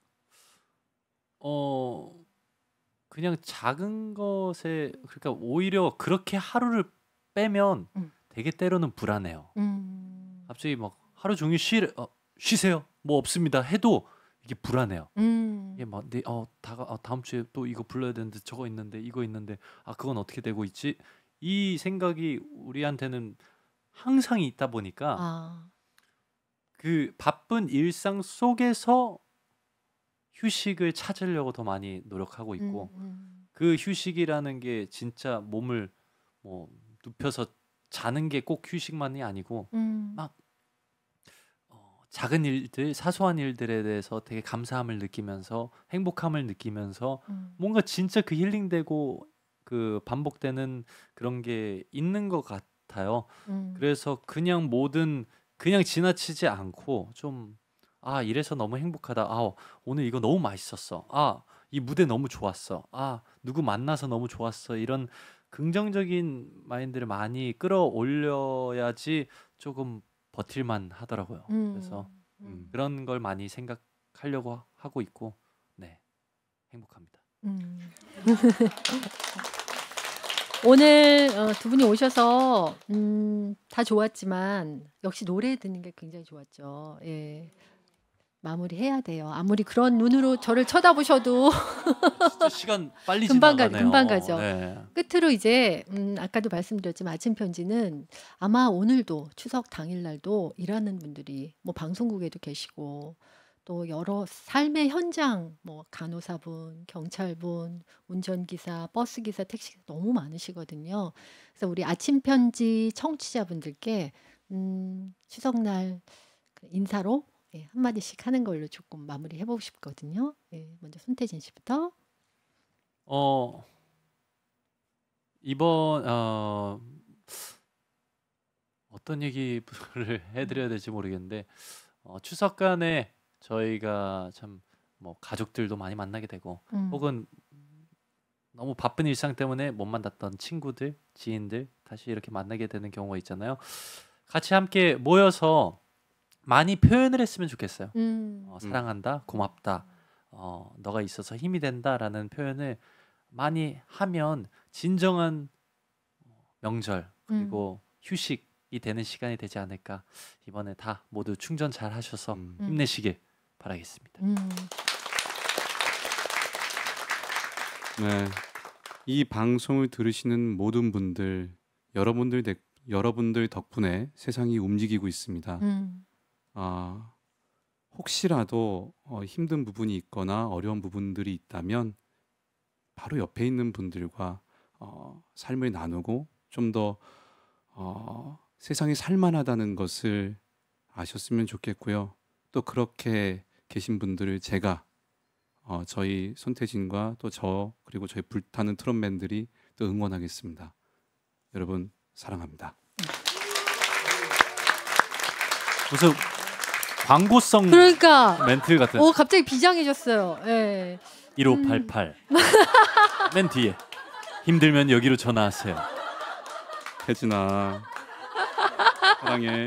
어 그냥 작은 것에 그러니까 오히려 그렇게 하루를 빼면 음. 되게 때로는 불안해요. 음. 갑자기 막 하루 종일 쉬 어, 쉬세요. 뭐 없습니다. 해도 이게 불안해요. 음. 이게 막 네, 어, 다가 어, 다음 주에 또 이거 불러야 되는데 저거 있는데 이거 있는데 아 그건 어떻게 되고 있지? 이 생각이 우리한테는 항상 있다 보니까 아. 그 바쁜 일상 속에서 휴식을 찾으려고 더 많이 노력하고 있고 음, 음. 그 휴식이라는 게 진짜 몸을 뭐 눕혀서 자는 게 꼭 휴식만이 아니고 음. 막 어, 작은 일들, 사소한 일들에 대해서 되게 감사함을 느끼면서 행복함을 느끼면서 음. 뭔가 진짜 그 힐링되고 그 반복되는 그런 게 있는 것 같아요. 음. 그래서 그냥 뭐든 그냥 지나치지 않고 좀 아 이래서 너무 행복하다. 아 오늘 이거 너무 맛있었어. 아 이 무대 너무 좋았어. 아 누구 만나서 너무 좋았어. 이런 긍정적인 마인드를 많이 끌어올려야지 조금 버틸만 하더라고요. 음. 그래서 음. 그런 걸 많이 생각하려고 하고 있고 네 행복합니다. 음. 오늘 어, 두 분이 오셔서 음, 다 좋았지만 역시 노래 듣는 게 굉장히 좋았죠. 예. 마무리해야 돼요. 아무리 그런 눈으로 저를 쳐다보셔도 진짜 시간 빨리 금방 가- 지나가네요. 금방 가죠. 네. 끝으로 이제 음, 아까도 말씀드렸지만 아침 편지는 아마 오늘도 추석 당일날도 일하는 분들이 뭐 방송국에도 계시고 또 여러 삶의 현장 뭐 간호사분, 경찰분, 운전기사, 버스기사, 택시기사 너무 많으시거든요. 그래서 우리 아침 편지 청취자분들께 음, 추석날 그 인사로 예, 한마디씩 하는 걸로 조금 마무리 해보고 싶거든요. 예, 먼저 손태진 씨부터. 어 이번 어 어떤 얘기를 해드려야 될지 모르겠는데 어, 추석간에 저희가 참 뭐 가족들도 많이 만나게 되고 음. 혹은 너무 바쁜 일상 때문에 못 만났던 친구들, 지인들 다시 이렇게 만나게 되는 경우가 있잖아요. 같이 함께 모여서 많이 표현을 했으면 좋겠어요. 음. 어, 사랑한다, 고맙다, 어, 너가 있어서 힘이 된다라는 표현을 많이 하면 진정한 명절 그리고 음. 휴식이 되는 시간이 되지 않을까. 이번에 다 모두 충전 잘 하셔서 음. 힘내시길 바라겠습니다. 음. 네, 이 방송을 들으시는 모든 분들, 여러분들 대, 여러분들 덕분에 세상이 움직이고 있습니다. 음. 아, 혹시라도 어, 힘든 부분이 있거나 어려운 부분들이 있다면 바로 옆에 있는 분들과 어, 삶을 나누고 좀 더 어, 세상이 살만하다는 것을 아셨으면 좋겠고요. 또 그렇게 계신 분들을 제가 어, 저희 손태진과 또 저 그리고 저희 불타는 트롯맨들이 또 응원하겠습니다. 여러분 사랑합니다. 무슨 광고성 그러니까 멘트 같은. 오 갑자기 비장해졌어요. 예. 일오팔팔 맨 뒤에 힘들면 여기로 전화하세요. 태진아 사랑해.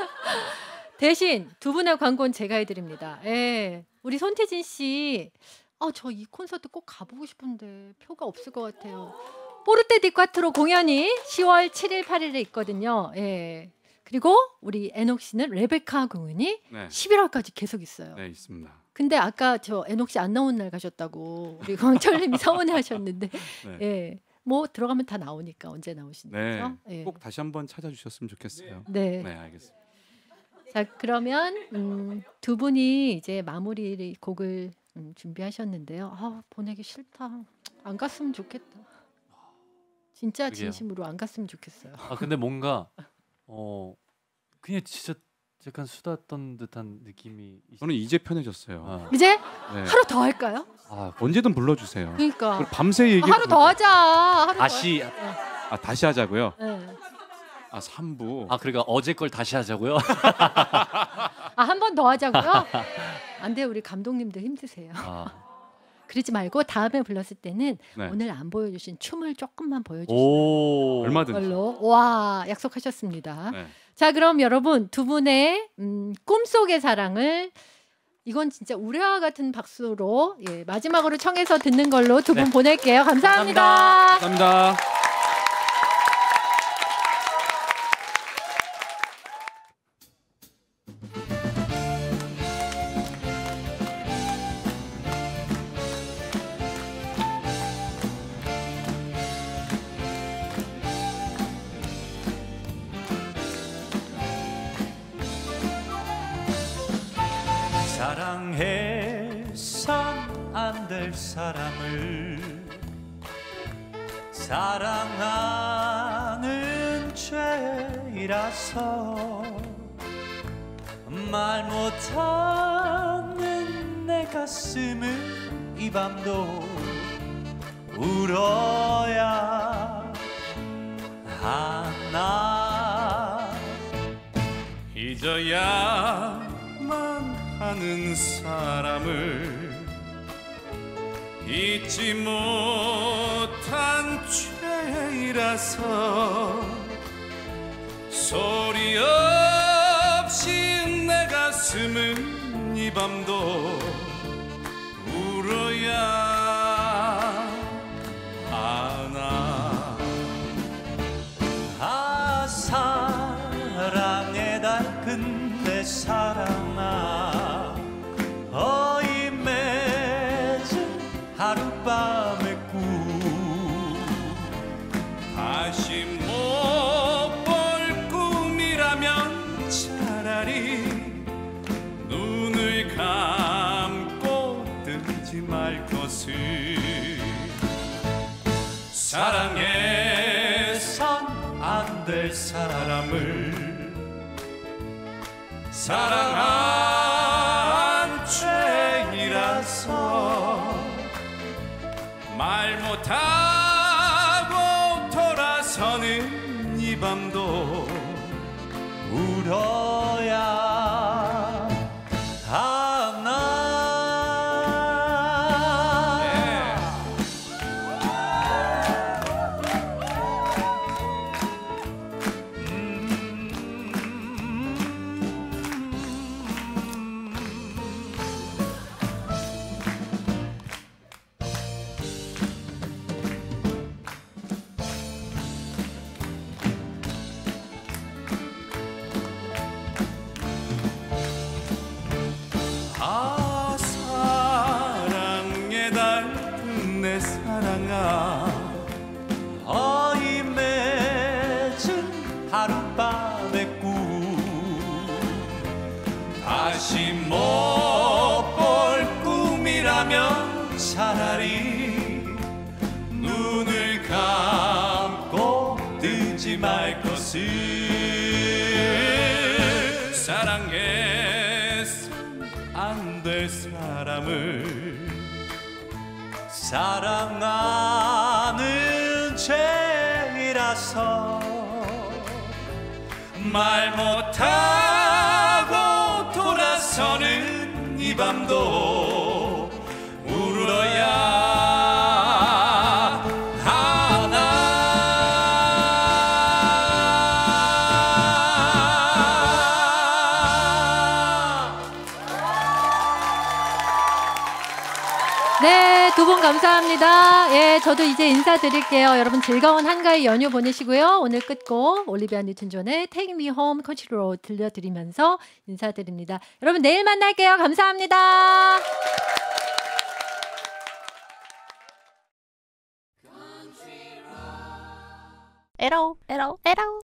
대신 두 분의 광고는 제가 해드립니다. 예. 우리 손태진 씨, 어, 저 이 콘서트 꼭 가보고 싶은데 표가 없을 것 같아요. 포르테 디 꽈트로 공연이 시월 칠일, 팔일에 있거든요. 예. 그리고 우리 에녹 씨는 레베카 공연이 네. 십일월까지 계속 있어요. 네, 있습니다. 근데 아까 저 에녹 씨 안 나온 날 가셨다고 우리 광철님이 서운해하셨는데, 네. 예. 뭐 들어가면 다 나오니까 언제 나오시는 네. 거죠? 예. 꼭 다시 한번 찾아주셨으면 좋겠어요. 네. 네, 알겠습니다. 자 그러면 음, 두 분이 이제 마무리 곡을 음, 준비하셨는데요. 아 보내기 싫다. 안 갔으면 좋겠다. 진짜 그게요. 진심으로 안 갔으면 좋겠어요. 아 근데 뭔가 어 그냥 진짜 약간 수다 떤 듯한 느낌이. 있... 저는 이제 편해졌어요. 아, 이제 네. 하루 더 할까요? 아 언제든 불러주세요. 그러니까 우리 밤새 얘기. 하루 더 하자. 하루 다시 더 하... 아 다시 하자고요. 네. 아 삼 부. 아 그러니까 어제 걸 다시 하자고요. 아한 번 더 하자고요? 안 돼요. 우리 감독님들 힘드세요. 아. 그러지 말고 다음에 불렀을 때는 네. 오늘 안 보여주신 춤을 조금만 보여주시는 오 얼마든지. 걸로 와 약속하셨습니다. 네. 자 그럼 여러분 두 분의 음, 꿈속의 사랑을 이건 진짜 우레와 같은 박수로 예, 마지막으로 청해서 듣는 걸로 두 분 네. 보낼게요. 감사합니다. 감사합니다. 사랑해선 안 될 사람을 사랑하는 죄이라서 말 못하는 내 가슴은 이 밤도 울어야 하나. 잊어야만 하는 사람을 잊지 못한 죄이라서 소리 없이 내 가슴은 이 밤도 울어야 하나. 아 사랑의 달큰 내 사랑아 어이 맺은 하룻밤의 꿈 다시 못 볼 꿈이라면 차라리 눈을 감고 뜨지 말 것을. 사랑해선 안 될 사람을 사랑한 죄이라서 말 못하고 돌아서는 이 밤도 울어야 하나. 예. 있다면 차라리 눈을 감고 뜨지 말 것을. 사랑해서 안 될 사람을 사랑하는 죄라서 말 못하고 돌아서는 이 밤도 울어야 네, 두 분 감사합니다. 예, 저도 이제 인사드릴게요. 여러분 즐거운 한가위 연휴 보내시고요. 오늘 끝곡 올리비아 뉴튼 존의 Take Me Home Country Road 들려드리면서 인사드립니다. 여러분 내일 만날게요. 감사합니다. 에러 에러 에러